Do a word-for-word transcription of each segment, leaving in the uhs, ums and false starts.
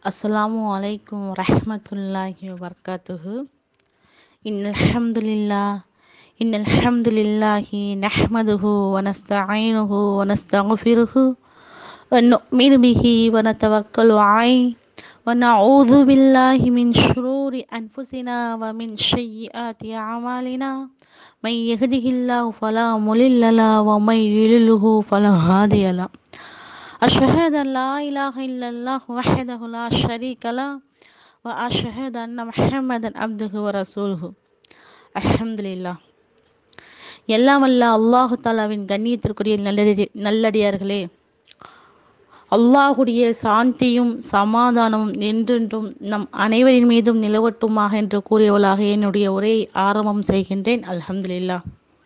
Assalamu alaikum warahmatullahi wabarakatuh. Innal hamdalillah innal hamdalillahi nahmaduhu wa nasta'inuhu wa nastaghfiruhu wa nu'minu bihi wa natawakkalu alayhi wa na'udzu billahi min shururi anfusina wa min sayyiati a'malina. May yahdihillahu fala mudilla lahu wa may yudlilhu fala hadiya lahu. Asyhadu an la ilaha illallah wahdahu la syarika lah wa asyhadu anna Muhammadan abduhu wa rasuluhu. அல்ஹம்துலில்லாஹ். எல்லாம் வல்ல அல்லாஹு தாலாவின் கண்ணியத்திற்குரிய நல்லடி நல்லடியார்களே, அல்லாஹுடைய சாந்தியும் சமாதானமும் என்றென்றும் நம் அனைவரின் மீதும் நிலவட்டுமாக என்று கூறியவளாக என்னுடைய உரையை ஆரம்பம் செய்கின்றேன். அல்ஹம்துலில்லாஹ்.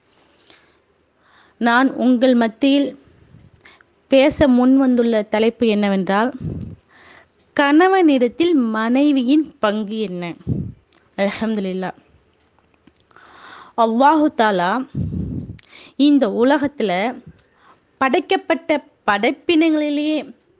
நான் உங்கள் மத்தியில் பேச முன் வந்துள்ள தலைப்பு என்னவென்றால், கணவனிடத்தில் மனைவியின் பங்கு என்ன? அல்ஹம்துலில்லாஹ். அல்லாஹு தாலா இந்த உலகத்தில் படைக்கப்பட்ட படைப்பினங்களிலேயே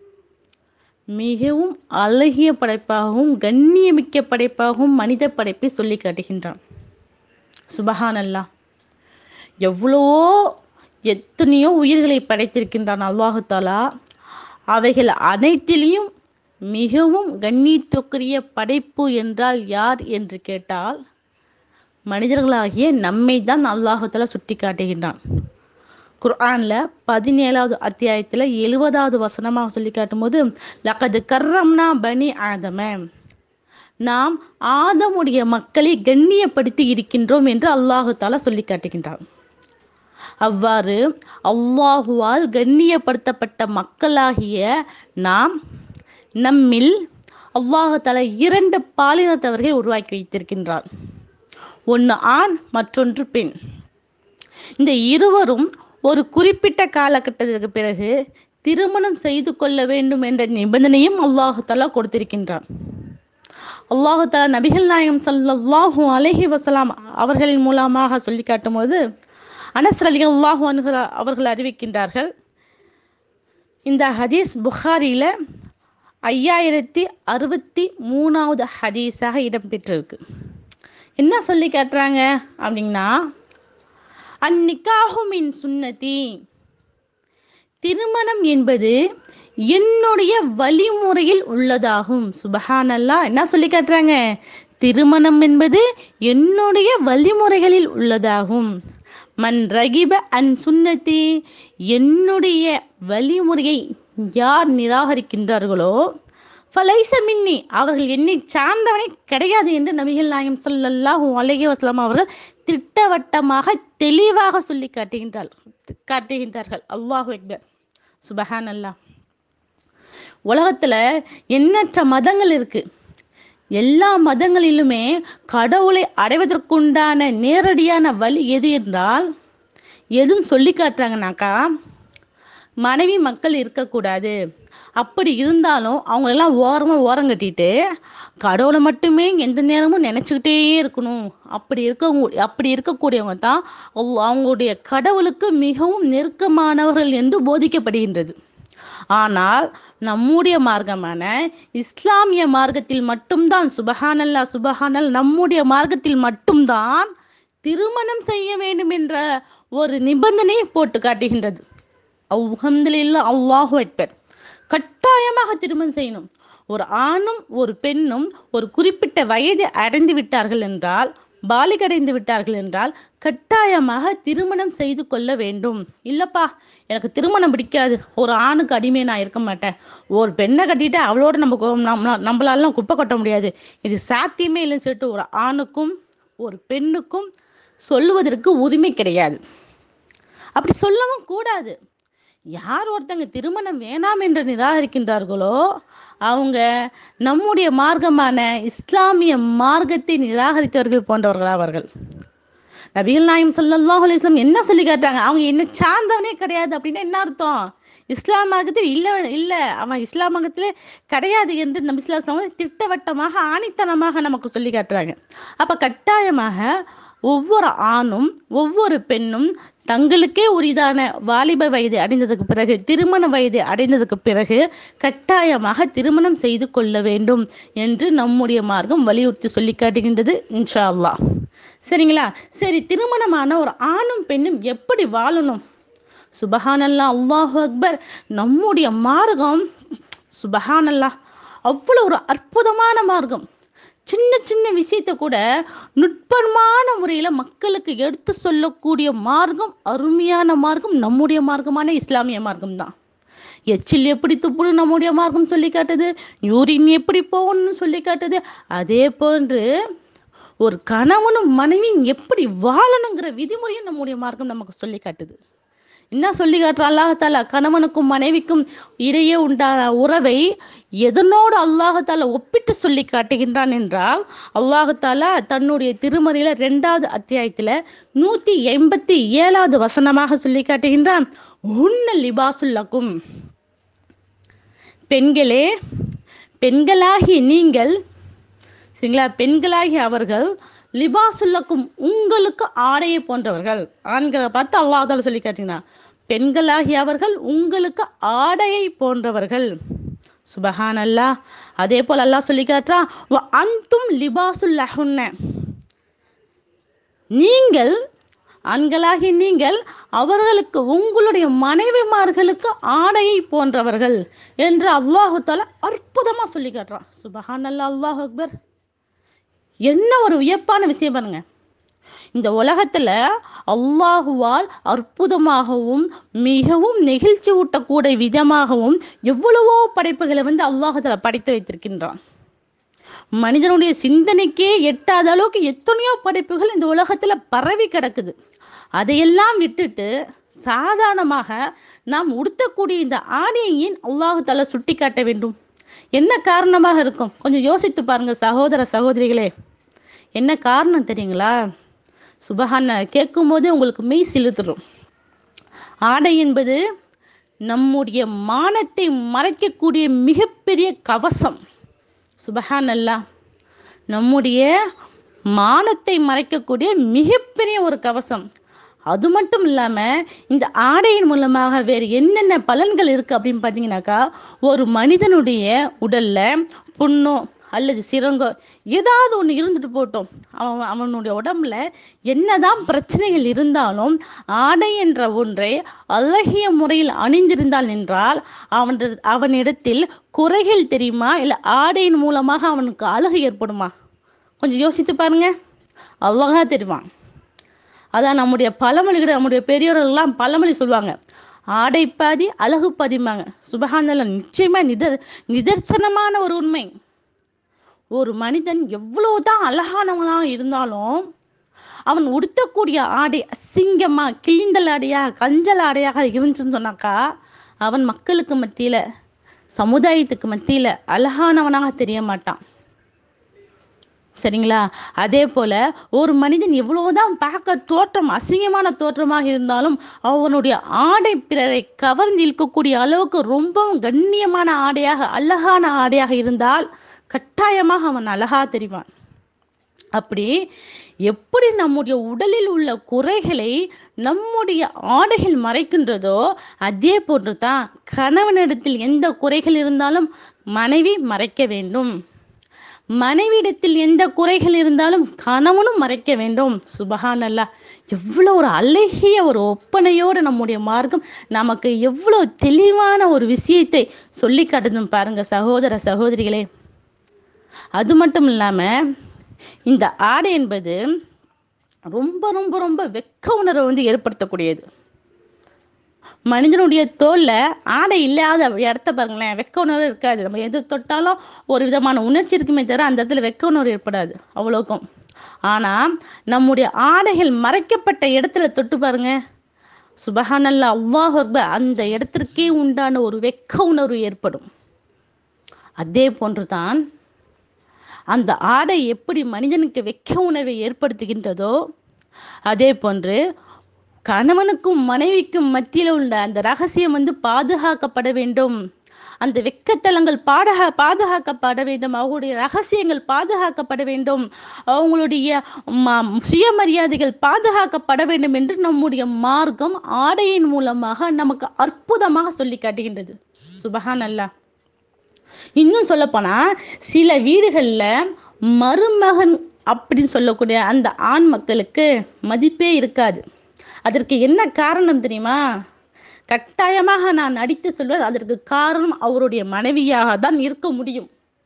மிகவும் அழகிய படைப்பாகவும் கண்ணியமிக்க படைப்பாகவும் மனித படைப்பை சொல்லி காட்டுகின்றான். சுபஹானல்லாஹ். எவ்வளவோ எத்தனையோ உயிர்களை படைத்திருக்கின்றான் அல்லாஹு தாலா. அவைகள் அனைத்திலையும் மிகவும் கண்ணியத்துக்குரிய படைப்பு என்றால் யார் என்று கேட்டால், மனிதர்களாகிய நம்மை தான் அல்லாஹு தாலா சுட்டி காட்டுகின்றான். குர்ஆன்ல பதினேழாவது அத்தியாயத்தில் எழுபதாவது வசனமாக சொல்லி காட்டும் போது, லகது கர்ரம்னா பனி ஆதம, நாம் ஆதமுடைய மக்களை கண்ணியப்படுத்தி இருக்கின்றோம் என்று அல்லாஹு தாலா சொல்லி காட்டுகின்றான். அவ்வாறு அல்லாஹுவால் கண்ணியப்படுத்தப்பட்ட மக்களாகிய நாம் நம்மில் அல்லாஹு தாலா இரண்டு பாலினத்தவர்களை உருவாக்கி வைத்திருக்கின்றான். ஒன்று ஆண், மற்றொன்று பெண். இந்த இருவரும் ஒரு குறிப்பிட்ட காலகட்டத்திற்கு பிறகு திருமணம் செய்து கொள்ள வேண்டும் என்ற நிபந்தனையும் அல்லாஹு தாலா கொடுத்திருக்கின்றான். அல்லாஹு தாலா நபிகள் நாயகம் ஸல்லல்லாஹு அலைஹி வஸல்லம் அவர்களின் மூலமாக சொல்லி காட்டும் போது, அனஸ் ரலியல்லாஹு அன்ஹு அவர்கள் அறிவிக்கின்றார்கள். இந்த ஹதீஸ் புகாரில ஐயாயிரத்தி அறுபத்தி மூணாவது ஹதீஸாக இடம்பெற்றிருக்கு. என்ன சொல்லி காட்டுறாங்க அப்படின்னா, அந்நிக்காஹு மின் சுன்னதி, திருமணம் என்பது என்னுடைய வழிமுறையில் உள்ளதாகும். சுபஹானல்லாஹ். என்ன சொல்லி காட்டுறாங்க? திருமணம் என்பது என்னுடைய வழிமுறைகளில் உள்ளதாகும். மன் ரகிப அன் சுன்னதி, என்னுடைய வழிமுறையை யார் நிராகரிக்கின்றார்களோ, ஃபலைஸ மின்னி, அவர்கள் என்னை சார்ந்தவனே கிடையாது என்று நபிகள் நாயகம் ஸல்லல்லாஹு அலைஹி வஸல்லம் அவர்கள் திட்டவட்டமாக தெளிவாக சொல்லி காட்டுகின்றார்கள் காட்டுகின்றார்கள் அல்லாஹு அக்பர். சுபஹானல்லாஹ். உலகத்துல எண்ணற்ற மதங்கள் இருக்கு. எல்லா மதங்களிலுமே கடவுளை அடைவதற்குண்டான நேரடியான வழி எது என்றால், எதுவும் சொல்லி காட்டுறாங்கனாக்கா, மனைவி மக்கள் இருக்கக்கூடாது. அப்படி இருந்தாலும் அவங்களெல்லாம் ஓரமாக ஓரம் கட்டிட்டு கடவுளை மட்டுமே எந்த நேரமும் நினச்சிக்கிட்டே இருக்கணும். அப்படி இருக்க அப்படி இருக்கக்கூடியவங்க தான் அவங்களுடைய கடவுளுக்கு மிகவும் நெருக்கமானவர்கள் என்று போதிக்கப்படுகின்றது. ஆனால் நம்முடைய மார்க்கமான இஸ்லாமிய மார்க்கத்தில் மட்டும்தான், சுபஹானல்லா சுபஹானல், நம்முடைய மார்க்கத்தில் மட்டும்தான் திருமணம் செய்ய வேண்டும் என்ற ஒரு நிபந்தனையை போட்டு காட்டுகின்றது. அல்ஹம்துலில்லாஹ், அல்லாஹு அக்பர். கட்டாயமாக திருமணம் செய்யணும். ஒரு ஆணும் ஒரு பெண்ணும் ஒரு குறிப்பிட்ட வயதை அடைந்து விட்டார்கள் என்றால், பாலிகடைந்து விட்டார்கள் என்றால் கட்டாயமாக திருமணம் செய்து கொள்ள வேண்டும். இல்லப்பா, எனக்கு திருமணம் பிடிக்காது, ஒரு ஆணுக்கு அடிமை நான் இருக்க மாட்டேன், ஒரு பெண்ணை கட்டிட்டு அவளோட நம்ம நம்மளாலாம் குப்பை கொட்ட முடியாது, இது சாத்தியமே இல்லைன்னு சொல்லிட்டு ஒரு ஆணுக்கும் ஒரு பெண்ணுக்கும் சொல்லுவதற்கு உரிமை கிடையாது. அப்படி சொல்லவும் கூடாது. யார் ஒருத்தங்க திருமணம் வேணாம் என்று நிராகரிக்கின்றார்களோ அவங்க நம்முடைய மார்க்கமான இஸ்லாமிய மார்க்கத்தை நிராகரித்தவர்கள் போன்றவர்கள் அவர்கள். நபிகள் நாயகம் ஸல்லல்லாஹு அலைஹி வஸல்லம் என்ன சொல்லி காட்டுறாங்க? அவங்க என்ன சார்ந்தவனே கிடையாது அப்படின்னா என்ன அர்த்தம்? இஸ்லாம் மதத்தில் இல்ல இல்ல அவன் இஸ்லாம் மதத்திலே கிடையாது என்று நபி ஸல்லல்லாஹு அலைஹி வஸல்லம் திட்டவட்டமாக ஆணித்தனமாக நமக்கு சொல்லி காட்டுறாங்க. அப்ப கட்டாயமாக ஒவ்வொரு ஆணும் ஒவ்வொரு பெண்ணும் தங்களுக்கே உரிதான வாலிப வயது அடைந்ததுக்கு பிறகு, திருமண வயது அடைந்ததுக்கு பிறகு கட்டாயமாக திருமணம் செய்து கொள்ள வேண்டும் என்று நம்முடைய மார்க்கம் வலியுறுத்தி சொல்லி காட்டுகின்றது இன்ஷா அல்லாஹ். சரிங்களா? சரி, திருமணமான ஒரு ஆணும் பெண்ணும் எப்படி வாழணும்? சுபஹானல்லாஹ், அல்லாஹு அக்பர். நம்முடைய மார்க்கம் சுபஹானல்லாஹ் அவ்வளோ ஒரு அற்புதமான மார்க்கம். சின்ன சின்ன விஷயத்தை கூட நுட்பமான முறையில் மக்களுக்கு எடுத்து சொல்லக்கூடிய மார்க்கம், அருமையான மார்க்கம் நம்முடைய மார்க்கமான இஸ்லாமிய மார்க்கம் தான். எச்சில் எப்படி துப்புணும் நம்முடைய மார்க்கம் சொல்லி காட்டுது, யூரின் எப்படி போகணும்னு சொல்லி காட்டுது. அதே போன்று ஒரு கணவனும் மனைவியும் எப்படி வாழணுங்கிற விதிமுறையும் நம்முடைய மார்க்கம் நமக்கு சொல்லி காட்டுது. என்ன சொல்லி காட்டுற அல்லாஹ் தாலா? கணவனுக்கும் மனைவிக்கும் இடையே உண்டான உறவை எதனோடு அல்லாஹ் தாலா ஒப்பிட்டு சொல்லி காட்டுகின்றான் என்றால், அல்லாஹ் தாலா தன்னுடைய திருமறையில இரண்டாவது அத்தியாயத்துல நூத்தி எண்பத்தி ஏழாவது வசனமாக சொல்லி காட்டுகின்றான், உன்ன லிபாசுல்லக்கும், பெண்களே, பெண்களாகி நீங்கள், சரிங்களா, பெண்களாகி அவர்கள், லிபாசுல்லக்கும் உங்களுக்கு ஆடையை போன்றவர்கள். ஆண்களை பார்த்து அல்லாஹ் தாலா சொல்லி காட்டினா, பெண்களாகி அவர்கள் உங்களுக்கு ஆடையை போன்றவர்கள். சுபஹானல்லாஹ். அதே போல் அல்லாஹ் சொல்லி காட்டுறான், வ அன்தும் லிபாசுல்லஹுன்ன, நீங்கள் ஆண்களாகி நீங்கள் அவர்களுக்கு, உங்களுடைய மனைவிமார்களுக்கு ஆடையை போன்றவர்கள் என்று அல்லாஹ் தாலா அற்புதமா சொல்லி காட்டுறான். சுபஹானல்லாஹ், அல்லாஹ் அக்பர். என்ன ஒரு வியப்பான விஷயம் பாருங்க. இந்த உலகத்துல அல்லாஹுவால் அற்புதமாகவும் மிகவும் நெகிழ்ச்சி ஊட்டக்கூடிய விதமாகவும் எவ்வளவோ படைப்புகளை வந்து அல்லாஹுதாலா படைத்து வைத்திருக்கின்றான். மனிதனுடைய சிந்தனைக்கே எட்டாத அளவுக்கு எத்தனையோ படைப்புகள் இந்த உலகத்துல பரவி கிடக்குது. அதையெல்லாம் விட்டுட்டு சாதாரணமாக நாம் உடுத்தக்கூடிய இந்த ஆடையின் அல்லாஹுதாலா சுட்டி காட்ட வேண்டும். என்ன காரணமாக இருக்கும்? கொஞ்சம் யோசித்து பாருங்க சகோதர சகோதரிகளே. என்ன காரணம் தெரியுங்களா? சுபஹான, கேட்கும் போதே உங்களுக்கு மெய் சிலுத்துரும். ஆடை என்பது நம்முடைய மானத்தை மறைக்கக்கூடிய மிகப்பெரிய கவசம். சுபஹானல்லாஹ், நம்முடைய மானத்தை மறைக்கக்கூடிய மிகப்பெரிய ஒரு கவசம். அது மட்டும் இல்லாம இந்த ஆடையின் மூலமாக வேறு என்னென்ன பலன்கள் இருக்கு அப்படின்னு பார்த்தீங்கன்னாக்கா, ஒரு மனிதனுடைய உடல்ல புண்ணோ அல்லது சிரங்கோ ஏதாவது ஒன்று இருந்துட்டு போட்டோம், அவன் அவனுடைய உடம்புல என்னதான் பிரச்சனைகள் இருந்தாலும் ஆடை என்ற ஒன்றை அழகிய முறையில் அணிந்திருந்தால் என்றால் அவன் அவனிடத்தில் குறைகள் தெரியுமா, இல்லை ஆடையின் மூலமாக அவனுக்கு அழகு ஏற்படுமா? கொஞ்சம் யோசித்து பாருங்க. அழகா தெரியுமா? அதான் நம்முடைய பழமொழிகள், நம்முடைய பெரியோர்கள்லாம் பழமொழி சொல்லுவாங்க, ஆடை பாதி அழகு பாதிம்பாங்க. சுபஹானல்லாஹ், நிச்சயமா நிதர் நிதர்சனமான ஒரு உண்மை. ஒரு மனிதன் எவ்வளவுதான் அழகானவனாக இருந்தாலும் அவன் உடுத்தக்கூடிய ஆடை அசிங்கமா, கிழிந்தல் ஆடையா, கஞ்சல் ஆடையாக இருந்துச்சுன்னு சொன்னாக்கா அவன் மக்களுக்கு மத்தியில, சமுதாயத்துக்கு மத்தியில அழகானவனாக தெரிய மாட்டான். சரிங்களா? அதே போல ஒரு மனிதன் எவ்வளவுதான் பார்க்க தோற்றம் அசிங்கமான தோற்றமாக இருந்தாலும் அவனுடைய ஆடை பிறரை கவர்ந்து இழுக்கக்கூடிய அளவுக்கு ரொம்பவும் கண்ணியமான ஆடையாக, அழகான ஆடையாக இருந்தால் கட்டாயமாக அவன் அழகா தெரிவான். அப்படி எப்படி நம்முடைய உடலில் உள்ள குறைகளை நம்முடைய ஆடைகள் மறைக்கின்றதோ அதே போன்று தான் கணவனிடத்தில் எந்த குறைகள் இருந்தாலும் மனைவி மறைக்க வேண்டும். மனைவியிடத்தில் எந்த குறைகள் இருந்தாலும் கணவனும் மறைக்க வேண்டும். சுபஹானல்லாஹ், எவ்வளோ ஒரு அழகிய ஒரு ஒப்பனையோடு நம்முடைய மார்க்கம் நமக்கு எவ்வளோ தெளிவான ஒரு விஷயத்தை சொல்லி காட்டுதுன்னு பாருங்க சகோதர சகோதரிகளே. அது மட்டும் இல்லாம இந்த ஆடை என்பது ரொம்ப ரொம்ப ரொம்ப வெக்க உணர்வை வந்து ஏற்படுத்தக்கூடியது. மனிதனுடைய தோல்ல ஆடை இல்லாத இடத்த பாருங்களேன், வெக்க உணர்வு இருக்காது. நம்ம எது தொட்டாலும் ஒரு விதமான உணர்ச்சி இருக்குமே தவிர அந்த இடத்துல வெக்க உணர்வு ஏற்படாது அவ்வளோக்கும். ஆனா நம்முடைய ஆடைகள் மறைக்கப்பட்ட இடத்துல தொட்டு பாருங்க, சுபஹானல்லாஹ், அல்லாஹ் அக்பர், அந்த இடத்திற்கே உண்டான ஒரு வெக்க உணர்வு ஏற்படும். அதே போன்றுதான் அந்த ஆடை எப்படி மனிதனுக்கு வெக்க உணர்வை ஏற்படுத்துகின்றதோ அதே போன்று கணவனுக்கும் மனைவிக்கும் மத்தியில் உள்ள அந்த ரகசியம் வந்து பாதுகாக்கப்பட வேண்டும். அந்த வெக்கத்தலங்கள் பாடக பாதுகாக்கப்பட வேண்டும். அவங்களுடைய ரகசியங்கள் பாதுகாக்கப்பட வேண்டும். அவங்களுடைய ம- சுயமரியாதைகள் பாதுகாக்கப்பட வேண்டும் என்று நம்முடைய மார்க்கம் ஆடையின் மூலமாக நமக்கு அற்புதமாக சொல்லி காட்டுகின்றது. சுபஹான் அல்லாஹ். இன்னும் சொல்லப்போனா சில வீடுகள்ல மருமகன் அப்படின்னு சொல்லக்கூடிய அந்த ஆண் மக்களுக்கு மதிப்பே இருக்காது. அதற்கு என்ன காரணம் தெரியுமா? கட்டாயமாக நான் அடித்து சொல்வது, அதற்கு காரணம் அவருடைய மனைவியாக தான் இருக்க முடியும்.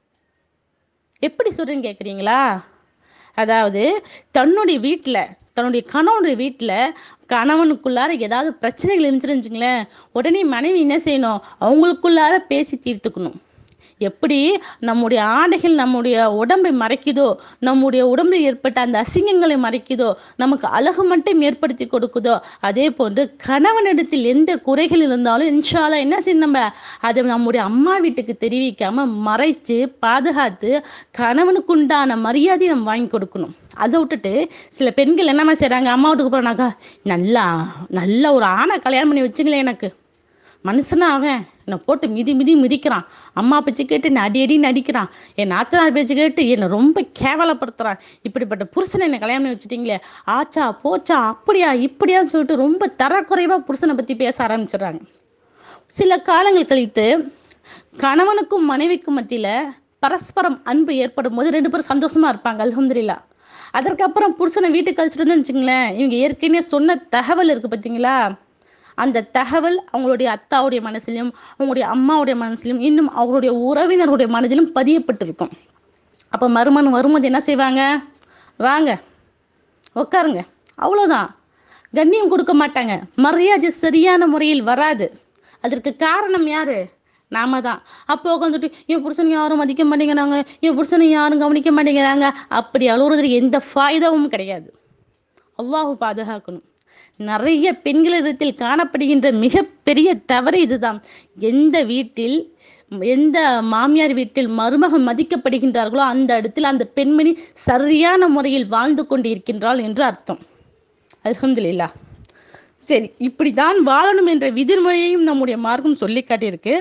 எப்படி சொல்றேன்னு கேட்குறீங்களா? அதாவது தன்னுடைய வீட்டில் தன்னுடைய கணவனுடைய வீட்டில் கணவனுக்குள்ளார ஏதாவது பிரச்சனைகள் இருந்துச்சுங்களேன், உடனே மனைவி என்ன செய்யணும்? அவங்களுக்குள்ளார பேசி தீர்த்துக்கணும். எப்படி நம்முடைய ஆடைகள் நம்முடைய உடம்பை மறைக்குதோ, நம்முடைய உடம்பில் ஏற்பட்ட அந்த அசிங்கங்களை மறைக்குதோ, நமக்கு அழகு மட்டும் ஏற்படுத்தி கொடுக்குதோ, அதே போன்று கணவனிடத்தில் எந்த குறைகள் இருந்தாலும் இன்ஷா அல்லாஹ் என்ன செய்யணும்? நம்ம அதை நம்முடைய அம்மா வீட்டுக்கு தெரிவிக்காம மறைச்சு பாதுகாத்து கணவனுக்கு உண்டான மரியாதையை நம்ம வாங்கி கொடுக்கணும். அதை விட்டுட்டு சில பெண்கள் என்னமா செய்றாங்க, அம்மா வீட்டுக்கு போனாக்கா, நல்லா நல்ல ஒரு ஆணை கல்யாணம் பண்ணி வச்சுங்களேன், எனக்கு மனுஷனா அவன் என்னை போட்டு மிதி மிதி மிதிக்கிறான், அம்மா பேச்சு கேட்டு என்னை அடி அடின்னு அடிக்கிறான், என் நாத்தனார் பேச்சு கேட்டு என்னை ரொம்ப கேவலப்படுத்துறான், இப்படிப்பட்ட புருஷனை என்னை கல்யாணம் பண்ணி வச்சுட்டீங்களே, ஆச்சா போச்சா அப்படியா இப்படியான்னு சொல்லிட்டு ரொம்ப தரக்குறைவா புருஷனை பற்றி பேச ஆரம்பிச்சிடுறாங்க. சில காலங்கள் கழித்து கணவனுக்கும் மனைவிக்கும் மத்தியில் பரஸ்பரம் அன்பு ஏற்படும் போது ரெண்டு பேரும் சந்தோஷமா இருப்பாங்க, அல்ஹம்துலில்லாஹ். அதற்கப்புறம் புருஷனை வீட்டுக்கு கழிச்சிட்டு வந்து வச்சுங்களேன், இவங்க ஏற்கனவே சொன்ன தகவல் இருக்கு பார்த்தீங்களா, அந்த தகவல் அவங்களுடைய அத்தாவுடைய மனசிலும் அவங்களுடைய அம்மாவுடைய மனசிலும் இன்னும் அவங்களுடைய உறவினருடைய மனதிலும் பதியப்பட்டிருக்கும். அப்போ மருமகன் வரும்போது என்ன செய்வாங்க? வாங்க உட்காருங்க, அவ்வளோதான். கண்ணியம் கொடுக்க மாட்டாங்க, மரியாதை சரியான முறையில் வராது. அதற்கு காரணம் யாரு? நாம தான். அப்போ உட்காந்துட்டு என் புருஷனை யாரும் மதிக்க மாட்டேங்கிறாங்க, என் புருஷனை யாரும் கவனிக்க மாட்டேங்கிறாங்க, அப்படி அழுகுறதுக்கு எந்த ஃபாய்தாவும் கிடையாது. அல்லாஹ் பாதுகாக்கணும். நிறைய பெண்களிடத்தில் காணப்படுகின்ற மிகப்பெரிய தவறு இதுதான். எந்த வீட்டில் எந்த மாமியார் வீட்டில் மருமகன் மதிக்கப்படுகின்றார்களோ அந்த இடத்தில் அந்த பெண்மணி சரியான முறையில் வாழ்ந்து கொண்டு இருக்கின்றாள் என்று அர்த்தம். அல்ஹம்துலில்லாஹ். சரி, இப்படிதான் வாழணும் என்ற விதிமுறையையும் நம்முடைய மார்க்கம் சொல்லி காட்டியிருக்கு.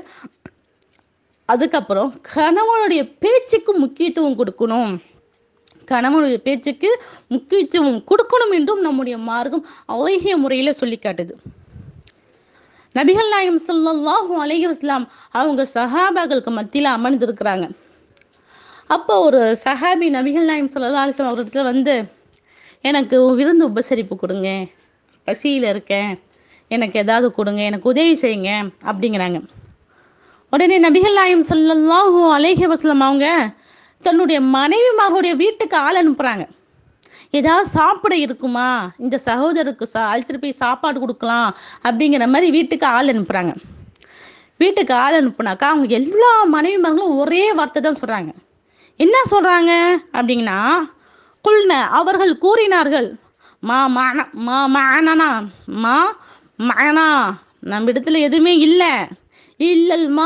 அதுக்கப்புறம் கணவனுடைய பேச்சுக்கு முக்கியத்துவம் கொடுக்கணும், கணவனுடைய பேச்சுக்கு முக்கியத்துவம் கொடுக்கணும் என்றும் நம்முடைய மார்க்கம் அழகிய முறையில் சொல்லி காட்டுது. நபிகள் நாயகம் ஸல்லல்லாஹு அலைஹி வஸல்லம் அவங்க சஹாபாக்களுக்கு மத்தியில் அமர்ந்திருக்கிறாங்க. அப்போ ஒரு சஹாபி நபிகள் நாயகம் ஸல்லல்லாஹு அலைஹி வஸல்லம் அவரிடத்துல வந்து, எனக்கு விருந்து உபசரிப்பு கொடுங்க, பசியில் இருக்கேன், எனக்கு ஏதாவது கொடுங்க, எனக்கு உதவி செய்யுங்க அப்படிங்கிறாங்க. உடனே நபிகள் நாயகம் ஸல்லல்லாஹு அலைஹி வஸல்லம் அவங்க தன்னுடைய மனைவி மகளுடைய வீட்டுக்கு ஆள் அனுப்புகிறாங்க. ஏதாவது சாப்பிட இருக்குமா, இந்த சகோதரருக்கு சா அழைச்சிட்டு போய் சாப்பாடு கொடுக்கலாம் அப்படிங்கிற மாதிரி வீட்டுக்கு ஆள் அனுப்புகிறாங்க. வீட்டுக்கு ஆள் அனுப்புனாக்கா அவங்க எல்லா மனைவி மகளும் ஒரே வார்த்தை தான் சொல்கிறாங்க. என்ன சொல்கிறாங்க அப்படிங்கன்னா, குல்ன அவர்கள் கூறினார்கள், மா மான மா மானா மா மானா நம்ம இடத்துல எதுவுமே இல்லை, இல்லல் மா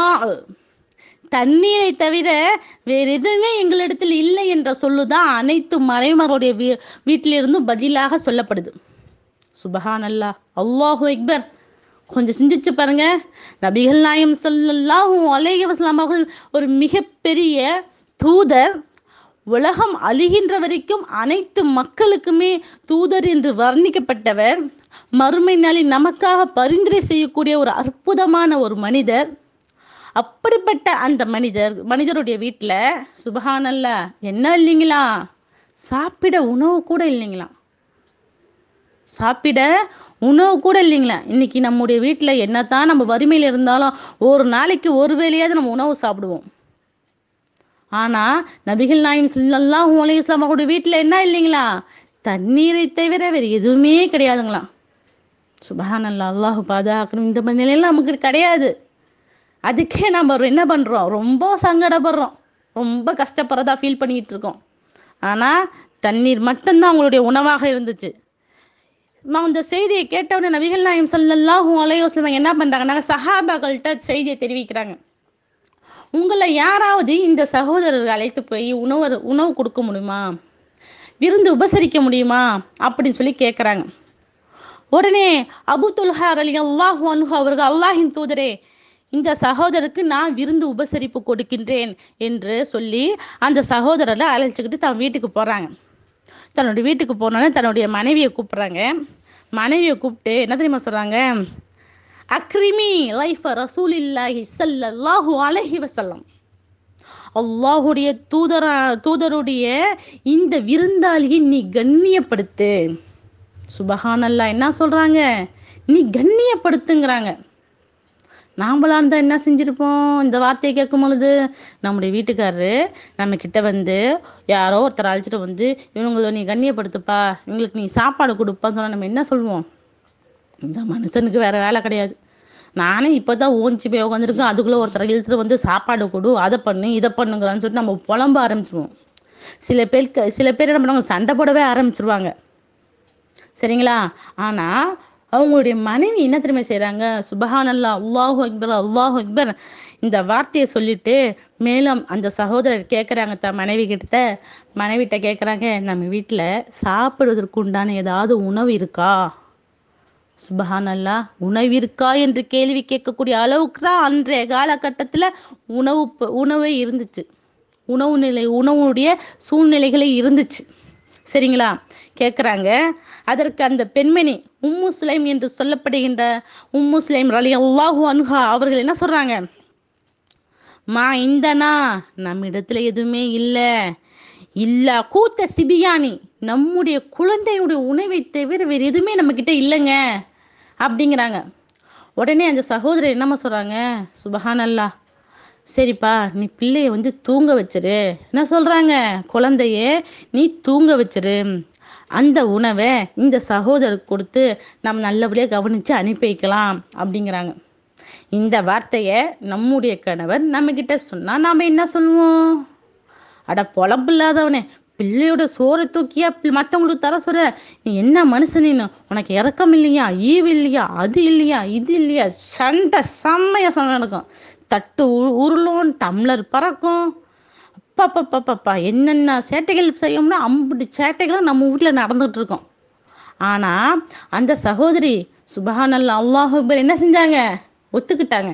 தண்ணீரை தவிர வேறு எதுவுமே எங்களிடத்தில் இல்லை என்ற சொல்லுதான் அனைத்து மனைமகளுடைய வீ வீட்டிலிருந்தும் பதிலாக சொல்லப்படுது. சுபஹான் அல்லாஹ், அல்லாஹு அக்பர். கொஞ்சம் சிந்திச்சு பாருங்க. நபிகள் நாயகம் ஸல்லல்லாஹு அலைஹி வஸல்லம் அவர்கள் ஒரு மிகப்பெரிய தூதர், உலகம் அழிகின்ற வரைக்கும் அனைத்து மக்களுக்குமே தூதர் என்று வர்ணிக்கப்பட்டவர், மறுமை நாளில் நமக்காக பரிந்துரை செய்யக்கூடிய ஒரு அற்புதமான ஒரு மனிதர். அப்படிப்பட்ட அந்த மனிதர் மனிதருடைய வீட்டில் சுபஹானல்லாஹ் என்ன இல்லைங்களா, சாப்பிட உணவு கூட இல்லைங்களா, சாப்பிட உணவு கூட இல்லைங்களா. இன்னைக்கு நம்முடைய வீட்டில் என்னத்தான் நம்ம வறுமையில் இருந்தாலும் ஒரு நாளைக்கு ஒரு வேளையாவது நம்ம உணவு சாப்பிடுவோம். ஆனால் நபிகள் நாயகம் ஸல்லல்லாஹு அலைஹி வஸல்லம் அவருடைய வீட்டில் என்ன இல்லைங்களா, தண்ணீரை தவிர வேறு எதுவுமே கிடையாதுங்களா. சுபஹானல்லாஹ், அல்லாஹ் பாதுகாக்கணும். இந்த மாதிரி நிலையெல்லாம் நமக்கு கிடையாது. அதுக்கே நம்ம என்ன பண்ணுறோம், ரொம்ப சங்கடப்படுறோம், ரொம்ப கஷ்டப்படுறதா ஃபீல் பண்ணிக்கிட்டு இருக்கோம். ஆனால் தண்ணீர் மட்டும்தான் அவங்களுடைய உணவாக இருந்துச்சு. நான் இந்த செய்தியை கேட்டவுடனே நபிகள் நாயகம் ஸல்லல்லாஹு அலைஹி வஸல்லம் என்ன பண்ணுறாங்கன்னா, சஹாபாக்கள்கிட்ட செய்தியை தெரிவிக்கிறாங்க. உங்களை யாராவது இந்த சகோதரர்கள் அழைத்து போய் உணவு உணவு கொடுக்க முடியுமா, விருந்து உபசரிக்க முடியுமா அப்படின்னு சொல்லி கேட்குறாங்க. உடனே அபூ துல்ஹா ரலியல்லாஹு அன்ஹு அவர்கள், அல்லாஹின் தூதரே, இந்த சகோதரருக்கு நான் விருந்து உபசரிப்பு கொடுக்கின்றேன் என்று சொல்லி அந்த சகோதரரை அழைச்சிக்கிட்டு தன் வீட்டுக்கு போகிறாங்க. தன்னுடைய வீட்டுக்கு போனோன்னே தன்னுடைய மனைவியை கூப்பிட்றாங்க. மனைவியை கூப்பிட்டு என்ன தெரியுமா சொல்கிறாங்க? அக்ரிமி லைஃப ரசூலில்லாஹி ஸல்லல்லாஹு அலைஹி வஸல்லம், அல்லாஹுடைய தூதர தூதருடைய இந்த விருந்தாளியை நீ கண்ணியப்படுத்து. சுபஹானல்லாஹ், என்ன சொல்கிறாங்க? நீ கண்ணியப்படுத்துங்கிறாங்க. நாம்பளா இருந்தால் என்ன செஞ்சுருப்போம்? இந்த வார்த்தையை கேட்கும் பொழுது நம்முடைய வீட்டுக்காரரு நம்ம கிட்ட வந்து யாரோ ஒருத்தர் அழைச்சிட்டு வந்து இவங்களை நீ கண்ணியப்படுத்துப்பா, இவங்களுக்கு நீ சாப்பாடு கொடுப்பான்னு சொன்னால் நம்ம என்ன சொல்லுவோம்? இந்த மனுஷனுக்கு வேறு வேலை கிடையாது, நானே இப்போ தான் ஓஞ்சி போய் உட்காந்துருக்கேன், அதுக்குள்ளே ஒருத்தர் இழுத்துட்டு வந்து சாப்பாடு கொடு, அதை பண்ணு இதை பண்ணுங்கிறான்னு சொல்லிட்டு நம்ம புலம்ப ஆரம்பிச்சிடுவோம். சில பேருக்கு சில பேர் என்ன பண்ணுவாங்க? சண்டை போடவே ஆரம்பிச்சிருவாங்க. சரிங்களா? ஆனால் அவங்களுடைய மனைவி என்ன தெரியுமா செய்கிறாங்க? சுபஹானல்லாஹ், அல்லாஹு அக்பர், அல்லாஹு அக்பர் இந்த வார்த்தையை சொல்லிட்டு மேலும் அந்த சகோதரர் கேட்குறாங்க தன் மனைவி கிட்ட மனைவிட்ட கேட்குறாங்க, நம்ம வீட்டில் சாப்பிடுவதற்கு உண்டான ஏதாவது உணவு இருக்கா? சுபஹானல்லாஹ், உணவு இருக்கா என்று கேள்வி கேட்கக்கூடிய அளவுக்கு தான் அன்றைய காலகட்டத்தில் உணவு உணவே இருந்துச்சு. உணவு நிலை உணவுடைய சூழ்நிலைகளே இருந்துச்சு. சரிங்களா? கேட்குறாங்க. அதற்கு அந்த பெண்மணி உம்மு சுலைம் என்று சொல்லப்படுகின்ற உம்மு சுலைம் ரலியல்லாஹு அன்ஹா அவர்கள் என்ன சொல்கிறாங்க? மா இந்தனா, நம்ம இடத்துல எதுவுமே இல்லை, இல்லா கூத்த சிபியானி, நம்முடைய குழந்தையுடைய உணவை தவிர வேறு எதுவுமே நம்மக்கிட்ட இல்லைங்க அப்படிங்கிறாங்க. உடனே அந்த சகோதரர் என்னம்மா சொல்கிறாங்க? சுபஹானல்லாஹ், சரிப்பா நீ பிள்ளைய வந்து தூங்க வச்சிரு. என்ன சொல்கிறாங்க? குழந்தைய நீ தூங்க வச்சிரு, அந்த உணவை இந்த சகோதரருக்கு கொடுத்து நம்ம நல்லபடியாக கவனித்து அனுப்பி வைக்கலாம் அப்படிங்கிறாங்க. இந்த வார்த்தையை நம்முடைய கணவர் நம்மக்கிட்ட சொன்னால் நாம் என்ன சொல்லுவோம்? அட பொழப்பு இல்லாதவனே, பிள்ளையோட சோறை தூக்கியா மற்றவங்களுக்கு தர சொல்ற, நீ என்ன மனுஷனின்னு, உனக்கு இறக்கம் இல்லையா, ஈவு இல்லையா, அது இல்லையா, இது இல்லையா, சண்டை செம்மையாக சண்டை நடக்கும். தட்டு உருளும், டம்ளர் பறக்கும், அப்பாப்பாப்பாப்பா என்னென்ன சேட்டைகள் செய்யோம்னா அம்புட்டு சேட்டைகளும் நம்ம வீட்டில் நடந்துகிட்டு இருக்கோம். ஆனால் அந்த சகோதரி சுபஹானல்லாஹ், அல்லாஹு அக்பர் என்ன செஞ்சாங்க? ஒத்துக்கிட்டாங்க.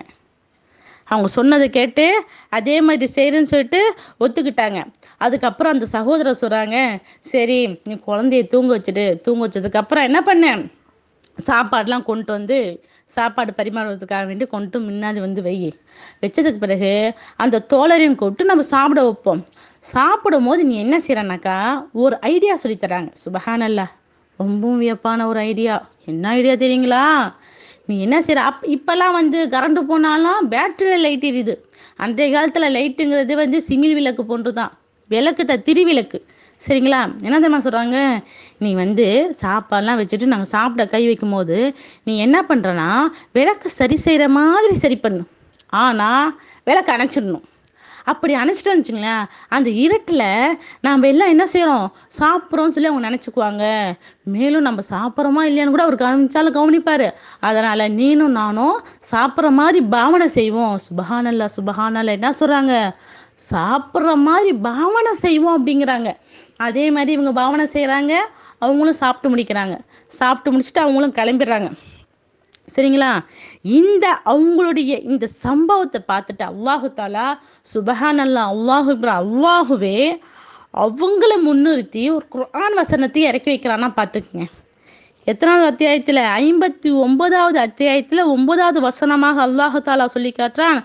அவங்க சொன்னதை கேட்டு அதே மாதிரி செய்கிறேன்னு சொல்லிட்டு ஒத்துக்கிட்டாங்க. அதுக்கப்புறம் அந்த சகோதரர் சொல்கிறாங்க, சரி நீ குழந்தைய தூங்க வச்சுட்டு, தூங்க வச்சதுக்கப்புறம் என்ன பண்ணேன்? சாப்பாடெலாம் கொண்டு வந்து சாப்பாடு பரிமாறுவதற்காக வேண்டி கொண்டு முன்னாடி வந்து வை. வச்சதுக்கு பிறகு அந்த தோழரையும் கூப்பிட்டு நம்ம சாப்பிட வைப்போம். சாப்பிடும் போது நீ என்ன செய்கிறனாக்கா ஒரு ஐடியா சொல்லித்தராங்க. சுபஹானல்லாஹ், ரொம்பவும் வியப்பான ஒரு ஐடியா. என்ன ஐடியா தெரியுங்களா? நீ என்ன செய்கிற, அப் இப்போல்லாம் வந்து கரண்ட்டு போனாலும் பேட்டரியில் லைட் எரியுது. அன்றைய காலத்தில் லைட்டுங்கிறது வந்து சிமிழ் விளக்கு போன்று தான், விளக்கு த திரி விளக்கு. சரிங்களா? என்ன தெரியுமா சொல்கிறாங்க? நீ வந்து சாப்பாடெலாம் வச்சுட்டு நாங்கள் சாப்பிட கை வைக்கும் போது நீ என்ன பண்ணுறனா விளக்கு சரி செய்கிற மாதிரி சரி பண்ணு, ஆனால் விளக்கு அணைச்சிடணும். அப்படி அணைச்சிட்டு வந்துச்சுங்களேன், அந்த இருட்டில் நாம் எல்லாம் என்ன செய்கிறோம், சாப்பிட்றோன்னு சொல்லி அவங்க நினச்சிக்குவாங்க. மேலும் நம்ம சாப்பிட்றோமா இல்லையான்னு கூட அவர் கவனிச்சாலும் கவனிப்பார். அதனால் நீனும் நானும் சாப்பிட்ற மாதிரி பாவனை செய்வோம். சுபஹானல்லாஹ், சுபஹானல்லாஹ், என்ன சொல்கிறாங்க? சாப்பிட்ற மாதிரி பாவனை செய்வோம் அப்படிங்கிறாங்க. அதே மாதிரி இவங்க பாவனை செய்கிறாங்க, அவங்களும் சாப்பிட்டு முடிக்கிறாங்க. சாப்பிட்டு முடிச்சுட்டு அவங்களும் கிளம்பிடுறாங்க. சரிங்களா? இந்த அவங்களுடைய இந்த சம்பவத்தை பார்த்துட்டு அல்லாஹு தாலா சுபஹானல்லாஹ், அல்லாஹு அக்பர், அல்லாஹுவே அவங்கள முன்னிறுத்தி ஒரு குர்ஆன் வசனத்தை இறக்கி வைக்கிறான்னா பார்த்துக்குங்க. எத்தனாவது அத்தியாயத்தில்? ஐம்பத்தி ஒன்பதாவது அத்தியாயத்தில் ஒன்பதாவது வசனமாக அல்லாஹு தாலா சொல்லி காட்டுறான்,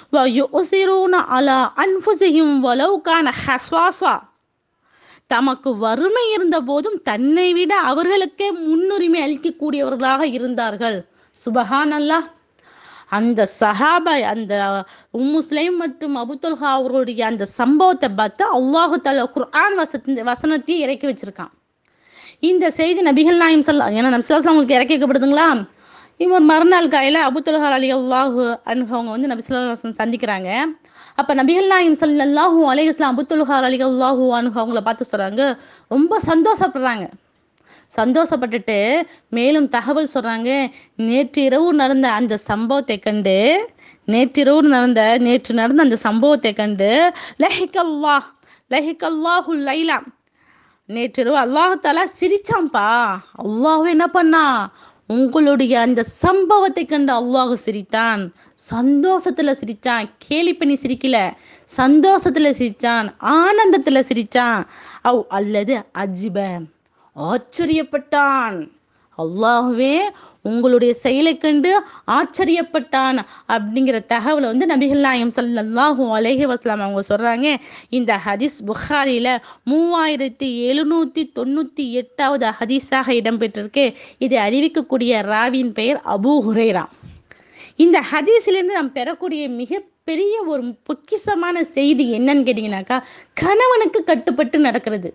அலா அன்ஃபுஸிஹிம் வலவ் கான ஹஸ்வாஸா, தமக்கு வறுமை இருந்த போதும் தன்னை விட அவர்களுக்கே முன்னுரிமை அளிக்கக்கூடியவர்களாக இருந்தார்கள். சுபஹானல்லாஹ், அந்த சஹாபா அந்த உம்மு சுலைம் மற்றும் அபூ துல்ஹா அவர்களுடைய அந்த சம்பவத்தை பார்த்து அல்லாஹு தஆலா குர்ஆன் வசன வசனத்தை இறக்கி வச்சிருக்கான். இந்த செய்தி நபிகள் நாயகம் ஸல்லல்லாஹு ஏன்னா நபி ஸல்லல்லாஹு அலைஹி வஸல்லம் இறக்கி வைக்கப்படுதுங்களா? இவர் மறுநாள் காலையில் அபூ துல்ஹா ரலியல்லாஹு அன்ஹு அவங்க வந்து நபி ஸல்லல்லாஹு அலைஹி வஸல்லம் சந்திக்கிறாங்க. அப்போ நபிகள் நாயகம் ஸல்லல்லாஹு அலைஹி வஸல்லம் அபூ துல்ஹா ரலியல்லாஹு அன்ஹு அவங்கள பார்த்து சொல்கிறாங்க, ரொம்ப சந்தோஷப்படுறாங்க. சந்தோஷப்பட்டுட்டு மேலும் தகவல் சொல்கிறாங்க, நேற்று இரவு நடந்த அந்த சம்பவத்தை கண்டு நேற்றிரவு நடந்த நேற்று நடந்த அந்த சம்பவத்தை கண்டு லஹிகல்லாஹ் லஹிகல்லாஹு லைலா, நேற்றிரவு அல்லாஹாலா சிரிச்சான்ப்பா. அல்லாஹ் என்ன பண்ணா, உங்களுடைய அந்த சம்பவத்தை கண்டு அல்லாஹ் சிரித்தான். சந்தோஷத்துல சிரிச்சான். கேலி பண்ணி சிரிக்கல, சந்தோஷத்துல சிரிச்சான், ஆனந்தத்துல சிரிச்சான். அவ் அல்லது அஜிப, ஆச்சரியப்பட்டான். அல்லாஹ்வே உங்களுடைய செயலை கண்டு ஆச்சரியப்பட்டான் அப்படிங்கிற தகவலை வந்து நபிகள் நாயகம் ஸல்லல்லாஹு அலைஹி வஸல்லம் அவங்க சொல்றாங்க. இந்த ஹதீஸ் புகாரில மூவாயிரத்தி எழுநூத்தி தொண்ணூத்தி எட்டாவது ஹதீஸாக இடம்பெற்றிருக்கு. இதை அறிவிக்கக்கூடிய ராவியின் பெயர் அபூ ஹுரைரா. இந்த ஹதீஸிலிருந்து நாம் பெறக்கூடிய மிகப்பெரிய ஒரு பொக்கிஷமான செய்தி என்னன்னு கேட்டீங்கன்னாக்கா, கணவனுக்கு கட்டுப்பட்டு நடக்கிறது.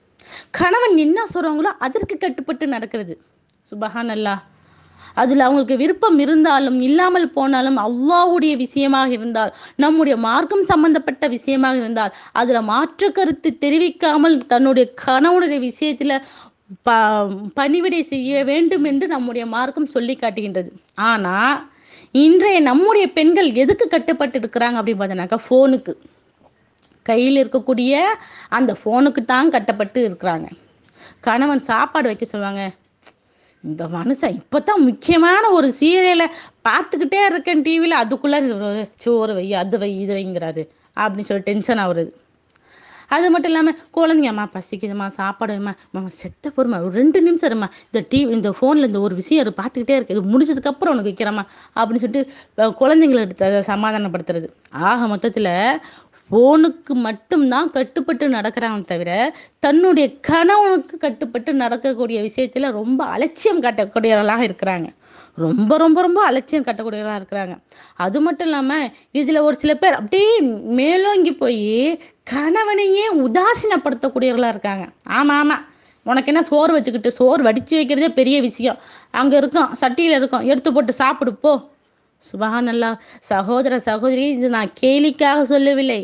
கணவன் என்ன சொல்றாங்களோ அதற்கு கட்டுப்பட்டு நடக்கிறது. சுபஹானல்லாஹ். அதுல அவங்களுக்கு விருப்பம் இருந்தாலும் இல்லாமல் போனாலும், அல்லாஹ்வுடைய விஷயமாக இருந்தால், நம்முடைய மார்க்கம் சம்பந்தப்பட்ட விஷயமாக இருந்தால், அதுல மாற்று கருத்து தெரிவிக்காமல் தன்னுடைய கணவனுடைய விஷயத்துல ப பணிவிடை செய்ய வேண்டும் என்று நம்முடைய மார்க்கம் சொல்லி காட்டுகின்றது. ஆனா இன்றைய நம்முடைய பெண்கள் எதுக்கு கட்டுப்பட்டு இருக்கிறாங்க அப்படின்னு பார்த்தோன்னாக்கா, ஃபோனுக்கு, கையில் இருக்கக்கூடிய அந்த ஃபோனுக்கு தான் கட்டப்பட்டு இருக்கிறாங்க. கணவன் சாப்பாடு வைக்க சொல்லுவாங்க, இந்த மனுஷன் இப்போதான் முக்கியமான ஒரு சீரியலை பார்த்துக்கிட்டே இருக்கேன் டிவியில், அதுக்குள்ளே சோறு வை, அது வை, இது வைங்கிறாரு அப்படின்னு சொல்லி டென்ஷன் ஆகுறது. அது மட்டும் இல்லாமல் குழந்தைங்கம்மா பசிக்குதுமா, சாப்பாடுமா, மாமா செத்த பொறுமா, ஒரு ரெண்டு நிமிஷம் இருமா, இந்த டிவி இந்த ஃபோனில் இந்த ஒரு விஷயம் அது பார்த்துக்கிட்டே இருக்கு, இது முடிச்சதுக்கப்புறம் உனக்கு வைக்கிறேம்மா அப்படின்னு சொல்லிட்டு குழந்தைங்களை எடுத்து சமாதானப்படுத்துறது. ஆக மொத்தத்தில் ஃபோனுக்கு மட்டும்தான் கட்டுப்பட்டு நடக்கிறாங்க தவிர, தன்னுடைய கணவனுக்கு கட்டுப்பட்டு நடக்கக்கூடிய விஷயத்துல ரொம்ப அலட்சியம் காட்டக்கூடியவர்களாக இருக்கிறாங்க. ரொம்ப ரொம்ப ரொம்ப அலட்சியம் காட்டக்கூடியவர்களாக இருக்கிறாங்க. அது மட்டும் இல்லாமல் இதில் ஒரு சில பேர் அப்படியே மேலோங்கி போய் கணவனையே உதாசீனப்படுத்தக்கூடியவர்களாக இருக்காங்க. ஆமாம் ஆமாம், உனக்கு என்ன சோறு வச்சுக்கிட்டு, சோறு வடித்து வைக்கிறதே பெரிய விஷயம், அங்கே இருக்கும் சட்டியில் இருக்கும், எடுத்து போட்டு சாப்பிடு போ. சுபஹானல்லாஹ். சகோதர சகோதரி, இது நான் கேலிக்காக சொல்லவில்லை,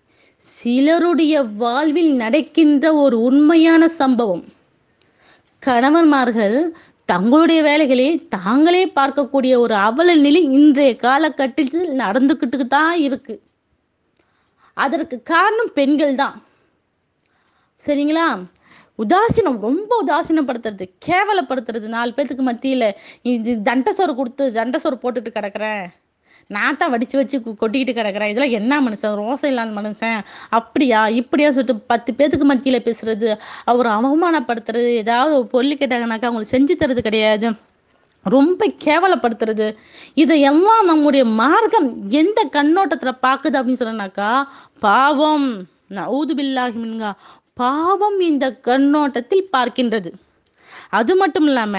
சிலருடைய வாழ்வில் நடக்கின்ற ஒரு உண்மையான சம்பவம். கணவன்மார்கள் தங்களுடைய வேலைகளை தாங்களே பார்க்கக்கூடிய ஒரு அவல நிலை இன்றைய காலகட்டத்தில் நடந்துக்கிட்டு தான் இருக்கு. அதற்கு காரணம் பெண்கள் தான். சரிங்களா? உதாசீனம், ரொம்ப உதாசீனப்படுத்துறது, கேவலப்படுத்துறது. நாலு பேத்துக்கு மத்தியில் இது தண்டை சோறு கொடுத்து தண்டை சோறு போட்டுட்டு கிடக்குறேன், நான் தான் வடித்து வச்சு கொட்டிக்கிட்டு கிடக்குறேன், இதெல்லாம் என்ன மனுஷன், ரோசம் இல்லாத மனுஷன், அப்படியா இப்படியா சொல்லிட்டு பத்து பேத்துக்கு மத்தியில் பேசுறது, அவர் அவமானப்படுத்துறது, ஏதாவது ஒரு பொருள் கேட்டாங்கனாக்கா அவங்களுக்கு செஞ்சு தரது கிடையாது, ரொம்ப கேவலப்படுத்துறது. இதையெல்லாம் நம்முடைய மார்க்கம் எந்த கண்ணோட்டத்தில் பார்க்குது அப்படின்னு சொன்னாக்கா, பாவம், நஊது பில்லாஹி மின்ஹா, பாவம் இந்த கண்ணோட்டத்தில் பார்க்கின்றது. அது மட்டும் இல்லாம,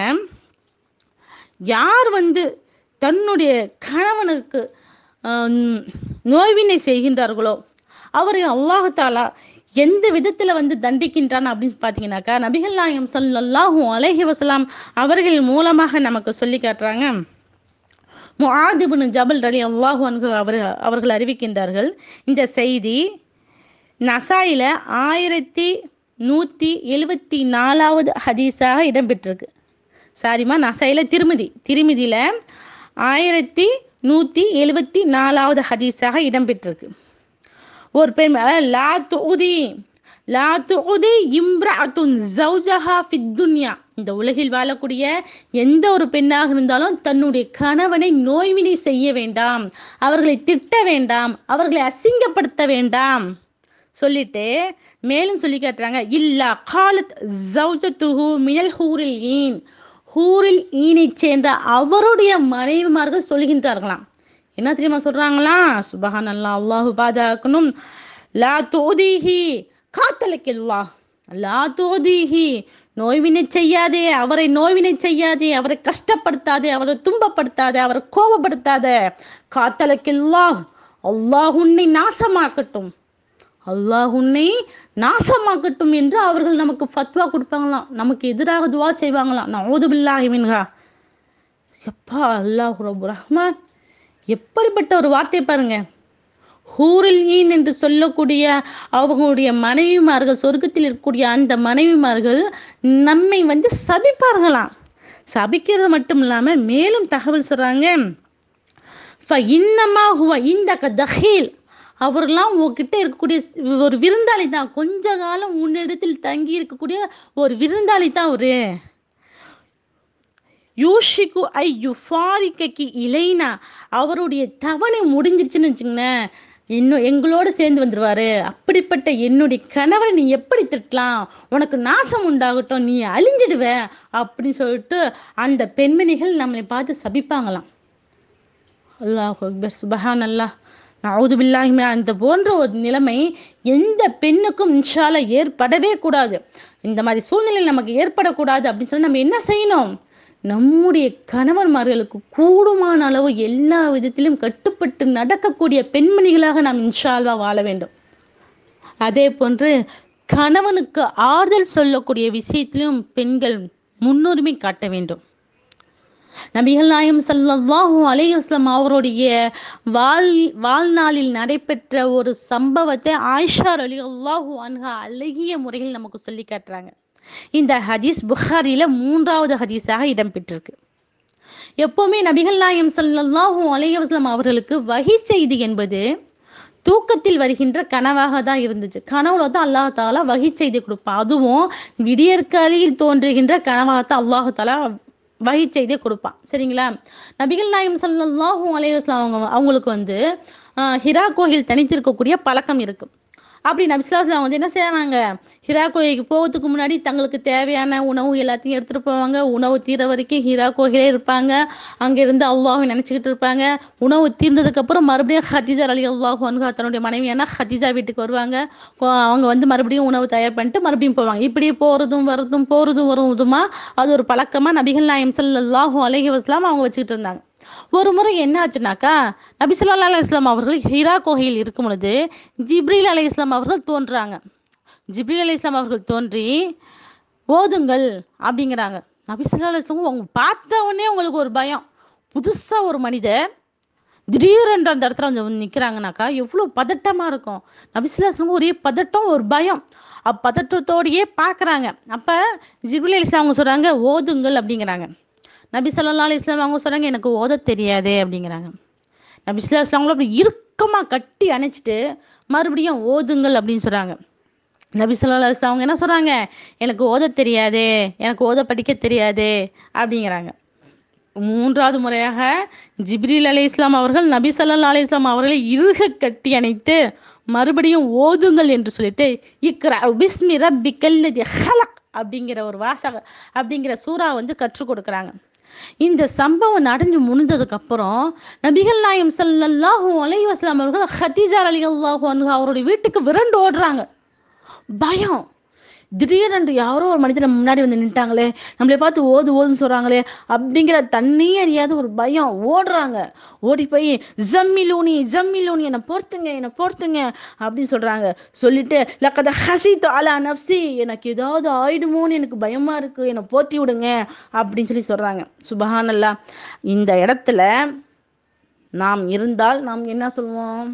யார் வந்து தன்னுடைய கணவனுக்கு நோய்வினை செய்கின்றார்களோ அவரை அல்லாஹ் தஆலா எந்த விதத்துல வந்து தண்டிக்கின்றான் அப்படின்னு பார்த்தீங்கன்னாக்கா, நபிகள் நாயகம் ஸல்லல்லாஹு அலைஹி வஸல்லம் அவர்கள் மூலமாக நமக்கு சொல்லி காட்டுறாங்க. முஆத் இப்னு ஜபல் ரலியல்லாஹு அன்ஹு அவர்கள் அவர்கள் அறிவிக்கின்றார்கள். இந்த செய்தி நசாயில ஆயிரத்தி நூற்றி எழுபத்தி நாலாவது ஹதீஸாக இடம்பெற்றிருக்கு. சாரிம்மா, நசாயில திருமிதி திருமிதியில் ஆயிரத்தி நூற்றி எழுபத்தி நாலாவது ஹதீஸாக இடம்பெற்றிருக்கு. ஒரு பெண், லா துஉதி லா துஉதி இம்ரஅத்துன் ஜௌஜஹா ஃபித் துன்யா, இந்த உலகில் வாழக்கூடிய எந்த ஒரு பெண்ணாக இருந்தாலும் தன்னுடைய கணவனை நோய்வினை செய்ய வேண்டாம், அவர்களை திட்ட வேண்டாம், அவர்களை அசிங்கப்படுத்த வேண்டாம் சொல்லிட்டு மேலும் சொல்லி காட்டுறாங்க. இல்லா காலத் ஜௌஜத்துஹு மினல் ஹூரில் ஈன், ஹூரில் ஈனை சேர்ந்த அவருடைய மனைவிமார்கள் சொல்கின்றார்களாம். என்ன தெரியுமா சொல்றாங்களா? சுபஹானல்லாஹ், அல்லாஹு பாதுகாக்கணும். லா தூதிஹி காத்தலக்கில்லாஹ், லா தூதிஹி, நோய்வினை செய்யாதே, அவரை நோய்வினை செய்யாதே, அவரை கஷ்டப்படுத்தாதே, அவரை துன்பப்படுத்தாதே, அவரை கோபப்படுத்தாதே. காத்தலக்கில்லாஹ், அல்லாஹ் உன்னை நாசமாக்கட்டும், அல்லாஹ் உன்னை நாசமாக்கட்டும் என்று அவர்கள் நமக்கு ஃபத்வா கொடுப்பாங்களாம், நமக்கு எதிராக துவா செய்வாங்களாம். நஊது பில்லாஹி மின்ஹா. எப்பா அல்லாஹ் ரப்பர் ரஹ்மான், எப்படிப்பட்ட ஒரு வார்த்தை பாருங்க. ஹூரில் ஈன் என்று சொல்லக்கூடிய அவங்களுடைய மனைவிமார்கள், சொர்க்கத்தில் இருக்கக்கூடிய அந்த மனைவிமார்கள் நம்மை வந்து சபிப்பார்களாம். சபிக்கிறது மட்டும் இல்லாமல் மேலும் தகவல் சொல்றாங்க, ஃப இன்னமா ஹுவ இந்தக தஹீல், அவர்லாம் உங்ககிட்ட இருக்கக்கூடிய ஒரு விருந்தாளி தான். கொஞ்ச காலம் உன்னிடத்தில் தங்கி இருக்கக்கூடிய ஒரு விருந்தாளி தான் அவரு. யூஷிக்கு ஐ யுஃபாரிக்கி இலைனா, அவருடைய தவணை முடிஞ்சிருச்சுன்னு வச்சுங்களேன், இன்னும் எங்களோட சேர்ந்து வந்துருவாரு. அப்படிப்பட்ட என்னுடைய கணவரை நீ எப்படி திட்டலாம்? உனக்கு நாசம் உண்டாகட்டும், நீ அழிஞ்சிடுவ அப்படின்னு சொல்லிட்டு அந்த பெண்மணிகள் நம்மளை பார்த்து சபிப்பாங்களாம். அல்லாஹ் அக்பர், சுபஹான் அல்லாஹ், நவுது பில்லாஹி மின். அந்த போன்ற ஒரு நிலைமை எந்த பெண்ணுக்கும் இன்ஷா அல்லாஹ் ஏற்படவே கூடாது. இந்த மாதிரி சூழ்நிலை நமக்கு ஏற்படக்கூடாது அப்படின்னு சொல்லி நம்ம என்ன செய்யணும்? நம்முடைய கணவன்மார்களுக்கு கூடுமான அளவு எல்லா விதத்திலும் கட்டுப்பட்டு நடக்கக்கூடிய பெண்மணிகளாக நாம் இன்ஷா அல்லாஹ் வாழ வேண்டும். அதே போன்று கணவனுக்கு ஆறுதல் சொல்லக்கூடிய விஷயத்திலும் பெண்கள் முன்னுரிமை காட்ட வேண்டும். நபிகள் நாயகம் ஸல்லல்லாஹு அலைஹி வஸல்லம் அவருடைய வாழ் வாழ்நாளில் நடைபெற்ற ஒரு சம்பவத்தை ஆயிஷா ரலியல்லாஹு அன்ஹா அழகிய முறையில் நமக்கு சொல்லி காட்டுறாங்க. இந்த ஹதீஸ் புகாரில மூன்றாவது ஹதீஸாக இடம்பெற்றிருக்கு. எப்பவுமே நபிகள் நாயகம் ஸல்லல்லாஹு அலைஹி வஸல்லம் அவர்களுக்கு வஹி செய்தி என்பது தூக்கத்தில் வருகின்ற கனவாக தான் இருந்துச்சு. கனவுல தான் அல்லாஹ் தாலா வஹி செய்தி கொடுப்பான். அதுவும் விடியற்காலையில் தோன்றுகின்ற கனவாகத்தான் அல்லாஹ் தாலா வஹி செய்தியை கொடுப்பான். சரிங்களா? நபிகள் நாயகம் ஸல்லல்லாஹு அலைஹி வஸல்லம் அவங்க அவங்களுக்கு வந்து ஹிரா கோயில் தனித்திருக்கக்கூடிய பழக்கம் இருக்கு. அப்படி நபி ஸல்லல்லாஹு அலைஹி வஸல்லம் வந்து என்ன செய்வாங்க, ஹிரா கோயிலுக்கு போகிறதுக்கு முன்னாடி தங்களுக்கு தேவையான உணவு எல்லாத்தையும் எடுத்துகிட்டு போவாங்க. உணவு தீர வரைக்கும் ஹிரா கோயிலே இருப்பாங்க. அங்கேருந்து அல்லாஹ்வை நினச்சிக்கிட்டு இருப்பாங்க. உணவு தீர்ந்ததுக்கப்புறம் மறுபடியும் ஹதீஜா ரலியல்லாஹு அன்ஹா தன்னுடைய மனைவியான ஹதீஜா வீட்டுக்கு வருவாங்க. அவங்க வந்து மறுபடியும் உணவு தயார் பண்ணிட்டு மறுபடியும் போவாங்க. இப்படி போகிறதும் வரதும் போகிறதும் வருவதுமா அது ஒரு பழக்கமாக நபிகள் நாயகம் ஸல்லல்லாஹு அலைஹி வஸல்லம் அவங்க வச்சுக்கிட்டு இருந்தாங்க. ஒரு முறை என்ன ஆச்சுனாக்கா, நபி ஸல்லல்லாஹு அலைஹி வஸல்லம் அவர்கள் ஹிரா கோயில் இருக்கும் பொழுது ஜிப்ரீல் அலைஹிஸ்ஸலாம் அவர்கள் தோன்றாங்க. ஜிப்ரீல் அலைஹிஸ்ஸலாம் அவர்கள் தோன்றி ஓதுங்கள் அப்படிங்கிறாங்க. நபி ஸல்லல்லாஹு அலைஹி வஸல்லம் அவங்க பார்த்த உடனே உங்களுக்கு ஒரு பயம். புதுசா ஒரு மனிதர் திடீரென்று அந்த இடத்துல வந்து நிற்கிறாங்கனாக்கா எவ்வளோ பதட்டமாக இருக்கும். நபி ஸல்லல்லாஹு அலைஹி வஸல்லம் ஒரே பதட்டம், ஒரு பயம். அப்போ பதட்டத்தோடையே பார்க்குறாங்க. அப்போ ஜிப்ரீல் அலைஹிஸ்ஸலாம் அவங்க சொல்கிறாங்க ஓதுங்கள் அப்படிங்கிறாங்க. நபி ஸல்லல்லாஹு அலைஹி வஸல்லம் அவங்க சொல்கிறாங்க எனக்கு ஓத தெரியாதே அப்படிங்கிறாங்க. நபி ஸல்லல்லாஹு அலைஹி வஸல்லம் அப்படி இறுக்கமாக கட்டி அணைச்சிட்டு மறுபடியும் ஓதுங்கள் அப்படின்னு சொல்கிறாங்க. நபி ஸல்லல்லாஹு அலைஹி வஸல்லம் அவங்க என்ன சொல்கிறாங்க, எனக்கு ஓத தெரியாதே, எனக்கு ஓத படிக்க தெரியாதே அப்படிங்கிறாங்க. மூன்றாவது முறையாக ஜிப்ரீல் அலைஹிஸ்ஸலாம் அவர்கள் நபி ஸல்லல்லாஹு அலைஹி வஸல்லம் அவர்களை இறுக கட்டி அணைத்து மறுபடியும் ஓதுங்கள் என்று சொல்லிட்டு இக்ரா பிஸ்மி ரப்பிக்கல் லதி ஹலக் அப்படிங்கிற ஒரு வாசக அப்படிங்கிற சூறா வந்து கற்றுக் கொடுக்குறாங்க. இந்த சம்பவம் நடந்து முடிஞ்சதுக்கு அப்புறம் நபிகள் நாயகம் ஸல்லல்லாஹு அலைஹி வஸல்லம் அவர்கள் ஹதீஜா ரலியல்லாஹு அன்ஹா அவருடைய வீட்டுக்கு விரண்டு ஓடுறாங்க. பயம். திடீரென்று யாரோ ஒரு மனிதர் நம்ம முன்னாடி வந்து நின்ட்டாங்களே, நம்மளை பார்த்து ஓது ஓதுன்னு சொல்றாங்களே அப்படிங்கிற தண்ணியே அறியாத ஒரு பயம். ஓடுறாங்க. ஓடி போய் ஜம்மிலூனி ஜம்மிலூனி என்னை போர்த்துங்க என்னை போர்த்துங்க அப்படின்னு சொல்றாங்க. சொல்லிட்டு லக்கத ஹசித்து அலா நப்சி, எனக்கு ஏதாவது ஆயிடுமோன்னு எனக்கு பயமா இருக்கு, என்னை போர்த்தி விடுங்க அப்படின்னு சொல்லி சொல்றாங்க. சுபஹானல்லாஹ். இந்த இடத்துல நாம் இருந்தால் நாம் என்ன சொல்லுவோம்?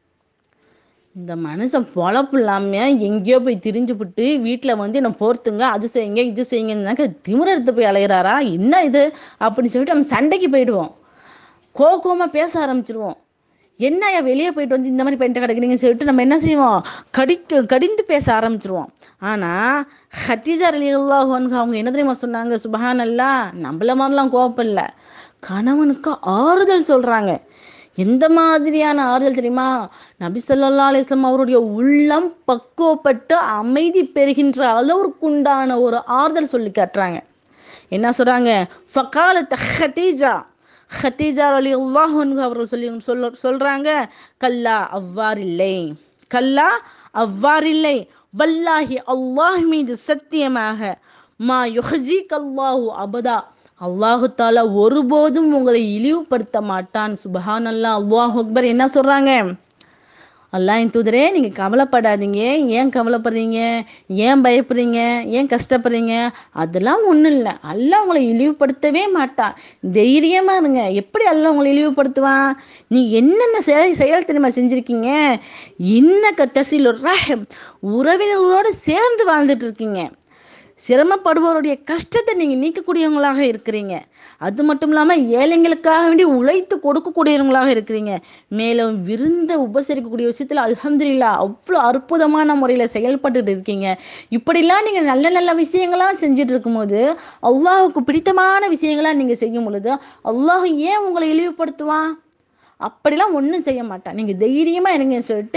இந்த மனுஷன் பொழப்பு இல்லாமல் எங்கேயோ போய் திரிஞ்சுபிட்டு வீட்டில் வந்து என்னை போர்த்துங்க அது செய்யுங்க இது செய்யுங்கன்னாக்க திமிர எடுத்து போய் அலைகிறாரா என்ன இது அப்படின்னு சொல்லிட்டு நம்ம சண்டைக்கு போயிடுவோம். கோவமாக பேச ஆரம்பிச்சிருவோம். என்னையா வெளியே போயிட்டு வந்து இந்த மாதிரி பண்ணிட்டு கிடக்குறீங்கன்னு சொல்லிட்டு நம்ம என்ன செய்வோம், கடிக்க கடிந்து பேச ஆரம்பிச்சிருவோம். ஆனால் ஹதீஜா ரலியல்லாஹு அன்ஹா அவங்க என்ன தெரியுமா சொன்னாங்க? சுபஹானல்லாஹ், நம்மள மாதிரிலாம் கோவம் இல்லை, கணவனுக்கு ஆறுதல் சொல்கிறாங்க. எந்த மாதிரியான ஆறுதல் தெரியுமா? நபி ஸல்லல்லாஹு அலைஹி வஸல்லம் அவருடைய உள்ளம் பக்குவப்பட்டு அமைதி பெறுகின்ற அளவுக்குண்டான ஒரு ஆறுதல் சொல்லி காட்டுறாங்க. என்ன சொல்றாங்க? ஃபகாலத் ஹதீஜா, ஹதீஜா ரலியல்லாஹு அன்ஹா அவர்கள் சொல்லி சொல்ல சொல்றாங்க கல்லா அவ்வாறில்லை, கல்லா அவ்வாறில்லை, வல்லாஹி அல்லாஹ் மீது சத்தியமாக, மா யுஹ்ஜிக் அல்லாஹு அபதா, அல்லாஹு தாலா ஒருபோதும் உங்களை இழிவுபடுத்த மாட்டான். சுபஹானல்லாஹ், அல்லாஹ் அக்பர். என்ன சொல்றாங்க? அல்லாஹ்வின் தூதரே நீங்க கவலைப்படாதீங்க. ஏன் கவலைப்படுறீங்க, ஏன் பயப்படுறீங்க, ஏன் கஷ்டப்படுறீங்க? அதெல்லாம் ஒன்றும் இல்லை, அல்லாஹ் உங்களை இழிவுபடுத்தவே மாட்டான், தைரியமா இருங்க. எப்படி அல்லாஹ் உங்களை இழிவுபடுத்துவான்? நீ என்னென்ன செயல் செயல் தெரியுமா செஞ்சிருக்கீங்க? இன்னக தஸிலுர் ரஹம், உறவினர்களோடு சேர்ந்து வாழ்ந்துட்டு இருக்கீங்க. சிரமப்படுபவருடைய கஷ்டத்தை நீங்கள் நீக்கக்கூடியவங்களாக இருக்கிறீங்க. அது மட்டும் இல்லாமல் ஏழைங்களுக்காக வேண்டி உழைத்து கொடுக்கக்கூடியவங்களாக இருக்கிறீங்க. மேலும் விருந்த உபசரிக்கக்கூடிய விஷயத்தில் அல்ஹம்துலில்லாஹ் அவ்வளோ அற்புதமான முறையில் செயல்பட்டு இருக்கீங்க. இப்படிலாம் நீங்கள் நல்ல நல்ல விஷயங்களாக செஞ்சுட்டு இருக்கும்போது அல்லாஹுக்கு பிடித்தமான விஷயங்களாக நீங்கள் செய்யும் பொழுது அல்லாஹ் ஏன் உங்களை இழிவுபடுத்துவான்? அப்படிலாம் ஒன்றும் செய்ய மாட்டான். நீங்கள் தைரியமாக இருங்கன்னு சொல்லிட்டு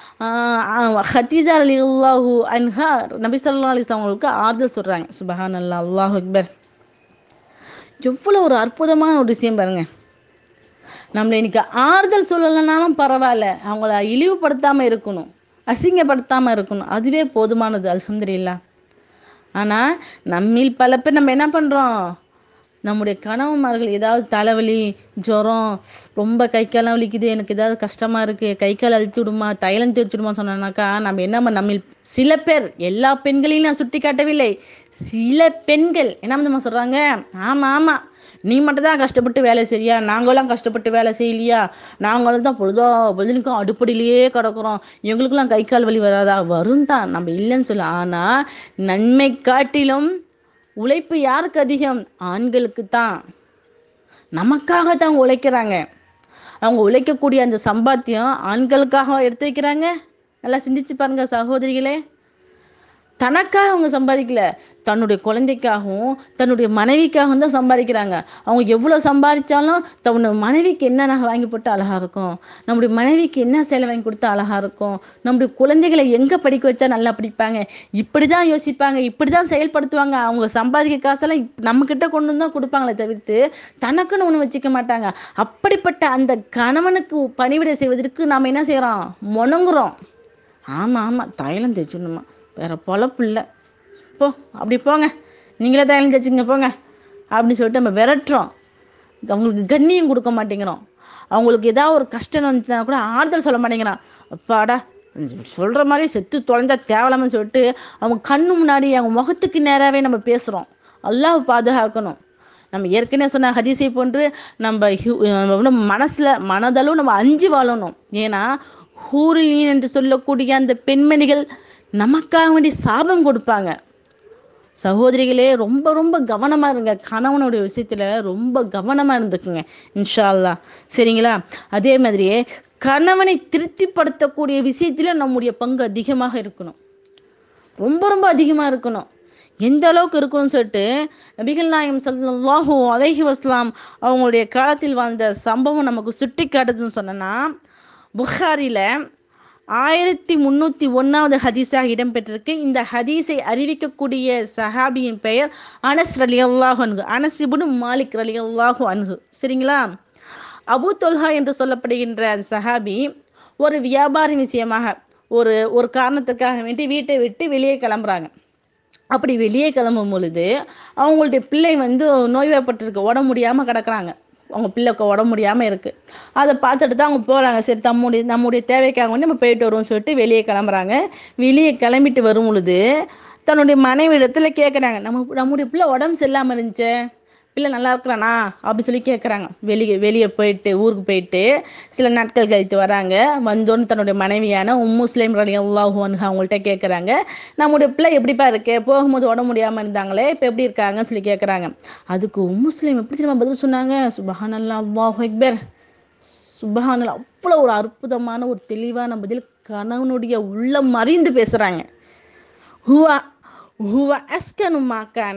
ஹதீஜா ரலியல்லாஹு அன்ஹா நபி ஸல்லல்லாஹு அலைஹி வஸல்லம் அவங்களுக்கு ஆறுதல் சொல்கிறாங்க. சுப்ஹானல்லாஹ், அல்லாஹு அக்பர். எவ்வளோ ஒரு அற்புதமான ஒரு விஷயம் பாருங்க. நம்மளை இன்னைக்கு ஆறுதல் சொல்லலைனாலும் பரவாயில்ல, அவங்கள இழிவுபடுத்தாமல் இருக்கணும், அசிங்கப்படுத்தாமல் இருக்கணும், அதுவே போதுமானது. அல்ஹம்துலில்லாஹ். ஆனால் நம்மில் பல பேர் நம்ம என்ன பண்ணுறோம், நம்முடைய கணவன்மார்கள் ஏதாவது தலைவலி, ஜுரம், ரொம்ப கை காலம் வலிக்குது, எனக்கு ஏதாவது கஷ்டமாக இருக்குது, கை கால் அழுத்தி விடுமா, தைலம் தேய்ச்சி விடுமா சொன்னாக்கா நம்ம என்ன பண்ண, நம்ம சில பேர், எல்லா பெண்களையும் நான் சுட்டி காட்டவில்லை, சில பெண்கள் என்ன நம்ம சொல்கிறாங்க, ஆமாம் ஆமாம் நீ மட்டும் தான் கஷ்டப்பட்டு வேலை செய்யா, நாங்களாம் கஷ்டப்பட்டு வேலை செய்யலையா, நாங்களும் தான் பொழுதோ பொழுதுக்கும் அடுப்படியிலேயே கிடக்குறோம், எங்களுக்கெல்லாம் கை கால் வலி வராதா? வரும் தான், நம்ம இல்லைன்னு சொல்ல. ஆனால் நன்மை காட்டிலும் உழைப்பு யாருக்கு அதிகம்? ஆண்களுக்கு தான். நமக்காக தான் உழைக்கிறாங்க. அவங்க உழைக்கக்கூடிய அந்த சம்பாத்தியம் ஆண்களுக்காக எடுத்து வைக்கிறாங்க. நல்லா சிந்திச்சு பாருங்க சகோதரிகளே. தனக்காக அவங்க சம்பாதிக்கல, தன்னுடைய குழந்தைக்காகவும் தன்னுடைய மனைவிக்காகவும் தான் சம்பாதிக்கிறாங்க. அவங்க எவ்வளோ சம்பாதிச்சாலும் தன்னுடைய மனைவிக்கு என்ன நகை வாங்கி போட்டு அழகாக இருக்கும், நம்முடைய மனைவிக்கு என்ன சேலை வாங்கி கொடுத்தா அழகாக இருக்கும், நம்முடைய குழந்தைகளை எங்கே படிக்க வச்சா நல்லா படிப்பாங்க, இப்படி தான் யோசிப்பாங்க, இப்படி தான் செயல்படுத்துவாங்க. அவங்க சம்பாதிக்க காசெல்லாம் நம்மக்கிட்ட கொண்டு தான் கொடுப்பாங்களே தவிர்த்து தனக்குன்னு ஒன்று வச்சுக்க மாட்டாங்க. அப்படிப்பட்ட அந்த கணவனுக்கு பணிவிடை செய்வதற்கு நாம் என்ன செய்கிறோம், முணங்குறோம். ஆமாம் ஆமாம் தைலம் தேய்ச்சிடணுமா, வேறு பொழப்பு இல்லை, போ அப்படி போங்க, நீங்களே தைலம் தேய்ச்சிங்க போங்க அப்படின்னு சொல்லிட்டு நம்ம விரட்டுறோம். அவங்களுக்கு கண்ணியம் கொடுக்க மாட்டேங்கிறோம். அவங்களுக்கு ஏதாவது ஒரு கஷ்டம் வந்துச்சுன்னா கூட ஆறுதல் சொல்ல மாட்டேங்கிறான். அப்பாடா சொல்கிற மாதிரி செத்து தொலைஞ்சா தேவலாமன்னு சொல்லிட்டு அவங்க கண்ணு முன்னாடி அவங்க முகத்துக்கு நேராகவே நம்ம பேசுகிறோம். அல்லாஹ் பாதுகாக்கணும். நம்ம ஏற்கனவே சொன்ன ஹதீஸை போன்று நம்ம மனசில் மனதளவு நம்ம அஞ்சு வாழணும். ஏன்னா ஹூரின் என்று சொல்லக்கூடிய அந்த பெண்மணிகள் நமக்காக வேண்டி சாபம் கொடுப்பாங்க. சகோதரிகளே, ரொம்ப ரொம்ப கவனமாக இருங்க. கணவனுடைய விஷயத்தில் ரொம்ப கவனமாக இருந்துக்குங்க இன்ஷா அல்லாஹ். சரிங்களா? அதே மாதிரியே கணவனை திருப்திப்படுத்தக்கூடிய விஷயத்தில் நம்முடைய பங்கு அதிகமாக இருக்கணும், ரொம்ப ரொம்ப அதிகமாக இருக்கணும். எந்த அளவுக்கு இருக்கணும்னு சொல்லிட்டு நபிகள் நாயகம் ஸல்லல்லாஹு அலைஹி வஸல்லம் அவங்களுடைய காலத்தில் வாழ்ந்த சம்பவம் நமக்கு சுட்டி காட்டுதுன்னு சொன்னோன்னா, புகாரியில் ஆயிரத்தி முந்நூற்றி ஒன்றாவது ஹதீஸாக இடம்பெற்றிருக்கு. இந்த ஹதீஸை அறிவிக்கக்கூடிய சஹாபியின் பெயர் அனஸ் ரலியல்லாஹு அன்ஹு, அனஸ் இப்னு மாலிக் ரலியல்லாஹு அன்ஹு. சரிங்களா? அபூ தொல்ஹா என்று சொல்லப்படுகின்ற அந்த சஹாபி ஒரு வியாபாரி விஷயமாக ஒரு ஒரு காரணத்துக்காக வேண்டி வீட்டை விட்டு வெளியே கிளம்புறாங்க. அப்படி வெளியே கிளம்பும் பொழுது அவங்களுடைய பிள்ளை வந்து நோய்வாய்ப்பட்டிருக்கு, உடம்பு முடியாமல் கிடக்குறாங்க. அவங்க பிள்ளைக்கு உடம்பு முடியாமல் இருக்குது. அதை பார்த்துட்டு தான் அவங்க போகிறாங்க. சரி நம்முடைய நம்முடைய தேவைக்காக வந்து நம்ம போயிட்டு வருவோம்னு சொல்லிட்டு வெளியே கிளம்புறாங்க. வெளியே கிளம்பிட்டு வரும் பொழுது தன்னுடைய மனைவி இடத்துல கேட்குறாங்க, நம்ம நம்முடைய பிள்ளை உடம்பு சரியில்லாமல் இருந்துச்சு, பிள்ளை நல்லா இருக்கிறானா அப்படின்னு சொல்லி கேட்குறாங்க. வெளியே வெளியே போயிட்டு ஊருக்கு போயிட்டு சில நாட்கள் கழித்து வராங்க. வந்தோன்னு தன்னுடைய மனைவியான உம்மு சுலைம் ரலியல்லாஹு அன்ஹா அவங்கள்ட்ட கேட்குறாங்க, நம்முடைய பிள்ளை எப்படிப்பா இருக்கு, போகும்போது உடம்பு முடியாமல் இருந்தாங்களே, இப்போ எப்படி இருக்காங்கன்னு சொல்லி கேட்குறாங்க. அதுக்கு உம்மு சுலைம் எப்படி தெரியுமா பதில் சொன்னாங்க? சுப்ஹானல்லாஹ், அல்லாஹு அக்பர், சுப்ஹானல்லாஹ். அவ்வளோ ஒரு அற்புதமான ஒரு தெளிவான பதில். கணவனுடைய உள்ளம் அறிந்து பேசுகிறாங்க. ஹுவா ஹுவா அஸ்கனு மாக்கான,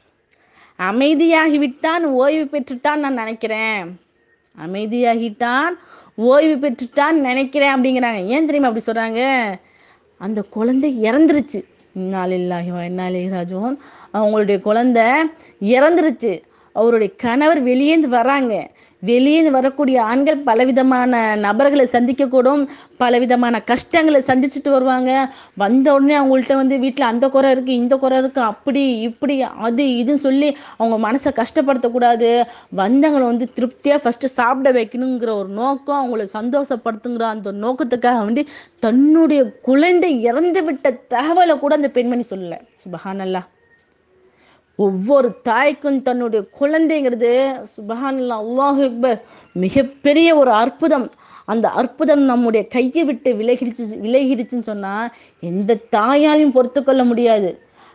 அமைதியாகிவிட்டான், ஓய்வு பெற்றுட்டான் நான் நினைக்கிறேன், அமைதியாகிட்டான், ஓய்வு பெற்றுட்டான் நினைக்கிறேன் அப்படிங்கிறாங்க. ஏன் தெரியுமா அப்படி சொல்கிறாங்க? அந்த குழந்தை இறந்துருச்சு. இன்னா லில்லாஹி வ இன்னா இலைஹி ராஜிஊன். அவங்களுடைய குழந்தை இறந்துருச்சு. அவருடைய கணவர் வெளியேந்து வராங்க. வெளியேந்து வரக்கூடிய ஆண்கள் பலவிதமான நபர்களை சந்திக்கக்கூடும், பலவிதமான கஷ்டங்களை சந்திச்சுட்டு வருவாங்க. வந்த உடனே அவங்கள்ட்ட வந்து வீட்டில் அந்த குறை இருக்குது, இந்த குறை இருக்குது, அப்படி இப்படி அது இதுன்னு சொல்லி அவங்க மனசை கஷ்டப்படுத்தக்கூடாது. வந்தவங்களை வந்து திருப்தியாக ஃபஸ்ட்டு சாப்பிட வைக்கணுங்கிற ஒரு நோக்கம், அவங்கள சந்தோஷப்படுத்துங்கிற அந்த நோக்கத்துக்காக வேண்டி தன்னுடைய குழந்தை இறந்து விட்ட தகவலை கூட அந்த பெண்மணி சொல்லலை. சுப்ஹானல்லாஹ். ஒவ்வொரு தாய்க்கும் தன்னுடைய குழந்தைங்கிறது சுப்ஹானல்லாஹ், அல்லாஹு அக்பர், மிகப்பெரிய ஒரு அற்புதம். அந்த அற்புதம் நம்முடைய கையை விட்டு விலகிடுச்சு விலகிடுச்சுன்னு சொன்னால் எந்த தாயாலையும் பொறுத்து கொள்ள முடியாது.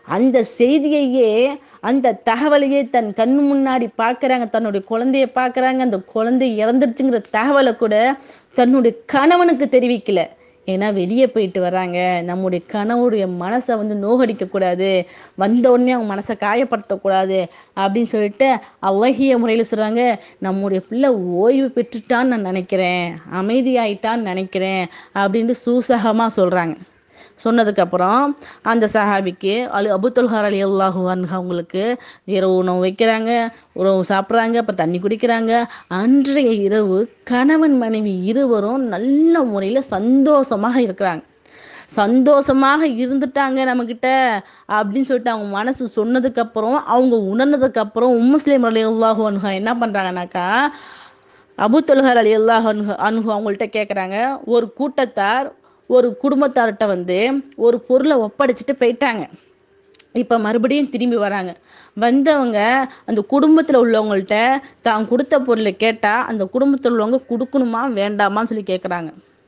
அந்த செய்தியையே அந்த தகவலையே தன் கண்ணு முன்னாடி பார்க்குறாங்க, தன்னுடைய குழந்தைய பார்க்குறாங்க. அந்த குழந்தை இறந்துருச்சுங்கிற தகவலை கூட தன்னுடைய கணவனுக்கு தெரிவிக்கல. ஏன்னா வெளியே போயிட்டு வராங்க, நம்முடைய கணவனுடைய மனசை வந்து நோகடிக்கக்கூடாது, வந்த உடனே அவங்க மனசை காயப்படுத்தக்கூடாது அப்படின்னு சொல்லிட்டு அழகிய முறையில் சொல்கிறாங்க, நம்முடைய பிள்ளை ஓய்வு பெற்றுட்டான்னு நான் நினைக்கிறேன், அமைதியாயிட்டான்னு நினைக்கிறேன் அப்படின்னு சூசகமாக சொல்கிறாங்க. சொன்னதுக்கப்புறம் அந்த சஹாபிக்கு அலு அபூத்தல்ஹார் ரலியல்லாஹு அன்ஹு அவங்களுக்கு இரவு உணவு வைக்கிறாங்க, உணவு சாப்பிட்றாங்க, அப்புறம் தண்ணி குடிக்கிறாங்க. அன்றைய இரவு கணவன் மனைவி இருவரும் நல்ல முறையில் சந்தோஷமாக இருக்கிறாங்க. சந்தோஷமாக இருந்துட்டாங்க நம்மக்கிட்ட அப்படின்னு சொல்லிட்டு அவங்க மனசு சொன்னதுக்கப்புறம், அவங்க உணர்ந்ததுக்கப்புறம் உம்மு சுலைம் ரலியல்லாஹு அன்ஹா என்ன பண்ணுறாங்கனாக்கா, அபூத்தல்ஹார் ரலியல்லாஹு அன்ஹு அன்ஹு அவங்கள்ட்ட கேட்குறாங்க, ஒரு கூட்டத்தார் ஒரு குடும்பத்தார்கிட்ட வந்து ஒரு பொருளை ஒப்படைச்சிட்டு போயிட்டாங்க. இப்போ மறுபடியும் திரும்பி வராங்க. வந்தவங்க அந்த குடும்பத்தில் உள்ளவங்கள்ட்ட தான் கொடுத்த பொருளை கேட்டால் அந்த குடும்பத்தில் உள்ளவங்க கொடுக்கணுமா வேண்டாமான்னு சொல்லி கேட்குறாங்க.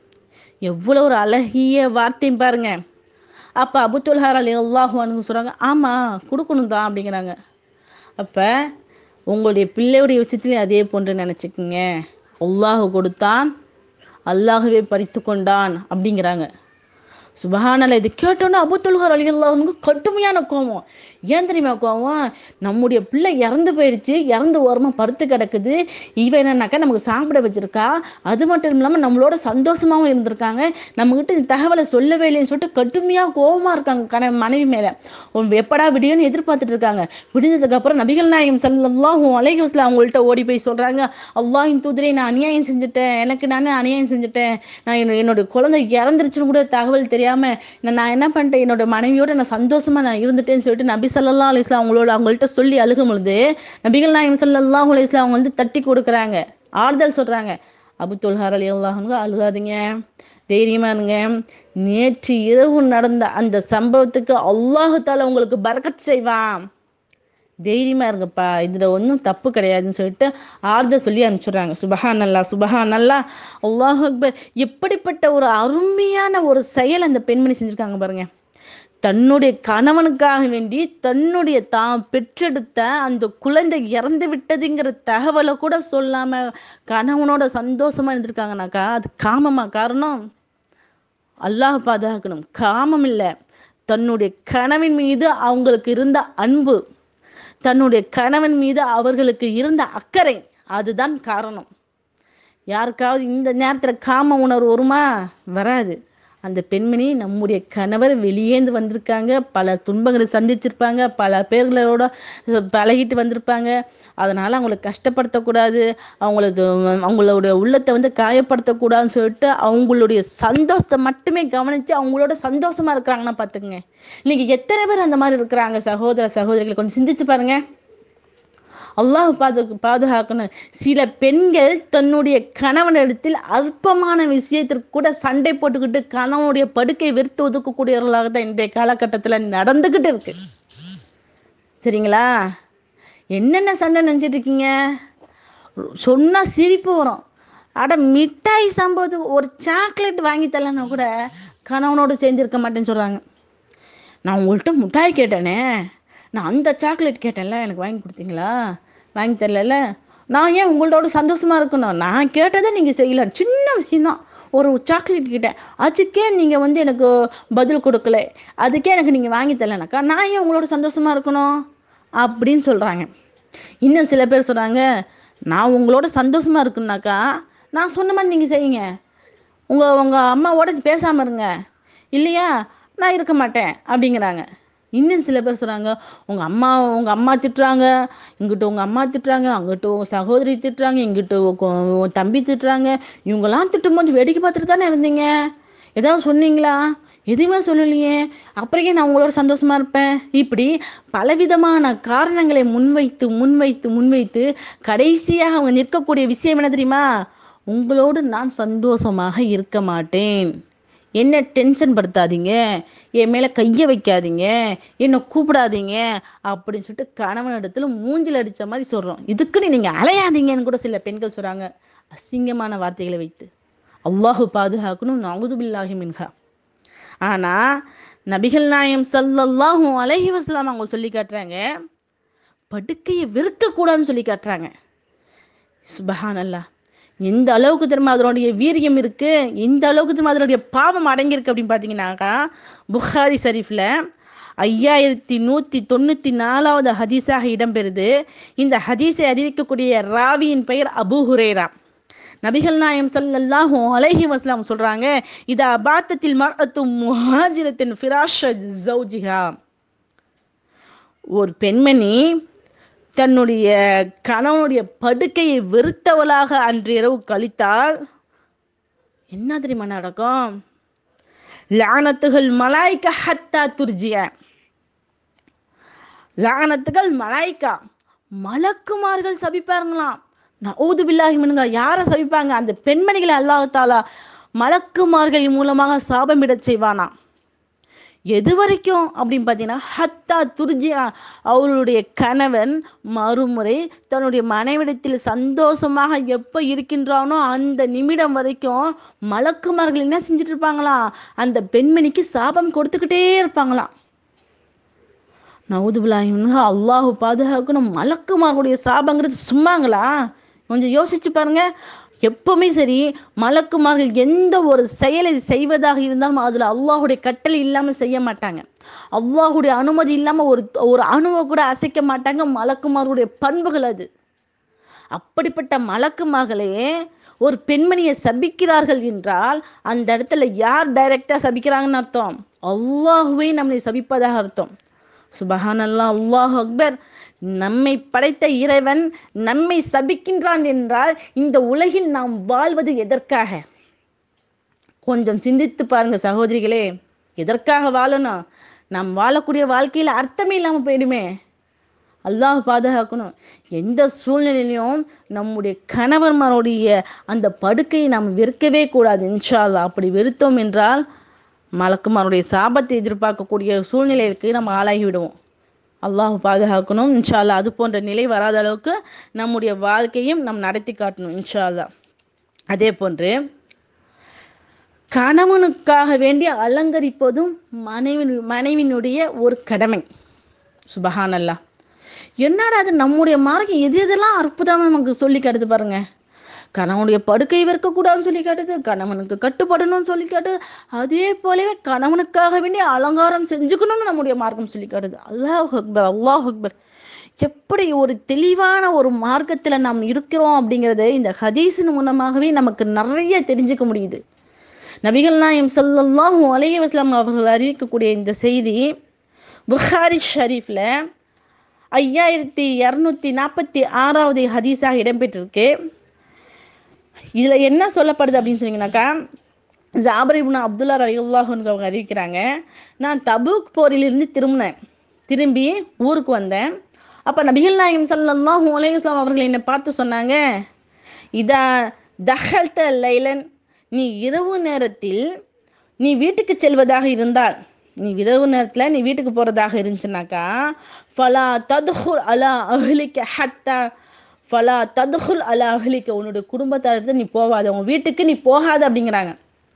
எவ்வளோ ஒரு அழகிய வார்த்தையும் பாருங்க. அப்போ அபூத்தல்ஹார் ரலியல்லாஹு அன்ஹு சொல்கிறாங்க, ஆமாம் கொடுக்கணும் தான் அப்படிங்கிறாங்க. அப்போ உங்களுடைய பிள்ளையுடைய விஷயத்துலையும் அதே போன்று நினச்சிக்கோங்க, அல்லாஹ் கொடுத்தான், அல்லாஹ்வே பறித்து கொண்டான் அப்படிங்கிறாங்க. சுபஹானல்லாஹ். இது கேட்டோன்னா அபூத்தல்ஹார் ரலியல்லாஹு அன்ஹு கடுமையான கோபம். ஏன் தெரியுமா கோபம்? நம்முடைய பிள்ளை இறந்து போயிடுச்சு, இறந்து ஓரமாக படுத்து கிடக்குது, இவன் என்னன்னாக்கா நமக்கு சாப்பிட வச்சிருக்கா, அது மட்டும் இல்லாமல் நம்மளோட சந்தோஷமாகவும் இருந்திருக்காங்க, நம்மகிட்ட இந்த தகவலை சொல்லவே இல்லைன்னு சொல்லிட்டு கடுமையாக கோபமாக இருக்காங்க கண மனைவி மேலே. எப்படா விடியோன்னு எதிர்பார்த்துட்டு இருக்காங்க. விடிஞ்சதுக்கப்புறம் நபிகள் நாயகம் ஸல்லல்லாஹு அலைஹி வஸல்லம் அவங்கள்ட்ட ஓடி போய் சொல்கிறாங்க, அல்லாஹ்வின் தூதரே நான் அநியாயம் செஞ்சுட்டேன், எனக்கு நானே அநியாயம் செஞ்சுட்டேன், நான் என்னோட குழந்தை இறந்துருச்சுன்னு கூட தகவல் தெரியாமல் நான் என்ன பண்ணிட்டேன், என்னோட மனைவியோட நான் சந்தோஷமா நான் இருந்துட்டேன்னு சொல்லிட்டு நபி ஸல்லல்லாஹு அலைஹி வஸல்லம் அவங்களோட அவங்கள்ட்ட சொல்லி அழுகும் பொழுது நபிகள் நாயகம் ஸல்லல்லாஹு அலைஹி வஸல்லம் அவங்க வந்து தட்டி கொடுக்குறாங்க, ஆறுதல் சொல்றாங்க. அபூத்தல்ஹார் ரலியல்லாஹு அன்ஹு அழுகாதீங்க, தைரியமா இருங்க, நேற்று இரவு நடந்த அந்த சம்பவத்துக்கு அல்லாஹ் தஆலா உங்களுக்கு பரக்கத் செய்வான், தைரியமா இருங்கப்பா, இதுல ஒன்றும் தப்பு கிடையாதுன்னு சொல்லிட்டு ஆறுதல் சொல்லி அனுப்பிச்சுடுறாங்க. சுபஹானல்லாஹ் சுபஹானல்லாஹ், அல்லாஹ் அக்பர். எப்படிப்பட்ட ஒரு அருமையான ஒரு செயல் அந்த பெண்மணி செஞ்சுருக்காங்க பாருங்க. தன்னுடைய கணவனுக்காக வேண்டி தன்னுடைய தான் பெற்றெடுத்த அந்த குழந்தை இறந்து விட்டதுங்கிற தகவலை கூட சொல்லாம கணவனோட சந்தோஷமா இருந்திருக்காங்கனாக்கா அது காமமா? காரணம் அல்லாஹ் பாதுகாக்கணும், காமம் இல்லை, தன்னுடைய கணவன் மீது அவங்களுக்கு இருந்த அன்பு, தன்னுடைய கணவன் மீது அவர்களுக்கு இருந்த அக்கறை, அதுதான் காரணம். யாருக்காவது இந்த நேரத்தில் காம உணர்வு வருமா? வராது. அந்த பெண்மணி நம்முடைய கணவர் வெளியேந்து வந்திருக்காங்க, பல துன்பங்களை சந்திச்சிருப்பாங்க, பல பேர்களோட பழகிட்டு வந்திருப்பாங்க, அதனால் அவங்களை கஷ்டப்படுத்தக்கூடாது, அவங்களது அவங்களோட உள்ளத்தை வந்து காயப்படுத்தக்கூடாதுன்னு சொல்லிட்டு அவங்களுடைய சந்தோஷத்தை மட்டுமே கவனித்து அவங்களோட சந்தோஷமாக இருக்கிறாங்கன்னா பார்த்துக்குங்க. இன்னைக்கு எத்தனை பேர் அந்த மாதிரி இருக்கிறாங்க சகோதர சகோதரிகளை கொஞ்சம் சிந்திச்சு பாருங்க. அல்லாஹ் பாது பாதுகாக்கணும். சில பெண்கள் தன்னுடைய கணவனிடத்தில் அற்பமான விஷயத்திற்கு கூட சண்டை போட்டுக்கிட்டு கணவனுடைய படுக்கை வெறுத்து ஒதுக்கக்கூடியவர்களாக தான் இன்றைய காலகட்டத்தில் நடந்துக்கிட்டு இருக்கு. சரிங்களா? என்னென்ன சண்டை நினச்சிட்டு இருக்கீங்க? சொன்னால் சிரிப்பு வரும். அட மிட்டாய் சம்பவத்துக்கு ஒரு சாக்லேட் வாங்கி தரலன்னா கூட கணவனோடு சேர்ந்துருக்க மாட்டேன்னு சொல்கிறாங்க. நான் உங்கள்கிட்ட மிட்டாய் கேட்டேனே, நான் அந்த சாக்லேட் கேட்டேன்ல, எனக்கு வாங்கி கொடுத்தீங்களா? வாங்கி தரல. நான் ஏன் உங்களோட சந்தோஷமாக இருக்கணும்? நான் கேட்டதை நீங்கள் செய்யலாம், சின்ன விஷயந்தான், ஒரு சாக்லேட் கேட்டேன், அதுக்கே நீங்கள் வந்து எனக்கு பதில் கொடுக்கல, அதுக்கே எனக்கு நீங்கள் வாங்கி தரலனாக்கா நான் ஏன் உங்களோட சந்தோஷமாக இருக்கணும் அப்படின்னு சொல்கிறாங்க. இன்னும் சில பேர் சொல்கிறாங்க, நான் உங்களோட சந்தோஷமாக இருக்குன்னாக்கா நான் சொன்ன மாதிரி நீங்கள் செய்யுங்க, உங்கள் உங்கள் அம்மாவோட பேசாமல் இருங்க, இல்லையா நான் இருக்க மாட்டேன் அப்படிங்கிறாங்க. இன்னும் சில பேர் சொல்கிறாங்க, உங்கள் அம்மா உங்கள் அம்மா திட்டுறாங்க, இங்கிட்ட உங்கள் அம்மா திட்டுறாங்க, அங்கிட்ட உங்கள் சகோதரி திட்டுறாங்க, இங்கிட்ட உங்கள் தம்பி திட்டுறாங்க, இவங்கெல்லாம் திட்டும்போது வேடிக்கை பார்த்துட்டு தானே இருந்தீங்க, ஏதாவது சொன்னீங்களா? எதுவுமே சொல்லலையே, அப்புறம் ஏன் நான் உங்களோட சந்தோஷமாக இருப்பேன்? இப்படி பலவிதமான காரணங்களை முன்வைத்து முன்வைத்து முன்வைத்து கடைசியாக அவங்க நிற்கக்கூடிய விஷயம் என்ன தெரியுமா? உங்களோடு நான் சந்தோஷமாக இருக்க மாட்டேன், என்ன டென்ஷன் படுத்தாதீங்க, என் மேலே கையை வைக்காதீங்க, என்னை கூப்பிடாதீங்க அப்படின்னு சொல்லிட்டு கணவன் இடத்துல மூஞ்சில் அடித்த மாதிரி சொல்கிறோம். இதுக்குன்னு நீங்கள் அலையாதீங்கன்னு கூட சில பெண்கள் சொல்கிறாங்க, அசிங்கமான வார்த்தைகளை வைத்து. அல்லாஹு பாதுகாக்கணும், நவுது பில்லாஹி மின்ஹா. ஆனா நபிகள் நாயகம் ஸல்லல்லாஹு அலைஹி வஸல்லம் அவங்க சொல்லி காட்டுறாங்க, படுக்கையை வெறுக்க கூடாதுன்னு சொல்லி காட்டுறாங்க. சுபஹானல்லாஹ். எந்த அளவுக்கு தெரியுமா அதனுடைய வீரியம் இருக்கு, எந்த அளவுக்கு தெரியுமா அதனுடைய பாவம் அடங்கியிருக்கு அப்படின்னு பார்த்தீங்கன்னாக்கா, புகாரி ஷரீஃப்ல ஐயாயிரத்தி நூற்றி தொண்ணூற்றி நாலாவது ஹதீஸாக இடம்பெறுது. இந்த ஹதீஸை அறிவிக்கக்கூடிய ராவியின் பெயர் அபூ ஹுரைரா. நபிகள் நாயம் ஸல்லல்லாஹு அலைஹி வஸல்லம் சொல்றாங்க, இதா பாத்தத்தில் மர்அத்து முஹாஜிரத்தின் ஃபிராஷ ஜௌஜிஹா. ஒரு பெண்மணி தன்னுடைய கணவனுடைய படுக்கையை வெறுத்தவளாக அன்று இரவு கழித்தால் என்ன தெரியுமா நடக்கும்? லானத்துகள் மலாய்க்கா ஹத்தா துர்ஜிய. லானத்துகள் மலாய்க்கா, மலக்குமார்கள் சபிப்பார்களாம். நஊது பில்லாஹி மின்ஹா. யாரை சபிப்பாங்க? அந்த பெண்மணிகளை அல்லாஹ் தஆலா மலக்குமார்கள் மூலமாக சாபமிடச் செய்வானா. எது வரைக்கும் அப்படின்னு பார்த்தீங்கன்னா, ஹத்தா துர்ஜியா, அவளுடைய கணவன் மறுமுறை தன்னுடைய மனைவிடத்தில் சந்தோஷமாக எப்போ இருக்கின்றானோ அந்த நிமிடம் வரைக்கும் மலக்குமார்கள் என்ன செஞ்சுட்டு இருப்பாங்களாம்? அந்த பெண்மணிக்கு சாபம் கொடுத்துக்கிட்டே இருப்பாங்களாம். நவுதுபில்லாஹி மின்ஹா. அல்லாஹ் பாதுகாக்கணும். மலக்குமார்களுடைய சாபங்கிறது சும்மாங்களா? கொஞ்சம் யோசிச்சு பாருங்க. எப்பவுமே சரி, மலக்குமார்கள் எந்த ஒரு செயலை செய்வதாக இருந்தாலும் அதில் அல்லாஹுடைய கட்டளை இல்லாமல் செய்ய மாட்டாங்க. அல்லாஹுடைய அனுமதி இல்லாமல் ஒரு ஒரு அணுவை கூட அசைக்க மாட்டாங்க. மலக்குமார்களுடைய பண்புகள் அது. அப்படிப்பட்ட மலக்குமார்களே ஒரு பெண்மணியை சபிக்கிறார்கள் என்றால் அந்த இடத்துல யார் டைரக்டா சபிக்கிறாங்கன்னு அர்த்தம்? அல்லாஹுவே நம்மை சபிப்பதாக அர்த்தம். சுபஹானல்லாஹ், அல்லாஹ் அக்பர். நம்மை படைத்த இறைவன் நம்மை சபிக்கின்றான் என்றால் இந்த உலகில் நாம் வாழ்வது எதற்காக? கொஞ்சம் சிந்தித்து பாருங்க சகோதரிகளே. எதற்காக வாழணும்? நாம் வாழக்கூடிய வாழ்க்கையில் அர்த்தமே இல்லாமல் போயிடுமே. அல்லாஹ் பாதுகாக்கணும். எந்த சூழ்நிலையிலும் நம்முடைய கணவன்மாருடைய அந்த படுக்கையை நாம் வெறுக்கவே கூடாது இன்ஷா அல்லாஹ். அப்படி வெறுத்தோம் என்றால் மலக்குமாருடைய சாபத்தை எதிர்பார்க்கக்கூடிய சூழ்நிலைக்கு நம்ம ஆளாகி விடுவோம். அல்லாஹ் பாதுகாக்கணும் இன்ஷா அல்லாஹ். அது போன்ற நிலை வராத அளவுக்கு நம்முடைய வாழ்க்கையும் நாம் நடத்தி காட்டணும் இன்ஷா அல்லாஹ். அதே போன்று கணவனுக்காக வேண்டிய அலங்கரிப்பதும் மனைவி மனைவியினுடைய ஒரு கடமை. சுபஹானல்லாஹ். என்னடா அது நம்முடைய மார்க்கம் எது எதெல்லாம் அற்புதமாக நமக்கு சொல்லி காட்டுது பாருங்க. கணவனுடைய படுக்கை வெறுக்கக்கூடாதுன்னு சொல்லி காட்டுது, கணவனுக்கு கட்டுப்படணும்னு சொல்லி காட்டுது. அதே போலவே கணவனுக்காக வேண்டிய அலங்காரம் செஞ்சுக்கணும்னு நம்முடைய மார்க்கம் சொல்லி காட்டுது. அல்லாஹ் அக்பர், அல்லாஹ் அக்பர். எப்படி ஒரு தெளிவான ஒரு மார்க்கத்தில் நாம் இருக்கிறோம் அப்படிங்கிறது இந்த ஹதீஸின் மூலமாகவே நமக்கு நிறைய தெரிஞ்சுக்க முடியுது. நபிகள் நாயகம் ஸல்லல்லாஹு அலைஹி வஸல்லம் அவர்கள் அறிவிக்கக்கூடிய இந்த செய்தி புகாரி ஷரீஃப்ல ஐயாயிரத்தி இரநூத்தி நாற்பத்தி ஆறாவது ஹதீஸாக இடம்பெற்றிருக்கு. இதில் என்ன சொல்லப்படுது அப்படின்னு சொன்னீங்கன்னாக்கா, ஜாபர் இப்னு அப்துல்லா ரலியல்லாஹு அன்ஹு அவங்க அறிவிக்கிறாங்க, நான் தபூக் போரிலிருந்து திரும்பினேன் திரும்பி ஊருக்கு வந்தேன். அப்போ நபிகள் நாயகம் ஸல்லல்லாஹு அலைஹி வஸல்லம் அவர்கள் என்னை பார்த்து சொன்னாங்க, இதா தஹல்த லைலன், நீ இரவு நேரத்தில் நீ வீட்டுக்கு செல்வதாக இருந்தால், நீ இரவு நேரத்தில் நீ வீட்டுக்கு போகிறதாக இருந்துச்சுனாக்கா, ஃபலா ததுஹுல் அலா அஹ்லிக ஹத்தா ஃபலா ததுஹுல் அலா அஹ்லிக, உன்னுடைய குடும்பத்தாருக்கு நீ போகாத, உன் வீட்டுக்கு நீ போகாத அப்படிங்கிறாங்க.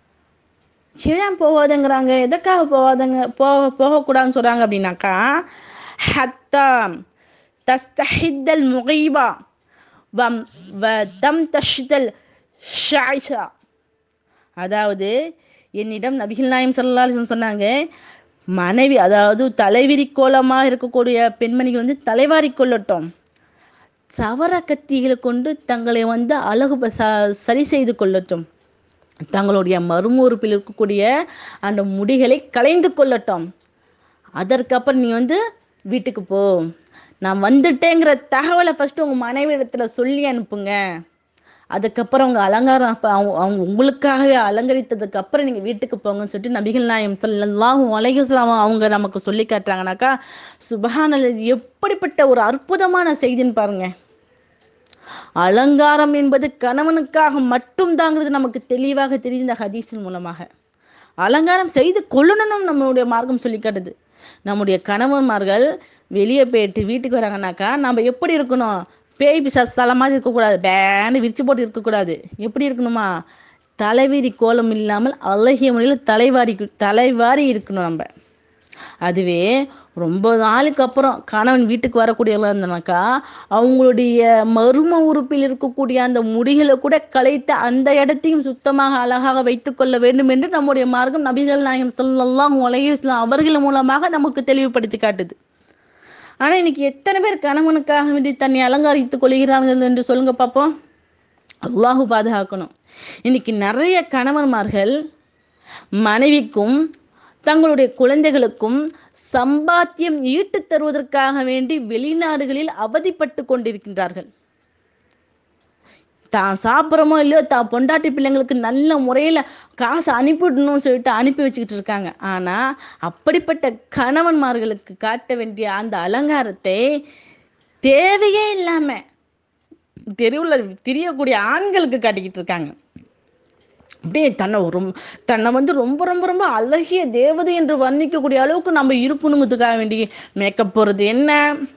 ஏன் போகாதங்கிறாங்க? எதற்காக போகாதங்க போக போகக்கூடாதுன்னு சொல்கிறாங்க அப்படின்னாக்கா, ஹத்தா தஸ்தஹித்தல் முகீபா வம் வ தம் தஷ்தல் ஷாயிஷா. அதாவது என்னிடம் நபிகள் நாயகம் ஸல்லல்லாஹு அலைஹி வஸல்லம் சொன்னாங்க, மனைவி அதாவது தலைவிரி கோலமாக இருக்கக்கூடிய பெண்மணிகள் வந்து தலைவாரி கொள்ளட்டும், சவர கத்திகளை கொண்டு தங்களை வந்து அழகு சரி செய்து கொள்ளட்டும், தங்களுடைய மறுமுறுப்பில் இருக்கக்கூடிய அந்த முடிகளை களைந்து கொள்ளட்டும், அதற்கப்புறம் நீ வந்து வீட்டுக்கு போ, நான் வந்துட்டேங்கிற தகவலை ஃபஸ்ட்டு உங்கள் மனைவி இடத்துல சொல்லி அனுப்புங்க, அதுக்கப்புறம் அவங்க அலங்காரம் அவங்க அவங்க உங்களுக்காகவே அலங்கரித்ததுக்கு அப்புறம் நீங்கள் வீட்டுக்கு போங்கன்னு சொல்லிட்டு நபிகள் நாயகம் ஸல்லல்லாஹு அலைஹி வஸல்லம் அவங்க நமக்கு சொல்லி காட்டுறாங்கனாக்கா, சுபஹானல்லாஹ், எப்படிப்பட்ட ஒரு அற்புதமான செய்தின்னு பாருங்க. அலங்காரம் என்பது கணவனுக்காக மட்டும் தாங்கிறது நமக்கு தெளிவாக தெரியும் இந்த ஹதீஸின் மூலமாக. அலங்காரம் செய்து கொள்ளணும் நம்மளுடைய மார்க்கம் சொல்லி காட்டுது. நம்முடைய கணவன்மார்கள் வெளியே போயிட்டு வீட்டுக்கு வராங்கனாக்கா நம்ம எப்படி இருக்கணும்? பேய் பிசாசு தலை மாதிரி இருக்கக்கூடாது, பேன்னு விரிச்சு போட்டு இருக்கக்கூடாது. எப்படி இருக்கணுமா? தலைவிரி கோலம் இல்லாமல் அழகிய முறையில் தலைவாரி தலைவாரி இருக்கணும் நம்ம. அதுவே ரொம்ப நாளுக்கு அப்புறம் கணவன் வீட்டுக்கு வரக்கூடியவங்களா இருந்தனாக்கா அவங்களுடைய மர்ம உறுப்பில் இருக்கக்கூடிய அந்த முடிகளை கூட களைத்து அந்த இடத்தையும் சுத்தமாக அழகாக வைத்துக் கொள்ள வேண்டும் என்று நம்முடைய மார்க்கம் நபிகள் நாயகம் ஸல்லல்லாஹு அலைஹி வஸல்லம் அவர்கள் மூலமாக நமக்கு தெளிவுபடுத்தி காட்டுது. ஆனா இன்னைக்கு எத்தனை பேர் கணவனுக்காக வேண்டி தன்னை அலங்கரித்துக் கொள்கிறார்கள் என்று சொல்லுங்க பார்ப்போம். அல்லாஹு பாதுகாக்கணும். இன்னைக்கு நிறைய கணவன்மார்கள் மனைவிக்கும் தங்களுடைய குழந்தைகளுக்கும் சம்பாத்தியம் ஈட்டு தருவதற்காக வேண்டி வெளிநாடுகளில் அவதிப்பட்டு கொண்டிருக்கின்றார்கள். தான் சாப்பிட்றோமோ இல்லையோ தான் பொண்டாட்டி பிள்ளைங்களுக்கு நல்ல முறையில் காசு அனுப்பிவிடணும்னு சொல்லிட்டு அனுப்பி வச்சுக்கிட்டு இருக்காங்க. ஆனால் அப்படிப்பட்ட கணவன்மார்களுக்கு காட்ட வேண்டிய அந்த அலங்காரத்தை தேவையே இல்லாமல் தெருவில் திரியக்கூடிய ஆண்களுக்கு காட்டிக்கிட்டு இருக்காங்க. அப்படியே தன்னை ரொம்ப தன்னை வந்து ரொம்ப ரொம்ப ரொம்ப அழகிய தேவதை என்று வர்ணிக்கக்கூடிய அளவுக்கு நம்ம இருக்கணுங்கிறதுக்காக வேண்டி மேக்கப் போடுறது என்ன,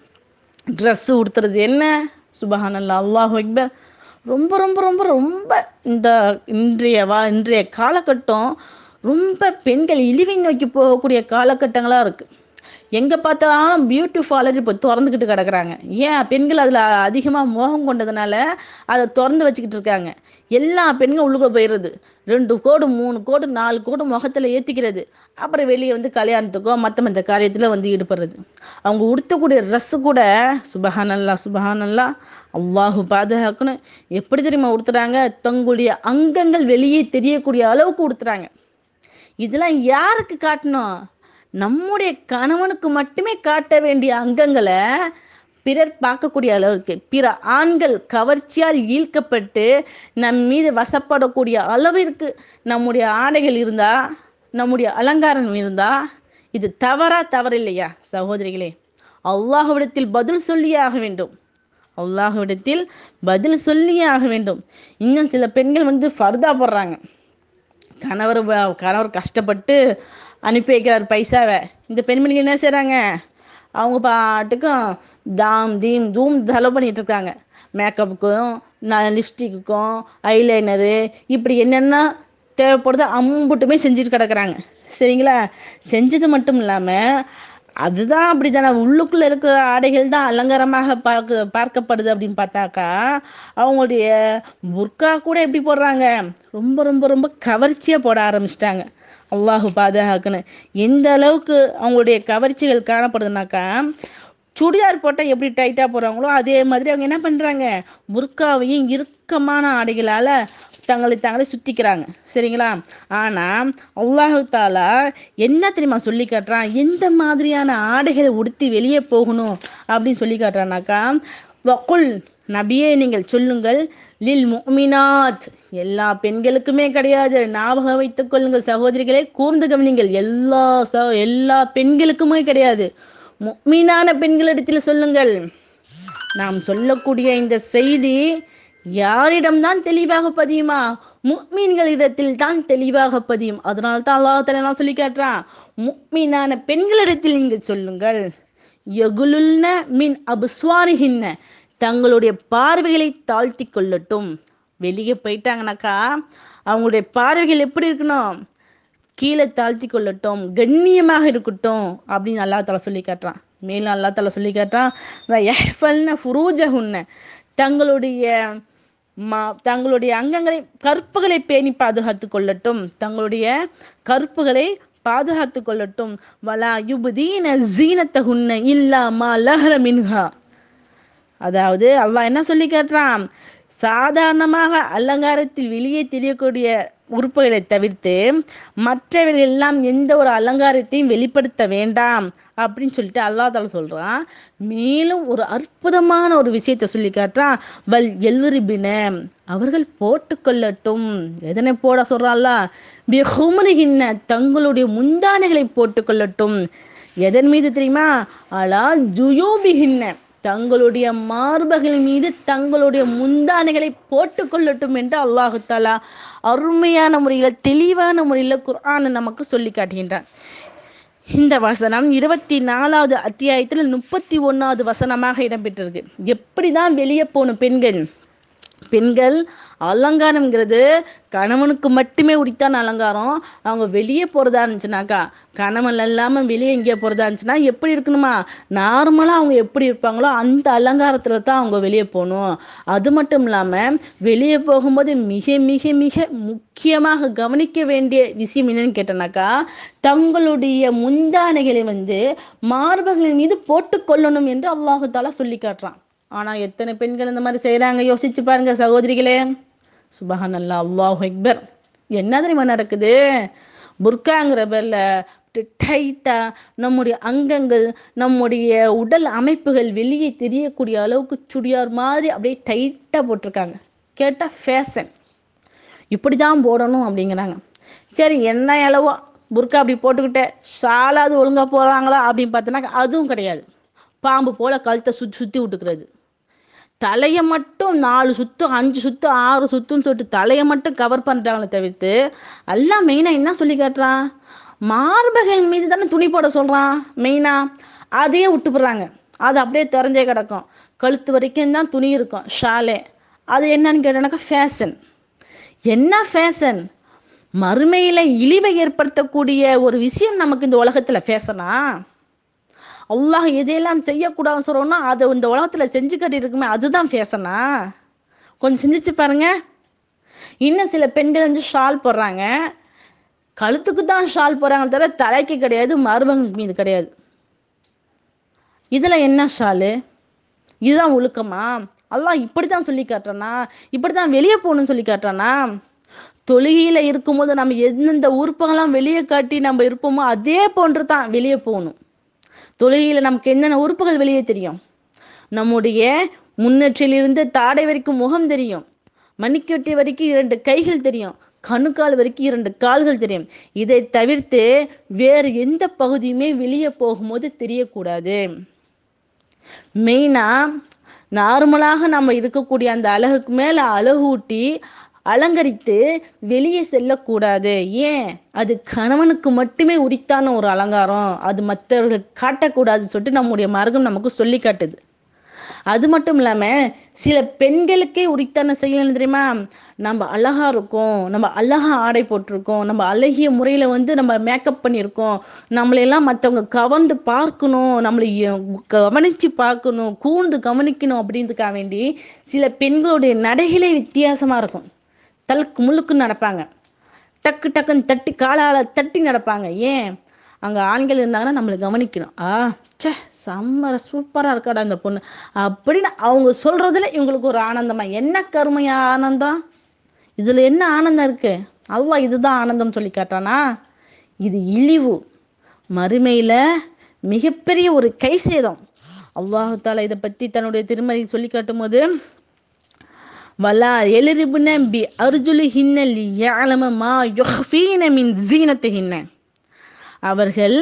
ட்ரெஸ்ஸு உடுத்துறது என்ன, சுபஹானல்லாஹ், அல்லாஹு அக்பர். ரொம்ப ரொம்ப ரொம்ப ரொம்ப இந்த இன்றைய வா இன்றைய காலகட்டம் ரொம்ப பெண்கள் இழிவை நோக்கி போகக்கூடிய காலகட்டங்களாக இருக்குது. எங்கே பார்த்தாலும் பியூட்டி பார்லர் இப்போ திறந்துக்கிட்டு கிடக்குறாங்க. ஏன்? பெண்கள் அதில் அதிகமாக மோகம் கொண்டதுனால அதை திறந்து வச்சுக்கிட்டு இருக்காங்க. எல்லா பெண்களும் உள்ளுக்குள்ள போயிடுறது. ரெண்டு கோடு மூணு கோடு நாலு கோடு முகத்தில் ஏற்றிக்கிறது. அப்புறம் வெளியே வந்து கல்யாணத்துக்கோ மற்ற மற்ற காரியத்தில் வந்து ஈடுபடுறது. அவங்க உடுத்தக்கூடிய ட்ரெஸ்ஸு கூட சுபஹானல்லா சுபஹானல்லா அல்லாஹு பாதுகாக்கணும். எப்படி தெரியுமா உடுத்துறாங்க? தங்களுடைய அங்கங்கள் வெளியே தெரியக்கூடிய அளவுக்கு உடுத்துறாங்க. இதெல்லாம் யாருக்கு காட்டணும்? நம்முடைய கணவனுக்கு மட்டுமே காட்ட வேண்டிய அங்கங்களை பிறர் பார்க்கக்கூடிய அளவுக்கு, பிற ஆண்கள் கவர்ச்சியால் ஈர்க்கப்பட்டு நம் மீது வசப்படக்கூடிய அளவிற்கு நம்முடைய ஆடைகள் இருந்தா, நம்முடைய அலங்காரம் இருந்தா, இது தவறா தவறில்லையா சகோதரிகளே? அல்லாஹ்விடத்தில் பதில் சொல்லியே ஆக வேண்டும். அல்லாஹ்விடத்தில் பதில் சொல்லியே ஆக வேண்டும். இன்னும் சில பெண்கள் வந்து ஃபர்தா போடுறாங்க. கணவர் கணவர் கஷ்டப்பட்டு அனுப்பி வைக்கிறார் பைசாவை. இந்த பெண்மணிக்கு என்ன செய்கிறாங்க? அவங்க பாட்டுக்கும் தாம் தீம் தூம் செலவு பண்ணிகிட்டு இருக்காங்க. மேக்கப்புக்கும் லிப்ஸ்டிக்குக்கும் ஐலைனரு இப்படி என்னென்ன தேவைப்படுதோ அம்புட்டுமே செஞ்சுட்டு கிடக்குறாங்க. சரிங்களா? செஞ்சது மட்டும் இல்லாமல் அதுதான் அப்படி தானே உள்ளுக்குள்ளே இருக்கிற ஆடைகள் தான் அலங்காரமாக பார்க்க பார்க்கப்படுது அப்படின்னு பார்த்தாக்கா அவங்களுடைய புர்கா கூட எப்படி போடுறாங்க? ரொம்ப ரொம்ப ரொம்ப கவர்ச்சியாக போட ஆரம்பிச்சிட்டாங்க. அல்லாஹு பாதுகாக்கணும். எந்த அளவுக்கு அவங்களுடைய கவர்ச்சிகள் காணப்படுதுனாக்கா சுடிதார் போட்டால் எப்படி டைட்டாக போடுறாங்களோ அதே மாதிரி அவங்க என்ன பண்ணுறாங்க? புர்காவையும் இறுக்கமான ஆடைகளால் தங்களை தாங்களே சுற்றிக்கிறாங்க. சரிங்களா? ஆனால் அல்லாஹு தாலா என்ன தெரியுமா சொல்லி காட்டுறான்? எந்த மாதிரியான ஆடைகளை உடுத்தி வெளியே போகணும் அப்படின்னு சொல்லி காட்டுறானாக்கா, வக்குல் நபியே நீங்கள் சொல்லுங்கள், லில் முஃமினாத் எல்லா பெண்களுக்குமே கிடையாது. ஞாபகம் வைத்துக் கொள்ளுங்கள் சகோதரிகளே, கூர்ந்து கவனிங்கள். எல்லா ச எல்லா பெண்களுக்குமே கிடையாது. முஃமினான பெண்களிடத்தில் சொல்லுங்கள். நாம் சொல்லக்கூடிய இந்த செய்தி யாரிடம்தான் தெளிவாக பதியுமா? முஃமின்களிடத்தில் தான் தெளிவாக பதியும். அதனால தான் அல்லாஹ் தஆலா சொல்லி காட்டுறான், முஃமினான பெண்களிடத்தில் நீங்கள் சொல்லுங்கள், யகுலுல்ன மின் அப்ஸ்வாரிஹின்ன தங்களுடைய பார்வைகளை தாழ்த்தி கொள்ளட்டும். வெளியே போயிட்டாங்கனாக்கா அவங்களுடைய பார்வைகள் எப்படி இருக்கணும்? கீழே தாழ்த்தி கொள்ளட்டும், கண்ணியமாக இருக்கட்டும் அப்படின்னு அல்லாஹ் தஆலா சொல்லி காட்டுறான். மேலும் அல்லாஹ் தஆலா சொல்லி காட்டுறான், யஹ்ஃபல்ன ஃபுரூஜஹுன்ன தங்களுடைய மா தங்களுடைய அங்கங்களை கற்புகளை பேணி பாதுகாத்து கொள்ளட்டும், தங்களுடைய கற்புகளை பாதுகாத்து கொள்ளட்டும். வலா யுப்தீன ஸீனத்தஹுன்ன இல்லா மா லஹர மின்ஹா. அதாவது அல்லாஹ் என்ன சொல்லி காட்டுறான்? சாதாரணமாக அலங்காரத்தில் வெளியே தெரியக்கூடிய உறுப்புகளை தவிர்த்து மற்றவர்கள் எல்லாம் எந்த ஒரு அலங்காரத்தையும் வெளிப்படுத்த வேண்டாம் அப்படின்னு சொல்லிட்டு அல்லாஹ் தஆலா சொல்றான். மேலும் ஒரு அற்புதமான ஒரு விஷயத்தை சொல்லி காட்டுறான், வல் எல்ரிபின அவர்கள் போட்டுக்கொள்ளட்டும். எதனை போட சொல்றான்ல? பிஹும்ரிஹின்ன தங்களுடைய முந்தானைகளை போட்டுக்கொள்ளட்டும். எதன் மீது தெரியுமா? அலா ஜுயூபிஹின்ன தங்களுடைய மார்பகள் மீது தங்களுடைய முந்தானைகளை போட்டுக்கொள்ளட்டும் என்று அல்லாஹு தஆலா அருமையான முறையில் தெளிவான முறையில் குர்ஆனை நமக்கு சொல்லி காட்டுகின்றான். இந்த வசனம் இருபத்தி நாலாவது அத்தியாயத்தில் முப்பத்தி ஒன்றாவது வசனமாக இடம்பெற்றிருக்கு. எப்படி தான் வெளியே போகணும் பெண்கள்? பெண்கள் அலங்காரம்ங்கிறது கணவனுக்கு மட்டுமே உரித்தான அலங்காரம். அவங்க வெளியே போகிறதா இருந்துச்சுனாக்கா, கணவன் இல்லாமல் வெளியே எங்கேயோ போகிறதா இருந்துச்சுன்னா எப்படி இருக்கணுமா, நார்மலாக அவங்க எப்படி இருப்பாங்களோ அந்த அலங்காரத்தில் தான் அவங்க வெளியே போகணும். அது மட்டும் இல்லாமல் வெளியே போகும்போது மிக மிக மிக முக்கியமாக கவனிக்க வேண்டிய விஷயம் என்னன்னு கேட்டோன்னாக்கா, தங்களுடைய முந்தானைகளை வந்து மார்பகங்களின் மீது போட்டுக்கொள்ளணும் என்று அல்லாஹு தாலா சொல்லி காட்டுறான். ஆனால் எத்தனை பெண்கள் இந்த மாதிரி செய்கிறாங்க யோசிச்சு பாருங்க சகோதரிகளே. சுபஹானல்லாஹ், அல்லாஹு அக்பர். என்ன தெரியுமா நடக்குது? புர்காங்கிற பேர்ல டைட்டா நம்முடைய அங்கங்கள், நம்முடைய உடல் அமைப்புகள் வெளியே தெரியக்கூடிய அளவுக்கு சுடியார் மாதிரி அப்படியே டைட்டா போட்டிருக்காங்க. கேட்டா ஃபேஷன், இப்படிதான் போடணும் அப்படிங்கிறாங்க. சரி, என்ன அளவோ புர்கா அப்படி போட்டுக்கிட்டே ஷாலாவது ஒழுங்கா போறாங்களா அப்படின்னு பார்த்தோன்னா அதுவும் கிடையாது. பாம்பு போல கழுத்தை சுற்றி சுற்றி விட்டுக்கிறது. தலையை மட்டும் நாலு சுத்து அஞ்சு சுத்து ஆறு சுத்துன்னு சொல்லிட்டு தலையை மட்டும் கவர் பண்ணுறாங்களே தவிர்த்து எல்லாம் மெயினாக என்ன சொல்லி காட்டுறான், மார்பகங்கள் மீது தானே துணி போட சொல்கிறான் மெயினாக. அதையே விட்டு போடுறாங்க. அது அப்படியே திறந்தே கிடக்கும். கழுத்து வரைக்கும் தான் துணி இருக்கும் ஷாலே. அது என்னன்னு கேட்டோன்னாக்கா ஃபேஷன். என்ன ஃபேஷன்? மறுமையில் இழிவை ஏற்படுத்தக்கூடிய ஒரு விஷயம் நமக்கு இந்த உலகத்தில் ஃபேஷனா? அல்லாஹ் எதையெல்லாம் செய்யக்கூடாதுன்னு சொல்கிறோன்னா அதை இந்த உலகத்தில் செஞ்சு கட்டி இருக்குமே, அதுதான் ஃபேஷனா? கொஞ்சம் சிந்திச்சு பாருங்க. இன்னும் சில பெண்கள் வந்து ஷால் போடுறாங்க. கழுத்துக்கு தான் ஷால் போடுறாங்க தவிர தலைக்கு கிடையாது, மருமகன் மீது கிடையாது. இதில் என்ன ஷாலு? இதுதான் ஒழுக்கமா? அல்லாஹ் இப்படி தான் சொல்லி காட்டுறானா? இப்படி தான் வெளியே போகணும்னு சொல்லி காட்டுறானா? தொழுகையில் இருக்கும்போது நம்ம எந்தெந்த உறுப்புகள்லாம் வெளியே காட்டி நம்ம இருப்போமோ அதே போன்று தான் வெளியே போகணும். தொழுகையில் நமக்கு என்னென்ன உறுப்புகள் வெளியே தெரியும்? நம்முடைய முன்னேற்றிலிருந்து தாடை வரைக்கும் முகம் தெரியும், மணிக்கொட்டி வரைக்கும் இரண்டு கைகள் தெரியும், கணுக்கால் வரைக்கும் இரண்டு கால்கள் தெரியும். இதை தவிர்த்து வேறு எந்த பகுதியுமே வெளியே போகும்போது தெரியக்கூடாது. மெயினா நார்மலாக நம்ம இருக்கக்கூடிய அந்த அழகுக்கு மேல அழகு ஊட்டி அலங்கரித்து வெளியே செல்லக்கூடாது. ஏன்? அது கணவனுக்கு மட்டுமே உரித்தான ஒரு அலங்காரம். அது மற்றவர்களுக்கு காட்டக்கூடாதுன்னு சொல்லிட்டு நம்முடைய மார்க்கம் நமக்கு சொல்லி காட்டுது. அது மட்டும் இல்லாம சில பெண்களுக்கே உரித்தான செயல் தெரியுமா? நம்ம அழகா இருக்கோம், நம்ம அழகா ஆடை போட்டிருக்கோம், நம்ம அழகிய முறையில வந்து நம்ம மேக்கப் பண்ணியிருக்கோம், நம்மளையெல்லாம் மற்றவங்க கவர்ந்து பார்க்கணும், நம்மளை கவனிச்சு பார்க்கணும், கூர்ந்து கவனிக்கணும் அப்படின்றதுக்காக வேண்டி சில பெண்களுடைய நடைகளே வித்தியாசமா இருக்கும். தலுக்கு முழுக்குன்னு நடப்பாங்க. டக்கு டக்குன்னு தட்டி காலால் தட்டி நடப்பாங்க. ஏன்? அங்கே ஆண்கள் இருந்தாங்கன்னா நம்மளை கவனிக்கணும். ஆ சே செம்ம சூப்பராக இருக்காடா அந்த பொண்ணு அப்படின்னு அவங்க சொல்கிறதுல இவங்களுக்கு ஒரு ஆனந்தமா. என்ன கருமையா ஆனந்தம்? இதில் என்ன ஆனந்தம் இருக்கு? அல்லாஹ் இதுதான் ஆனந்தம் சொல்லி காட்டானா? இது இழிவு. மறுமையில் மிகப்பெரிய ஒரு கை சேதம். அல்லாஹு தாலா இதை பற்றி தன்னுடைய திருமறை சொல்லி காட்டும் போது, வலா எலிரிபுன பி அர்ஜுலிஹின்ன லியஅலம மா யுஹ்ஃபீன மின் ஸீனத்திஹின்ன. அவர்கள்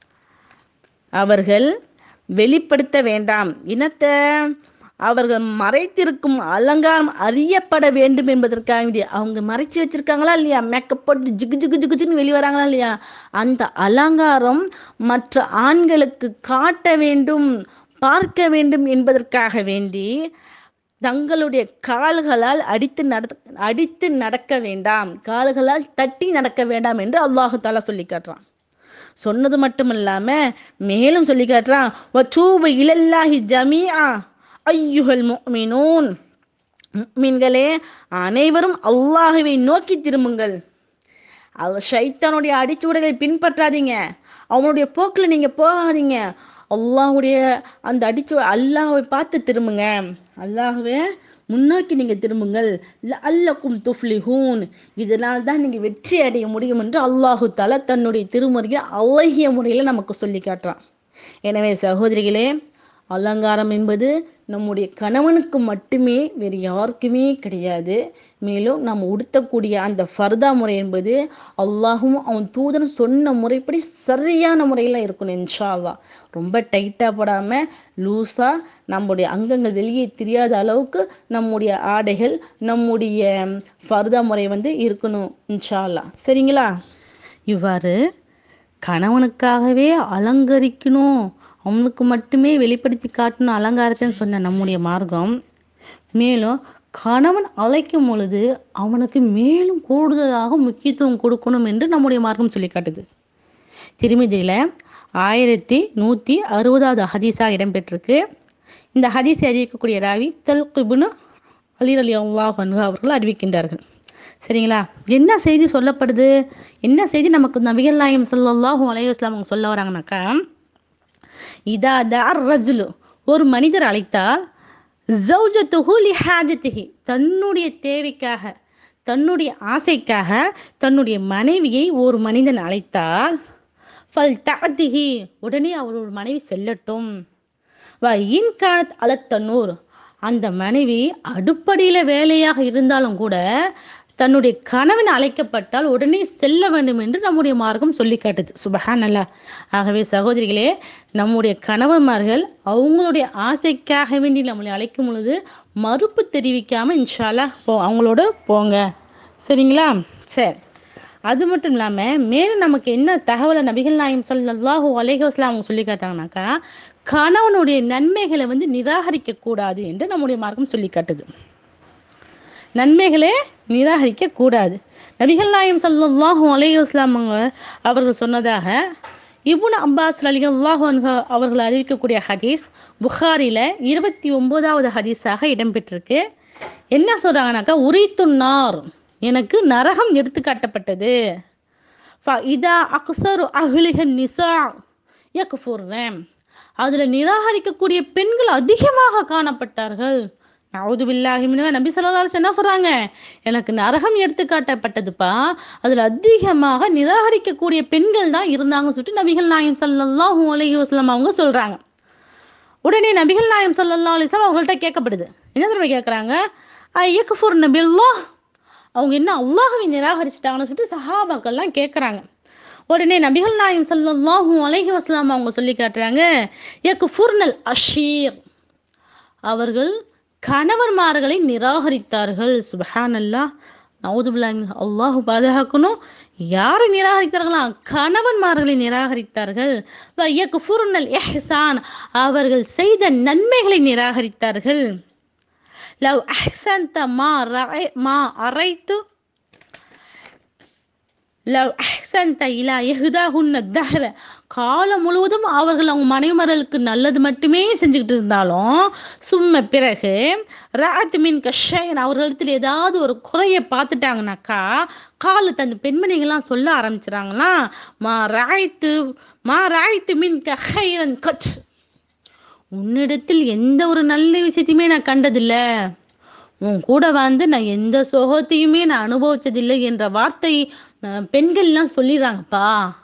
அவர்கள் வெளிப்படுத்த வேண்டாம். இனத்தை அவர்கள் மறைத்திருக்கும் அலங்காரம் அறியப்பட வேண்டும் என்பதற்காக அவங்க மறைச்சி வச்சிருக்காங்களா இல்லையா, மேக்கப் போட்டு ஜிகு ஜிகு ஜிகுன்னு வெளியே வராங்களா இல்லையா, அந்த அலங்காரம் மற்ற ஆண்களுக்கு காட்ட வேண்டும், பார்க்க வேண்டும் என்பதற்காக வேண்டி தங்களுடைய கால்களால் அடித்து நட அடித்து நடக்க வேண்டாம், கால்களால் தட்டி நடக்க வேண்டாம் என்று அல்லாஹு தாலா சொல்லி காட்டுறான். சொன்னது மட்டும் இல்லாம மேலும் சொல்லி காட்டுறான், வதூபு இலல்லாஹி ஜமீஆ அய்யுஹல் முஃமினூன். முஃமின்களே அனைவரும் அல்லாஹ்வை நோக்கி திரும்புங்கள். அவ ஷைத்தானுடைய அடிச்சுவடுகளை பின்பற்றாதீங்க, அவனுடைய போக்கில் நீங்க போகாதீங்க. அல்லாஹுடைய அந்த அடிச்சு அல்லாஹ்வை பார்த்து திரும்புங்க, அல்லாஹ்வை முன்னோக்கி நீங்க திரும்புங்கள். லஅல்லக்கும் துஃப்லிஹூன், இதனால் தான் நீங்க வெற்றி அடைய முடியும் என்று அல்லாஹு தஆலா தன்னுடைய திருமறையில் அழகிய முறையில் நமக்கு சொல்லி காட்டுறான். எனவே சகோதரிகளே, அலங்காரம் என்பது நம்முடைய கணவனுக்கு மட்டுமே, வேறு யாருக்குமே கிடையாது. மேலும் நாம் உடுத்தக்கூடிய அந்த ஃபர்தா முறை என்பது அல்லாஹும் அவன் தூதரும் சொன்ன முறைப்படி சரியான முறையில் இருக்கணும் இன்ஷா அல்லாஹ். ரொம்ப டைட்டாக போடாமல் லூஸாக நம்முடைய அங்கங்கள் வெளியே தெரியாத அளவுக்கு நம்முடைய ஆடைகள், நம்முடைய ஃபர்தா முறை வந்து இருக்கணும் இன்ஷா அல்லாஹ். சரிங்களா? இவ்வாறு கணவனுக்காகவே அலங்கரிக்கணும், அவனுக்கு மட்டுமே வெளிப்படுத்தி காட்டணும் அலங்காரத்தைன்னு சொன்ன நம்முடைய மார்க்கம், மேலும் கணவன் அழைக்கும் பொழுது அவனுக்கு மேலும் கூடுதலாக முக்கியத்துவம் கொடுக்கணும் என்று நம்முடைய மார்க்கம் சொல்லி காட்டுது. திருமிதியில ஆயிரத்தி நூற்றி அறுபதாவது ஹதீஸாக இடம்பெற்றிருக்கு. இந்த ஹதீஸை அறிவிக்கக்கூடிய ராவி தல்க் இப்னு அலி ரலியல்லாஹு அன்ஹு அவர்கள் அறிவிக்கின்றார்கள். சரிங்களா? என்ன செய்தி சொல்லப்படுது? என்ன செய்தி நமக்கு நபிகள் நாயகம் ஸல்லல்லாஹு அலைஹி வஸல்லம் அவங்க சொல்ல வராங்கனாக்கா, இதா தஅர் ரஜுலு, ஒரு மனிதர் அழைத்தால், ஜௌஜத்துஹு லிஹாஜத்திஹி, தன்னுடைய தேவைக்காக, தன்னுடைய ஆசைக்காக தன்னுடைய மனைவியை ஒரு மனிதன் அழைத்தால், ஃபல் தஅதிஹி, உடனே அவரோட மனைவி செல்லட்டும். வ இன் கானத் அலத் தன்னூர், அந்த மனைவி அடுப்படியில வேலையாக இருந்தாலும் கூட தன்னுடைய கணவன் அழைக்கப்பட்டால் உடனே செல்ல வேண்டும் என்று நம்முடைய மார்க்கம் சொல்லி காட்டுது. சுபஹானல்லாஹ். ஆகவே சகோதரிகளே, நம்முடைய கணவன்மார்கள் அவங்களுடைய ஆசைக்காக வேண்டி நம்மளை அழைக்கும் பொழுது மறுப்பு தெரிவிக்காம இன்ஷா அல்லாஹ் போ அவங்களோட போங்க. சரிங்களா? சரி. அது மட்டும் இல்லாமல் மேலும் நமக்கு என்ன தகவலை நபிகள் நாயகம் ஸல்லல்லாஹு அலைஹி வஸல்லம் அவங்க சொல்லி காட்டாங்கனாக்கா, கணவனுடைய நன்மைகளை வந்து நிராகரிக்க கூடாது என்று நம்முடைய மார்க்கம் சொல்லி காட்டுது. நன்மைகளே நிராகரிக்க கூடாது. நபிகள் நாயகம் ஸல்லல்லாஹு அலைஹி வஸல்லம் அவர்கள் சொன்னதாக இப்னு அப்பாஸ் ரலியல்லாஹு அன்ஹு அவர்கள் அறிவிக்கக்கூடிய ஹதீஸ் புகாரில இருபத்தி ஒன்பதாவது ஹதீஸாக இடம்பெற்றிருக்கு. என்ன சொல்றாங்கனாக்கா, உரித்துன்னார், எனக்கு நரகம் எடுத்து காட்டப்பட்டது. இதா அக்ஸரு அஹ்லிஹன் நிசா யக்ஃபுர்ன், அதுல நிராகரிக்கக்கூடிய பெண்கள் அதிகமாக காணப்பட்டார்கள். நவுது பில்லாஹி மின்ஹா. நபி ஸல்லல்லாஹு அலைஹி வஸல்லம் என்ன சொல்றாங்க, எனக்கு நரகம் எடுத்து காட்டப்பட்டதுப்பா, அதுல அதிகமாக நிராகரிக்கக்கூடிய பெண்கள் தான் இருந்தாங்கன்னு சொல்லிட்டு நபிகள் நாயகம் ஸல்லல்லாஹு அலைஹி வஸல்லம் அவங்க சொல்றாங்க. உடனே நபிகள் நாயகம் ஸல்லல்லாஹு அலைஹி வஸல்லம் அவங்கள்ட்ட கேட்கப்படுது. என்ன தெரியுமா கேட்குறாங்க, ஐயக்ஃபுர்ன பில்லாஹ், அவங்க என்ன அல்லாஹ்வை நிராகரிச்சிட்டாங்கன்னு சொல்லிட்டு சஹாபாக்கள்லாம் கேட்குறாங்க. உடனே நபிகள் நாயகம் ஸல்லல்லாஹு அலைஹி வஸல்லம் அவங்க சொல்லி காட்டுறாங்க, யக்ஃபுர்னல் அஷீர், அவர்கள் கணவன்மார்களை நிராகரித்தார்கள். சுப்ஹானல்லாஹ். நவுது பில்லாஹி, அல்லாஹ் பாதுகாக்கணும். யாரை நிராகரித்தார்களா? கணவன்மார்களை நிராகரித்தார்கள். யக்ஃபுர்னல் இஹ்சான், அவர்கள் செய்த நன்மைகளை நிராகரித்தார்கள். லவ் அஹ்சன்த மா ரஐ மா அரைத்து லவ் அஹ்சன்த இலா யஹ்தாஹுன்ன தஹ்ர, காலம் முழுவதும் அவர்கள் அவங்க மனைவிமார்களுக்கு நல்லது மட்டுமே செஞ்சுக்கிட்டு இருந்தாலும், சும்ம பிறகு ரஅத் மின் கஷைன், அவர்களிடத்தில் ஏதாவது ஒரு குறையை பார்த்துட்டாங்கனாக்கா, காலத்து அந்த பெண்மணிகள்லாம் சொல்ல ஆரம்பிச்சுறாங்களாம், மா ராய்த்து மா ராய்த்து மின் கஹைரன் கச், உன்னிடத்தில் எந்த ஒரு நல்ல விஷயத்தையுமே நான் கண்டதில்லை, உன் கூட வந்து நான் எந்த சோகத்தையுமே நான் அனுபவிச்சதில்லை என்ற வார்த்தை பெண்கள்லாம் சொல்லிடுறாங்கப்பா.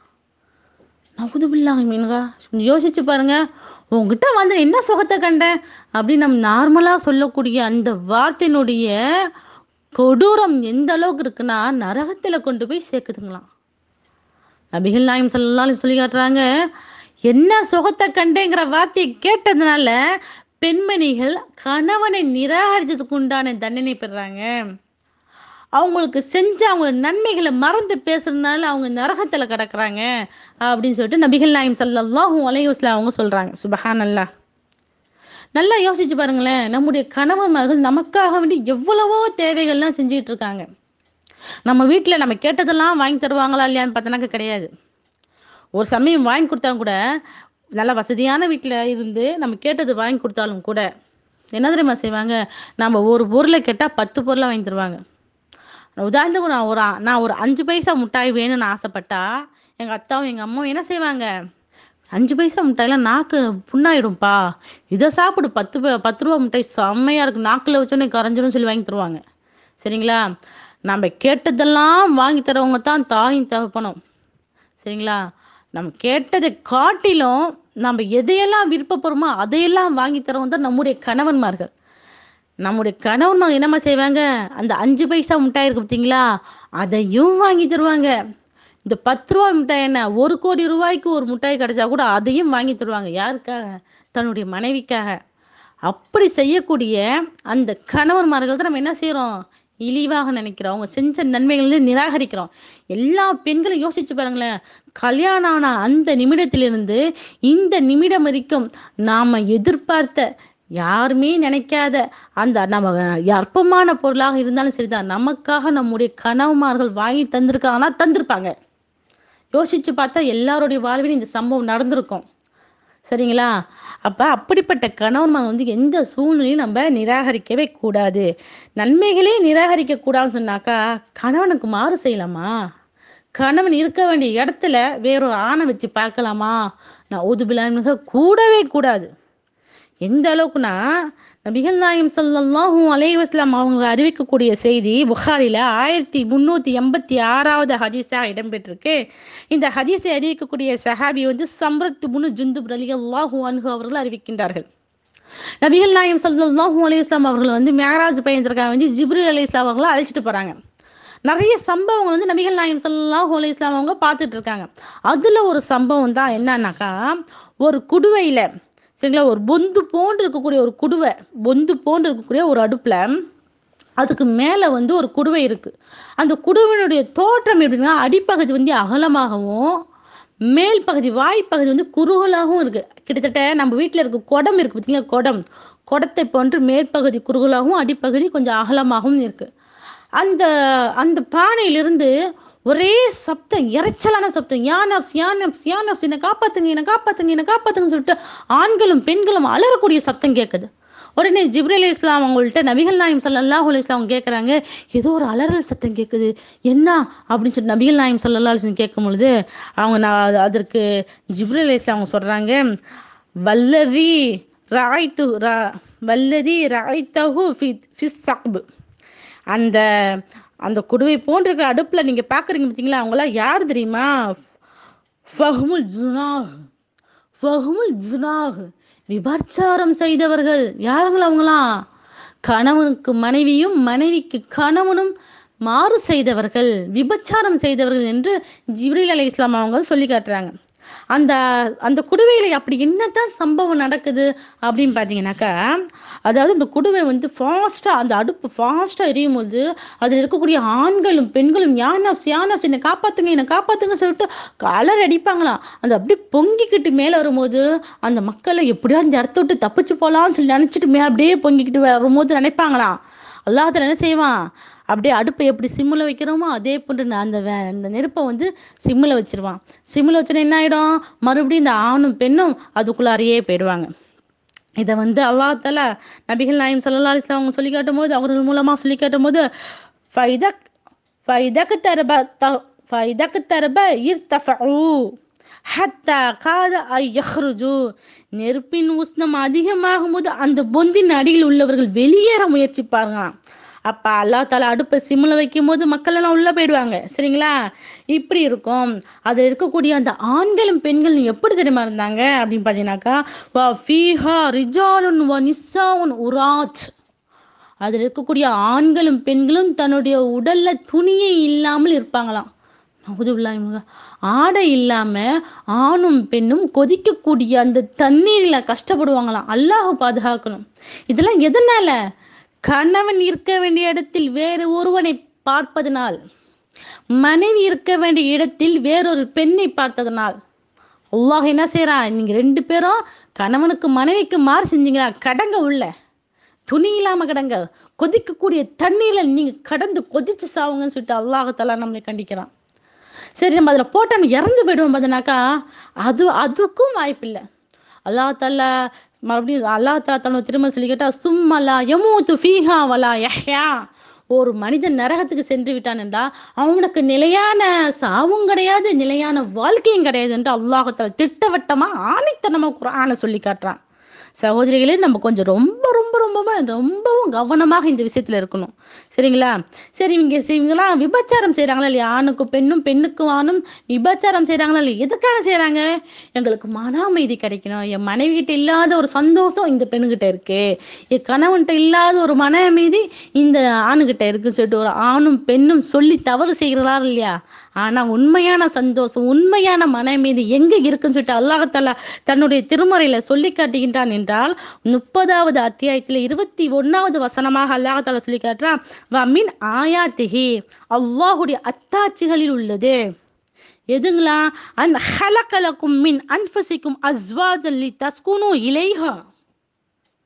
நவுது பில்லாஹி மின்ஹா. யோசிச்சு பாருங்க, உங்ககிட்ட வந்து என்ன சுகத்தை கண்டேன் அப்படின்னு நம்ம நார்மலாக சொல்லக்கூடிய அந்த வார்த்தையினுடைய கொடூரம் எந்த அளவுக்கு இருக்குன்னா, நரகத்தில் கொண்டு போய் சேர்க்குதுங்களாம். நபிகள் நாயகம் ஸல்லல்லாஹு அலைஹி சொல்லி காட்டுறாங்க, என்ன சுகத்தை கண்டேங்கிற வார்த்தையை கேட்டதுனால பெண்மணிகள் கணவனை நிராகரிச்சதுக்கு உண்டான தண்டனை பெறுறாங்க. அவங்களுக்கு செஞ்ச அவங்க நன்மைகளை மறந்து பேசுறதுனால அவங்க நரகத்தில் கிடக்குறாங்க அப்படின்னு சொல்லிட்டு நபிகள் நாயகம் ஸல்லல்லாஹு அலைஹி வஸல்லம் அவங்க சொல்றாங்க. சுப்ஹானல்லாஹ். நல்லா யோசிச்சு பாருங்களேன், நம்முடைய கணவன்மார்கள் நமக்காக வேண்டி எவ்வளவோ தேவைகள்லாம் செஞ்சுட்டு இருக்காங்க. நம்ம வீட்டில் நம்ம கேட்டதெல்லாம் வாங்கி தருவாங்களா இல்லையான்னு பார்த்தோன்னாக்க கிடையாது. ஒரு சமயம் வாங்கி கொடுத்தாலும் கூட, நல்ல வசதியான வீட்டில் இருந்து நம்ம கேட்டது வாங்கி கொடுத்தாலும் கூட என்ன தெரியுமா செய்வாங்க, நம்ம ஒரு பொருளை கேட்டால் பத்து பொருளை வாங்கி தருவாங்க. உதாரணத்துக்கு நான் ஒரு நான் ஒரு அஞ்சு பைசா மிட்டாய் வேணும்னு ஆசைப்பட்டா எங்கள் அத்தாவும் எங்கள் அம்மாவும் என்ன செய்வாங்க, அஞ்சு பைசா மிட்டாயெல்லாம் நாக்கு புண்ணாயிடும்பா, இதை சாப்பிடு, பத்து பத்து ரூபா மிட்டாய் செம்மையாக இருக்குது, நாக்கில் வச்சோன்னே கரைஞ்சிடும் சொல்லி வாங்கி தருவாங்க. சரிங்களா? நம்ம கேட்டதெல்லாம் வாங்கி தரவங்க தான் தாயும் தகப்பனும். சரிங்களா? நம்ம கேட்டதை காட்டிலும் நம்ம எதையெல்லாம் விருப்பப்படுறோமோ அதையெல்லாம் வாங்கி தரவங்க தான் நம்முடைய கணவன்மார்கள். நம்முடைய கணவன்மார்கள் என்னம்மா செய்வாங்க, அந்த அஞ்சு பைசா மிட்டாய் இருக்கு பார்த்தீங்களா, அதையும் வாங்கி தருவாங்க. இந்த பத்து ரூபா மிட்டாய் என்ன, ஒரு கோடி ரூபாய்க்கு ஒரு மிட்டாய் கிடைச்சா கூட அதையும் வாங்கி தருவாங்க. யாருக்காக? தன்னுடைய மனைவிக்காக. அப்படி செய்யக்கூடிய அந்த கணவன்மார்கள் தான் நம்ம என்ன செய்கிறோம், இழிவாக நினைக்கிறோம், அவங்க செஞ்ச நன்மைகளை நிராகரிக்கிறோம். எல்லா பெண்களும் யோசிச்சு பாருங்களேன், கல்யாணம் ஆன அந்த நிமிடத்திலிருந்து இந்த நிமிடம் வரைக்கும் நாம் எதிர்பார்த்த யாருமே நினைக்காத அந்த நம்ம அற்பமான பொருளாக இருந்தாலும் சரிதான், நமக்காக நம்முடைய கணவன்மார்கள் வாங்கி தந்திருக்காங்கன்னா தந்திருப்பாங்க. யோசிச்சு பார்த்தா எல்லாருடைய வாழ்விலும் இந்த சம்பவம் நடந்திருக்கும். சரிங்களா? அப்ப அப்படிப்பட்ட கணவன்மார் வந்து எந்த சூழ்நிலையும் நம்ம நிராகரிக்கவே கூடாது. நன்மைகளே நிராகரிக்க கூடாதுன்னு சொன்னாக்கா கணவனுக்கு மாறு செய்யலாமா? கணவன் இருக்க வேண்டிய இடத்துல வேறொரு ஆணை வச்சு பார்க்கலாமா? நான் ஊதுபில்லாமிக கூடவே கூடாது. எந்த அளவுக்குன்னா நபிகள் நாயகம் ஸல்லல்லாஹு அலைஹி வஸல்லம் அவங்க அறிவிக்கக்கூடிய செய்தி புகாரில ஆயிரத்தி முன்னூத்தி எண்பத்தி ஆறாவது ஹதீஸாக இடம்பெற்றிருக்கு. இந்த ஹதீஸை அறிவிக்கக்கூடிய சஹாபி வந்து சம்ரத் இப்னு ஜுந்துப் ரலியல்லாஹு அன்ஹு அவர்கள் அறிவிக்கின்றார்கள். நபிகள் நாயகம் ஸல்லல்லாஹு அலைஹி வஸல்லம் அவர்கள் வந்து மிஅராஜ் பயணத்திற்காக வந்து ஜிப்ரீல் அலைஹிஸ்ஸலாம் அவர்களை அழைச்சிட்டு போறாங்க. நிறைய சம்பவங்கள் வந்து நபிகள் நாயகம் ஸல்லல்லாஹு அலைஹி வஸல்லம் அவங்க பார்த்துட்டு இருக்காங்க. அதுல ஒரு சம்பவம் தான் என்னன்னாக்கா, ஒரு குடுவையில சரிங்களா, ஒரு பொந்து போன்று இருக்கக்கூடிய ஒரு குடுவை, பொந்து போன்று இருக்கக்கூடிய ஒரு அடுப்புல அதுக்கு மேல வந்து ஒரு குடுவை இருக்கு. அந்த குடுவையினுடைய தோற்றம் எப்படின்னா, அடிப்பகுதி வந்து அகலமாகவும் மேல் பகுதி வாய்ப்பகுதி வந்து குறுகலாகவும் இருக்கு. கிட்டத்தட்ட நம்ம வீட்டில் இருக்க குடம் இருக்கு பார்த்தீங்களா, குடம் குடத்தை போன்று மேற்பகுதி குறுகலாகவும் அடிப்பகுதி கொஞ்சம் அகலமாகவும் இருக்கு. அந்த அந்த பானையிலிருந்து ஒரே சப்தம், இறைச்சலான சப்தம், யானப்ஸ் யானப்ஸ் யானப்ஸ், என்னை காப்பாத்துங்க என்னை காப்பாத்துங்க என்னை காப்பாத்துங்கன்னு சொல்லிட்டு ஆண்களும் பெண்களும் அலறக்கூடிய சப்தம் கேட்குது. உடனே ஜிப்ரீல் இஸ்லாம் அவங்கள்ட்ட நபிகள் நாயகம் ஸல்லல்லாஹு அலைஹி வஸல்லம் கேட்குறாங்க, ஏதோ ஒரு அலறல் சத்தம் கேட்குது, என்ன அப்படின்னு சொல்லி நபிகள் நாயகம் ஸல்லல்லாஹு அலைஹி வஸல்லம் கேட்கும் பொழுது அவங்க நான் அதற்கு ஜிப்ரீல் இஸ்லாம் அவங்க சொல்றாங்க, வல்லதி ராய்த்து ரா வல்லதி ராய்த்தஹு ஃபி ஃபிஸ் சக்பு, அந்த அந்த குடுவை போன்ற இருக்கிற அடுப்புல நீங்க பாக்குறீங்க பார்த்தீங்களா, அவங்களாம் யார் தெரியுமா? ஃபஹ்முல் ஜுனாஹ் ஃபஹ்முல் ஜுனாஹ், விபச்சாரம் செய்தவர்கள். யாருங்களா அவங்களாம்? கணவனுக்கு மனைவியும் மனைவிக்கு கணவனும் மாறு செய்தவர்கள், விபச்சாரம் செய்தவர்கள் என்று ஜிப்ரீல் அலைஹிஸ்ஸலாம் அவங்க சொல்லி காட்டுறாங்க. அந்த அந்த குடுவையில அப்படி என்னதான் சம்பவம் நடக்குது அப்படின்னு பார்த்தீங்கன்னாக்கா, அதாவது இந்த குடுவை வந்து ஃபாஸ்டா, அந்த அடுப்பு ஃபாஸ்டா எரியும் போது அதில் இருக்கக்கூடிய ஆண்களும் பெண்களும் யானப்ஸ் யானப்ஸ், என்னை காப்பாத்துங்க என்னை காப்பாத்துங்க சொல்லிட்டு கலர் அடிப்பாங்களாம். அது அப்படியே பொங்கிக்கிட்டு மேலே வரும்போது அந்த மக்களை எப்படியாவது இந்த இடத்த விட்டு தப்பிச்சு போகலான்னு சொல்லி நினச்சிட்டு மே அப்படியே பொங்கிக்கிட்டு வரும்போது நினைப்பாங்களாம். அல்லாஹ் என்ன செய்வான், அப்படியே அடுப்பை எப்படி சிம்மில் வைக்கிறோமோ அதே போன்று அந்த அந்த நெருப்பை வந்து சிம்மில் வச்சிருவான். சிம்மில் வச்சுன்னா என்ன ஆகிடும், மறுபடியும் இந்த ஆணும் பெண்ணும் அதுக்குள்ளாரையே போயிடுவாங்க. இதை வந்து அல்லாஹ் தஆலா நபிகள் நாயகம் ஸல்லல்லாஹு அலைஹி வஸல்லம் அவங்க சொல்லி காட்டும் போது, அவர்கள் மூலமாக சொல்லி காட்டும் போது, ஃபைதக் ஃபைதக் தரப ஃபைதக் தரப இர்தஃபு ஹத்தா காத ஐ யஹ்ருஜு, நெருப்பின் உஷ்ணம் அதிகமாகும் போது அந்த பொந்தின் அடியில் உள்ளவர்கள் வெளியேற முயற்சிப்பாங்களாம். அப்ப அல்லாஹ் தஆலா அடுப்பை சிம்மில் வைக்கும் போது மக்கள் எல்லாம் உள்ள போயிடுவாங்க. சரிங்களா? இப்படி இருக்கும். அது இருக்கக்கூடிய அந்த ஆண்களும் பெண்களும் எப்படி தெரியுமா இருந்தாங்க அப்படின்னு பார்த்தீங்கன்னாக்கா, வா ஃபீஹா ரிஜாலுன் வ நிஸ்ஸாஉன் உராத், அதில் இருக்கக்கூடிய ஆண்களும் பெண்களும் தன்னுடைய உடல்ல துணியே இல்லாமல் இருப்பாங்களாம். நவுதுபில்லாஹ், ஆடை இல்லாம ஆணும் பெண்ணும் கொதிக்கக்கூடிய அந்த தண்ணீர்ல கஷ்டப்படுவாங்களாம். அல்லாஹ் பாதுகாக்கணும். இதெல்லாம் எதனால? கணவன் இருக்க வேண்டிய இடத்தில் வேறு ஒருவனை பார்ப்பதனால், மனைவி இருக்க வேண்டிய இடத்தில் வேறொரு பெண்ணை பார்த்ததனால் அல்லாஹ் என்ன செய்யறான், நீங்க ரெண்டு பேரும் கணவனுக்கு மனைவிக்கு மாறு செஞ்சீங்களா, கடங்க உள்ள, துணி இல்லாம கடங்க, கொதிக்கக்கூடிய தண்ணீர்ல நீங்க கடந்து கொதிச்சு சாவுங்கன்னு சொல்லிட்டு அல்லாஹ் தஆலா நம்மளை கண்டிக்கிறான். சரி, நம்ம அதில் போட்டு நம்ம இறந்து போயிடுவோம் பார்த்தனாக்கா, அது அதுக்கும் வாய்ப்பு இல்லை. அல்லாஹ் தஆலா மறுபடியும் அல்லாஹ் தஆலா தன்னோட திரும்ப சொல்லி கேட்டா, சும்மலா யமூது ஃபீஹா வலா யஹ்யா, ஒரு மனிதன் நரகத்துக்கு சென்று விட்டான் என்றால் அவனுக்கு நிலையான சாவும் கிடையாது, நிலையான வாழ்க்கையும் கிடையாது என்று அல்லாஹ் தஆலா திட்டவட்டமா ஆணித்தனமா குர்ஆனை சொல்லி காட்டுறான். சகோதரிகளே, நம்ம கொஞ்சம் ரொம்ப ரொம்ப ரொம்ப ரொம்பவும் கவனமாக இந்த விஷயத்துல இருக்கணும். சரிங்களா? சரி, இவங்க இவங்கெல்லாம் விபச்சாரம் செய்யறாங்களா இல்லையா, ஆணுக்கும் பெண்ணும் பெண்ணுக்கும் ஆணும் விபச்சாரம் செய்யறாங்களா இல்லையா, எதுக்காக செய்யறாங்க? எங்களுக்கு மன அமைதி கிடைக்கணும், என் மனைவி கிட்ட இல்லாத ஒரு சந்தோஷம் இந்த பெண்ணுகிட்ட இருக்கு, என் கணவன்கிட்ட இல்லாத ஒரு மன அமைதி இந்த ஆணுகிட்ட இருக்குன்னு சொல்லிட்டு ஒரு ஆணும் பெண்ணும் சொல்லி தவறு செய்கிறாரா இல்லையா, ஆனா உண்மையான சந்தோஷம் உண்மையான மன அமைதி எங்க இருக்குன்னு சொல்லிட்டு அல்லாஹ் தஆலா தன்னுடைய திருமறையில சொல்லி காட்டுகின்றான் என்றால், முப்பதாவது அத்தியாயத்துல இருபத்தி ஒன்னாவது வசனமாக அல்லாஹ் தஆலா சொல்லி காட்டுறான், வ மின் ஆயாத்திஹி, அல்லாஹ்வுடைய அத்தாட்சிகளில் உள்ளது எதுங்களா, அன் ஹலகலக்கும் மின் அன்ஃபுசிக்கும் அஸ்வாஜன் லிதஸ்குனு இலைஹா,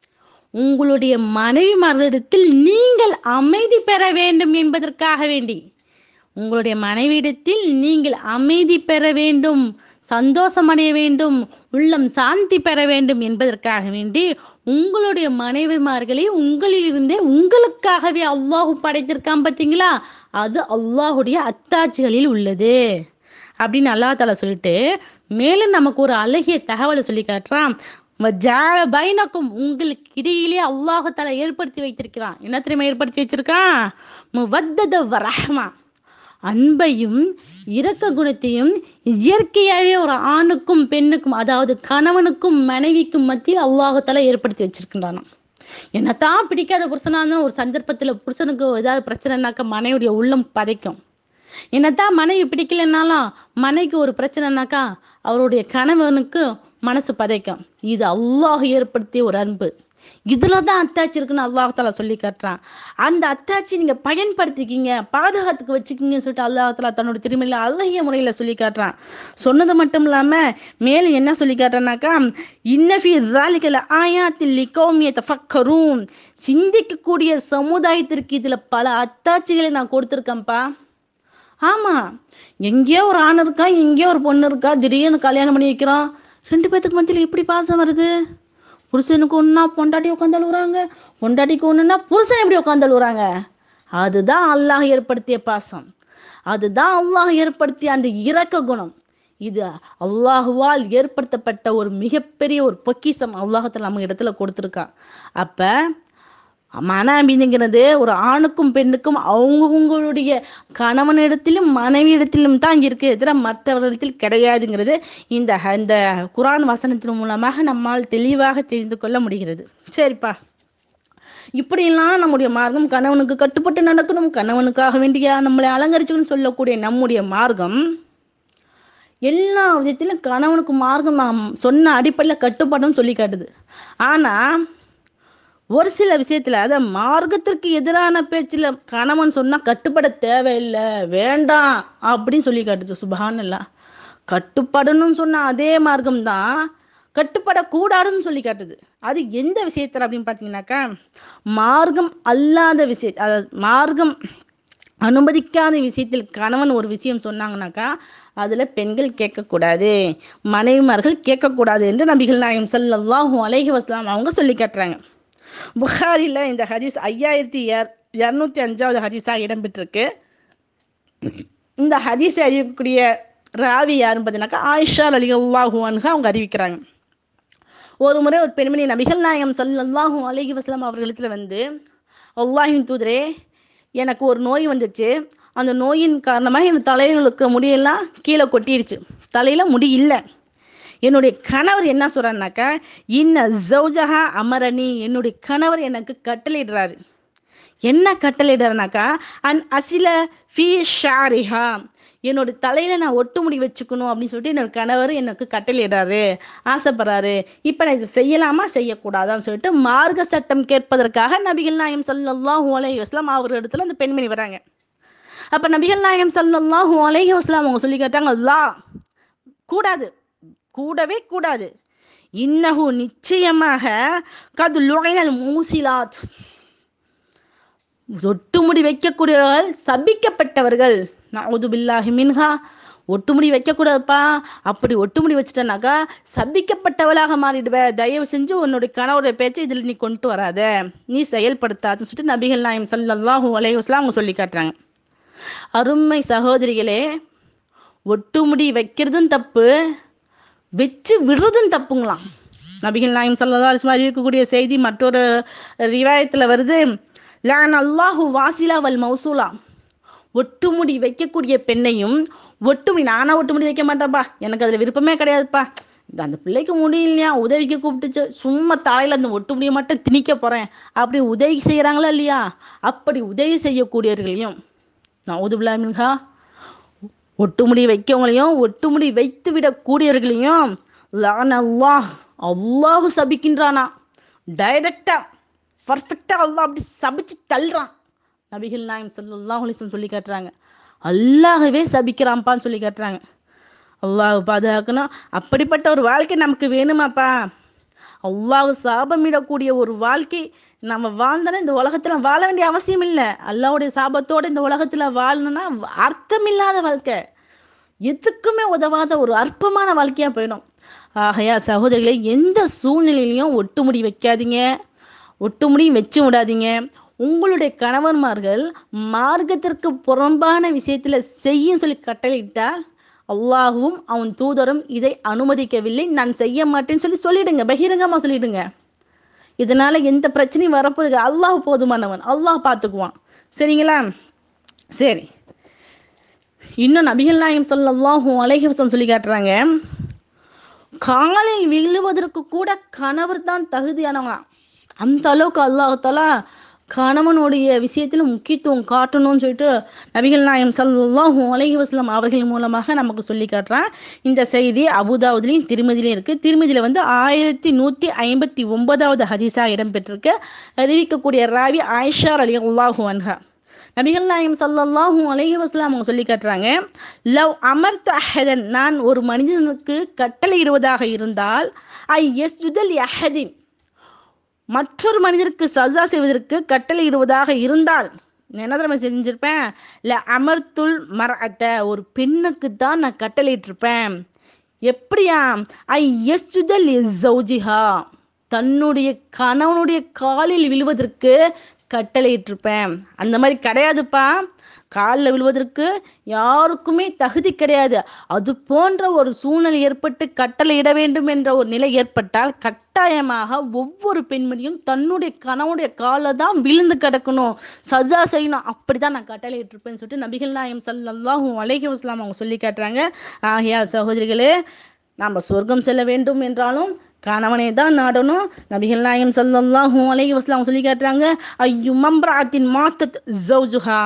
உங்களுடைய மனைவிமார்களிடத்தில் நீங்கள் அமைதி பெற வேண்டும் என்பதற்காக வேண்டி, உங்களுடைய மனைவியிடத்தில் நீங்கள் அமைதி பெற வேண்டும், சந்தோஷம் அடைய வேண்டும், உள்ளம் சாந்தி பெற வேண்டும் என்பதற்காக வேண்டி உங்களுடைய மனைவிமார்களை உங்களிலிருந்தே உங்களுக்காகவே அல்லாஹ் படைத்திருக்கான் பார்த்தீங்களா, அது அல்லாஹுடைய அத்தாட்சிகளில் உள்ளது அப்படின்னு அல்லாஹ் தஆலா சொல்லிட்டு மேலும் நமக்கு ஒரு அழகிய தகவலை சொல்லி காட்டுறான். பைனக்கும் உங்களுக்கு இடையிலே அல்லாஹ் தஆலா ஏற்படுத்தி வைத்திருக்கிறான். என்ன தெரியுமா ஏற்படுத்தி வச்சிருக்கான்? முவத்தத வ ரஹ்மா, அன்பையும் இரக்க குணத்தையும் இயற்கையாகவே ஒரு ஆணுக்கும் பெண்ணுக்கும், அதாவது கணவனுக்கும் மனைவிக்கும் மத்தியில் அல்லாஹ் தஆலா ஏற்படுத்தி வச்சிருக்கின்றான். என்னத்தான் பிடிக்காத புருஷனா இருந்தாலும் ஒரு சந்தர்ப்பத்துல புருஷனுக்கு ஏதாவது பிரச்சனைனாக்க மனைவியுடைய உள்ளம் பதைக்கும். என்னத்தான் மனைவி பிடிக்கலனாலும் மனைவிக்கு ஒரு பிரச்சனைனாக்கா அவருடைய கணவனுக்கு மனசு பதைக்கும். இது அல்லாஹ் ஏற்படுத்திய ஒரு அன்பு. இதுலதான் அத்தாட்சி இருக்குன்னு அல்லாஹ் தஆலா சொல்லி காட்டுறான். அந்த அத்தாட்சி நீங்க பயன்படுத்திக்கிங்க, பாதுகாத்துக்கு வச்சுக்கிங்கன்னு சொல்லிட்டு அல்லாஹ் தஆலா தன்னோட திருமலையில அழகிய முறையில சொல்லி காட்டுறான். சொன்னது மட்டும் இல்லாம மேலும் என்ன சொல்லி காட்டுறானாக்கா, இன்னஃபி ஸாலிக லஆயாத்தில் லிகௌமி யதஃபக்கரூன், சிந்திக்கக்கூடிய சமுதாயத்திற்கு இதுல பல அத்தாட்சிகளை நான் கொடுத்துருக்கேன்ப்பா. ஆமா, எங்கேயோ ஒரு ஆண் இருக்கா, எங்கேயோ ஒரு பொண்ணு இருக்கா, திடீர்னு கல்யாணம் பண்ணி வைக்கிறோம். ரெண்டு பேத்துக்கு மத்தியில் எப்படி பாசம் வருது? புருஷனுக்கு ஒன்றுனா பொண்டாட்டி உட்காந்து அழுகுறாங்க, பொண்டாட்டிக்கு ஒன்றுனா புருஷன் எப்படி உட்காந்து அழுகுறாங்க. அதுதான் அல்லாஹ் ஏற்படுத்திய பாசம், அதுதான் அல்லாஹ் ஏற்படுத்திய அந்த இரக்க குணம். இது அல்லாஹுவால் ஏற்படுத்தப்பட்ட ஒரு மிகப்பெரிய ஒரு பொக்கிஷம் அல்லாஹ்தாலா நம்ம இடத்துல கொடுத்துருக்கான். அப்ப மன அமைதிங்கிறது ஒரு ஆணுக்கும் பெண்ணுக்கும் அவங்கவுங்களுடைய கணவனிடத்திலும் மனைவி இடத்திலும் தான் இருக்கு, எதிர மற்றவர்களிடத்தில் கிடையாதுங்கிறது இந்த இந்த குர்ஆன் வசனத்தின் மூலமாக நம்மால் தெளிவாக தெரிந்து கொள்ள முடிகிறது. சரிப்பா, இப்படியெல்லாம் நம்முடைய மார்க்கம் கணவனுக்கு கட்டுப்பட்டு நடக்கணும், கணவனுக்காக வேண்டிய நம்மளை அலங்கரிச்சுன்னு சொல்லக்கூடிய நம்முடைய மார்க்கம் எல்லா விதத்திலும் கணவனுக்கு மார்க்கம் நாம் சொன்ன அடிப்படையில் கட்டுப்பாடும் சொல்லி காட்டுது. ஆனா ஒரு சில விஷயத்துல அத மார்க்கத்திற்கு எதிரான பேச்சுல கணவன் சொன்னா கட்டுப்பட தேவையில்லை, வேண்டாம் அப்படின்னு சொல்லி காட்டுது. சுப்ஹானல்லாஹ், கட்டுப்படணும்னு சொன்னா அதே மார்க்கம் தான் கட்டுப்படக்கூடாதுன்னு சொல்லி காட்டுது. அது எந்த விஷயத்துல அப்படின்னு பார்த்தீங்கன்னாக்கா, மார்க்கம் அல்லாத விஷய, அதாவது மார்க்கம் அனுமதிக்காத விஷயத்தில் கணவன் ஒரு விஷயம் சொன்னாங்கன்னாக்கா அதுல பெண்கள் கேட்கக்கூடாது, மனைவிமார்கள் கேட்கக்கூடாது என்று நபிகள் நாயகம் ஸல்லல்லாஹு அலைஹி வஸல்லம் அவங்க சொல்லி காட்டுறாங்க. புகாரில இந்த ஹதீஸ் ஐயாயிரத்தி இருநூத்தி அஞ்சாவது ஹதீஸாக இடம்பெற்றிருக்கு. இந்த ஹதீஸை அறிவிக்கக்கூடிய ராவி யாருன்னு பார்த்தீங்கன்னாக்கா ஆயிஷா ரலியல்லாஹு அன்ஹா அவங்க அறிவிக்கிறாங்க. ஒரு முறை ஒரு பெண்மணி நபிகள் நாயகம் ஸல்லல்லாஹு அலைஹி வஸல்லம் அவர்களிடத்துல வந்து, அல்லாஹ்வின் தூதரே, எனக்கு ஒரு நோய் வந்துச்சு, அந்த நோயின் காரணமாக என் தலையில் இருக்கிற முடியெல்லாம் கீழே கொட்டிருச்சு, தலையில முடி இல்லை. என்னுடைய கணவர் என்ன சொல்றாருனாக்கா, இன்ன ஜௌஜஹா அமரணி, என்னுடைய கணவர் எனக்கு கட்டளையிடுறாரு. என்ன கட்டளையிடுறாருனாக்கா, அன் அசில ஃபீ ஷாரிஹா, என்னோட தலையில நான் ஒட்டு முடி வச்சுக்கணும் அப்படின்னு சொல்லிட்டு என்னோட கணவர் எனக்கு கட்டளையிடுறாரு, ஆசைப்படுறாரு. இப்ப நான் இதை செய்யலாமா செய்யக்கூடாதான்னு சொல்லிட்டு மார்க்க சட்டம் கேட்பதற்காக நபிகள் நாயகம் ஸல்லல்லாஹு அலைஹி வஸல்லம் அவர்களிடத்துல அந்த பெண்மணி வராங்க. அப்ப நபிகள் நாயகம் ஸல்லல்லாஹு அலைஹி வஸல்லம் அவங்க சொல்லி கேட்டாங்க, லா, கூடாது, கூடவே கூடாது. இன்னஹு, நிச்சயமாக, கது லுகைனல் மூசிலாத், ஒட்டுமுடி வைக்கக்கூடியவர்கள் சபிக்கப்பட்டவர்கள். நஊது பில்லாஹி மின்ஹா, ஒட்டுமுடி வைக்கக்கூடாதுப்பா, அப்படி ஒட்டுமுடி வச்சுட்டனாக்கா சபிக்கப்பட்டவளாக மாறிடுவ, தயவு செஞ்சு உன்னுடைய கணவருடைய பேச்சை இதில் நீ கொண்டு வராத, நீ செயல்படுத்தாதுன்னு சொல்லிட்டு நபிகள் நாயகம் ஸல்லல்லாஹு அலைஹி வஸல்லம் அவங்க சொல்லி காட்டுறாங்க. அருமை சகோதரிகளே, ஒட்டுமுடி வைக்கிறதும் தப்பு, வச்சு விடுறதும் தப்புங்களாம். நபிகள் நாயகம் ஸல்லல்லாஹு அலைஹி வஸல்லம் அறிவிக்கக்கூடிய செய்தி மற்றொரு ரிவாயத்துல வருது, லான் அல்லாஹு வாசிலா வல் மௌசூலா, ஒட்டுமுடி வைக்கக்கூடிய பெண்ணையும், ஒட்டுமுடி நானா ஒட்டுமுடி வைக்க மாட்டேன்ப்பா, எனக்கு அதுல விருப்பமே கிடையாதுப்பா, அந்த பிள்ளைக்கு முடியலையா உதவிக்கு கூப்பிட்டுச்சு, சும்மா தலையில அந்த ஒட்டுமுடியை மட்டும் திணிக்க போறேன் அப்படி உதவி செய்யறாங்களா இல்லையா, அப்படி உதவி செய்யக்கூடியவர்களையும், நஊது பில்லாஹி மின்ஹா, ஒட்டுமுடி வைக்கவங்களையும் ஒட்டுமுடி வைத்து விடக்கூடியவர்களையும் லான் அல்லாஹ், அல்லாஹ் சபிக்கின்றானா, டைரக்டா பர்ஃபெக்டா அல்லாஹ் அப்படி சபிச்சு தள்ளுறான். நபிகள் நாயகம் ஸல்லல்லாஹு அலைஹி வஸல்லம் சொல்லி காட்டுறாங்க, அல்லாஹ்வே சபிக்கிறான்ப்பான்னு சொல்லி காட்டுறாங்க. அல்லாஹ் பாதுகாக்கணும். அப்படிப்பட்ட ஒரு வாழ்க்கை நமக்கு வேணுமாப்பா, அல்லாஹ் சாபமிடக்கூடிய ஒரு வாழ்க்கை நம்ம வாழ்ந்தோன்னா இந்த உலகத்துல வாழ வேண்டிய அவசியம் இல்லை. அல்லாஹ்வுடைய சாபத்தோட இந்த உலகத்துல வாழணும்னா அர்த்தமில்லாத வாழ்க்கை, எதுக்குமே உதவாத ஒரு அற்பமான வாழ்க்கையா போயிடும். ஆகையா சகோதரிகளை, எந்த சூழ்நிலையிலையும் ஒட்டுமுடி வைக்காதீங்க, ஒட்டுமுடியும் வச்சு விடாதீங்க. உங்களுடைய கணவன்மார்கள் மார்க்கத்திற்கு புறம்பான விஷயத்துல செய்யும் சொல்லி கட்டளையிட்டால் அல்லாஹுவும் அவன் தூதரும் இதை அனுமதிக்கவில்லை, நான் செய்ய மாட்டேன்னு சொல்லி சொல்லிடுங்க, பகிரங்கமா சொல்லிடுங்க. இதனால எந்த பிரச்சனையும் வரப்போகுது, அல்லாஹ் போதுமானவன், அல்லாஹ் பார்த்துக்குவான். சரிங்களா? சரி, இன்னும் நபிகள் நாயகம் ஸல்லல்லாஹு அலைஹி வஸல்லம் சொல்லி காட்டுறாங்க, காலில் விழுவதற்கு கூட கணவர் தான் தகுதியானவங்க. அந்த அளவுக்கு அல்லாஹ் தஆலா கணவனுடைய விஷயத்துல முக்கியத்துவம் காட்டணும்னு சொல்லிட்டு நபிகள் நாயகம் ஸல்லல்லாஹு அலைஹி வஸல்லம் அவர்கள் மூலமாக நமக்கு சொல்லி காட்டுறான். இந்த செய்தி அபூதாவுதுலையும் திருமதிலையும் இருக்கு. திருமதியில வந்து ஆயிரத்தி நூத்தி ஐம்பத்தி ஒன்பதாவது ஹதீஸா இடம்பெற்றிருக்கு. அறிவிக்கக்கூடிய ராவி ஆயிஷா ரலியல்லாஹு அன்ஹா. நபிகள் நாயகம் ஸல்லல்லாஹு அலைஹி வஸல்லம் அவங்க சொல்லி காட்டுறாங்க, லவ் அமர்த்து அஹதன், நான் ஒரு மனிதனுக்கு கட்டளையிடுவதாக இருந்தால், ஐ யஸ்ஜுத லி அஹதின், மற்றொரு மனிதருக்கு சஜா செய்வதற்கு கட்டளையிடுவதாக இருந்தால் என்ன தெரியுமா செஞ்சிருப்பேன், இல்லை அமர்த்துல் மர்அத்த, ஒரு பெண்ணுக்கு தான் நான் கட்டளையிட்டிருப்பேன். எப்படியா, ஐ யஸ்ஜுத லி ஸௌஜிஹா, தன்னுடைய கணவனுடைய காலில் விழுவதற்கு கட்டளையிட்டிருப்பேன். அந்த மாதிரி கிடையாதுப்பா, காலில் விழுவதற்கு யாருக்குமே தகுதி கிடையாது. அது போன்ற ஒரு சூழ்நிலை ஏற்பட்டு கட்டளையிட வேண்டும் என்ற ஒரு நிலை ஏற்பட்டால் கட்டாயமாக ஒவ்வொரு பெண்மணியும் தன்னுடைய கணவனுடைய காலை தான் விழுந்து கிடக்கணும், சஜா செய்யணும். அப்படிதான் நான் கட்டளையிட்டிருப்பேன்னு சொல்லிட்டு நபிகள் நாயகம் ஸல்லல்லாஹு அலைஹி வஸல்லம் அவங்க சொல்லி காட்டுறாங்க. ஆகையா சகோதரிகளே, நாம் சொர்க்கம் செல்ல வேண்டும் என்றாலும் கணவனை தான் நாடணும். நபிகள் நாயகம் ஸல்லல்லாஹு அலைஹி வஸல்லம் சொல்லி காட்டுறாங்க, ஐயு மம்ராத்தின் மாத்தத் ஸௌஜுஹா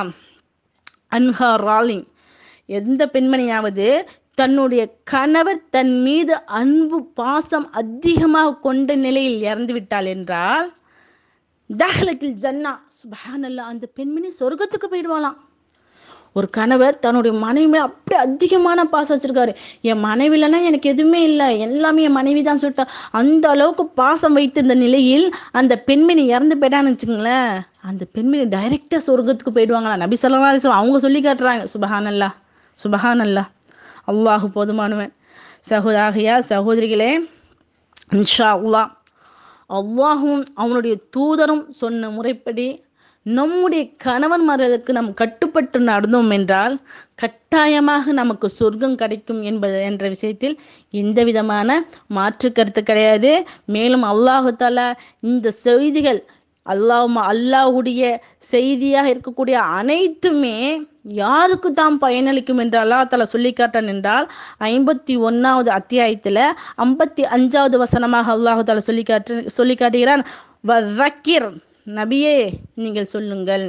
அன்ஹா ராலிங், எந்த பெண்மணியாவது தன்னுடைய கணவர் தன் மீது அன்பு பாசம் அதிகமாக கொண்ட நிலையில் இறந்து விட்டாள் என்றால் தஹலத்தில் ஜன்னா, சுப்ஹானல்லாஹ், அந்த பெண்மணி சொர்க்கத்துக்கு போயிடுவாளாம். ஒரு கணவர் தன்னுடைய மனைவி மேல அப்படி அதிகமான பாசம் வச்சிருக்காரு, என் மனைவி இல்லைன்னா எனக்கு எதுவுமே இல்லை, எல்லாமே என் மனைவி தான் சொல்லிட்டா, அந்த அளவுக்கு பாசம் வைத்திருந்த நிலையில் அந்த பெண்மணி இறந்து போயிட்டான்னு வச்சுங்களேன், அந்த பெண்மணி டைரக்டா சொர்க்கத்துக்கு போயிடுவாங்களா. நபி ஸல்லல்லாஹு அலைஹி வஸல்லம் அவங்க சொல்லி காட்டுறாங்க. சுபஹானல்லாஹ், சுபஹானல்லாஹ், அல்லாஹ் போதுமானவன். சகோதரியா சகோதரிகளே, இன்ஷா அல்லாஹ் அல்லாஹும் அவனுடைய தூதரும் சொன்ன முறைப்படி நம்முடைய கணவன்மார்களுக்கு நாம் கட்டுப்பட்டு நடந்தோம் என்றால் கட்டாயமாக நமக்கு சொர்க்கம் கிடைக்கும் என்பது என்ற விஷயத்தில் எந்த விதமான மாற்று கருத்து கிடையாது. மேலும் அல்லாஹு தஆலா இந்த செய்திகள் அல்லாஹ் அல்லாஹுடைய செய்தியாக இருக்கக்கூடிய அனைத்துமே யாருக்கு தான் பயனளிக்கும் என்று அல்லாஹ் தஆலா சொல்லி காட்டான் என்றால் ஐம்பத்தி ஒன்னாவது அத்தியாயத்துல ஐம்பத்தி அஞ்சாவது வசனமாக அல்லாஹு தஆலா சொல்லி காட்டு சொல்லி காட்டுகிறான், வதக்கிர், நபியே நீங்கள் சொல்லுங்கள்,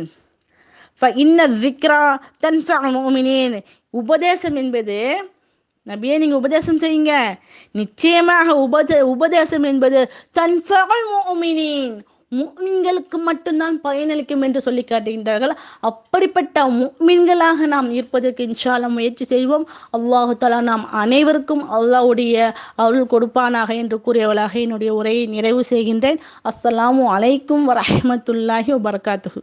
ஃபஇன்ன ஸிக்ரா தன்ஃபஉல் முஃமினீன், உபதேசம் என்பது, நபியே நீங்க உபதேசம் செய்யுங்க, நிச்சயமாக உபதே உபதேசம் என்பது தன்ஃபஉல் முஃமினீன், முஃமின்களுக்கு மட்டும்தான் பயனளிக்கும் என்று சொல்லி காட்டுகின்றார்கள். அப்படிப்பட்ட முஃமின்களாக நாம் இருப்பதற்கு இன்ஷா அல்லாஹ் முயற்சி செய்வோம். அல்லாஹு தஆலா நாம் அனைவருக்கும் அல்லாஹ்வுடைய அருள் கொடுப்பானாக என்று கூறியவளாக என்னுடைய உரையை நிறைவு செய்கின்றேன். அஸ்ஸலாமு அலைக்கும் வரஹ்மத்துல்லாஹி வபரகாத்துஹு.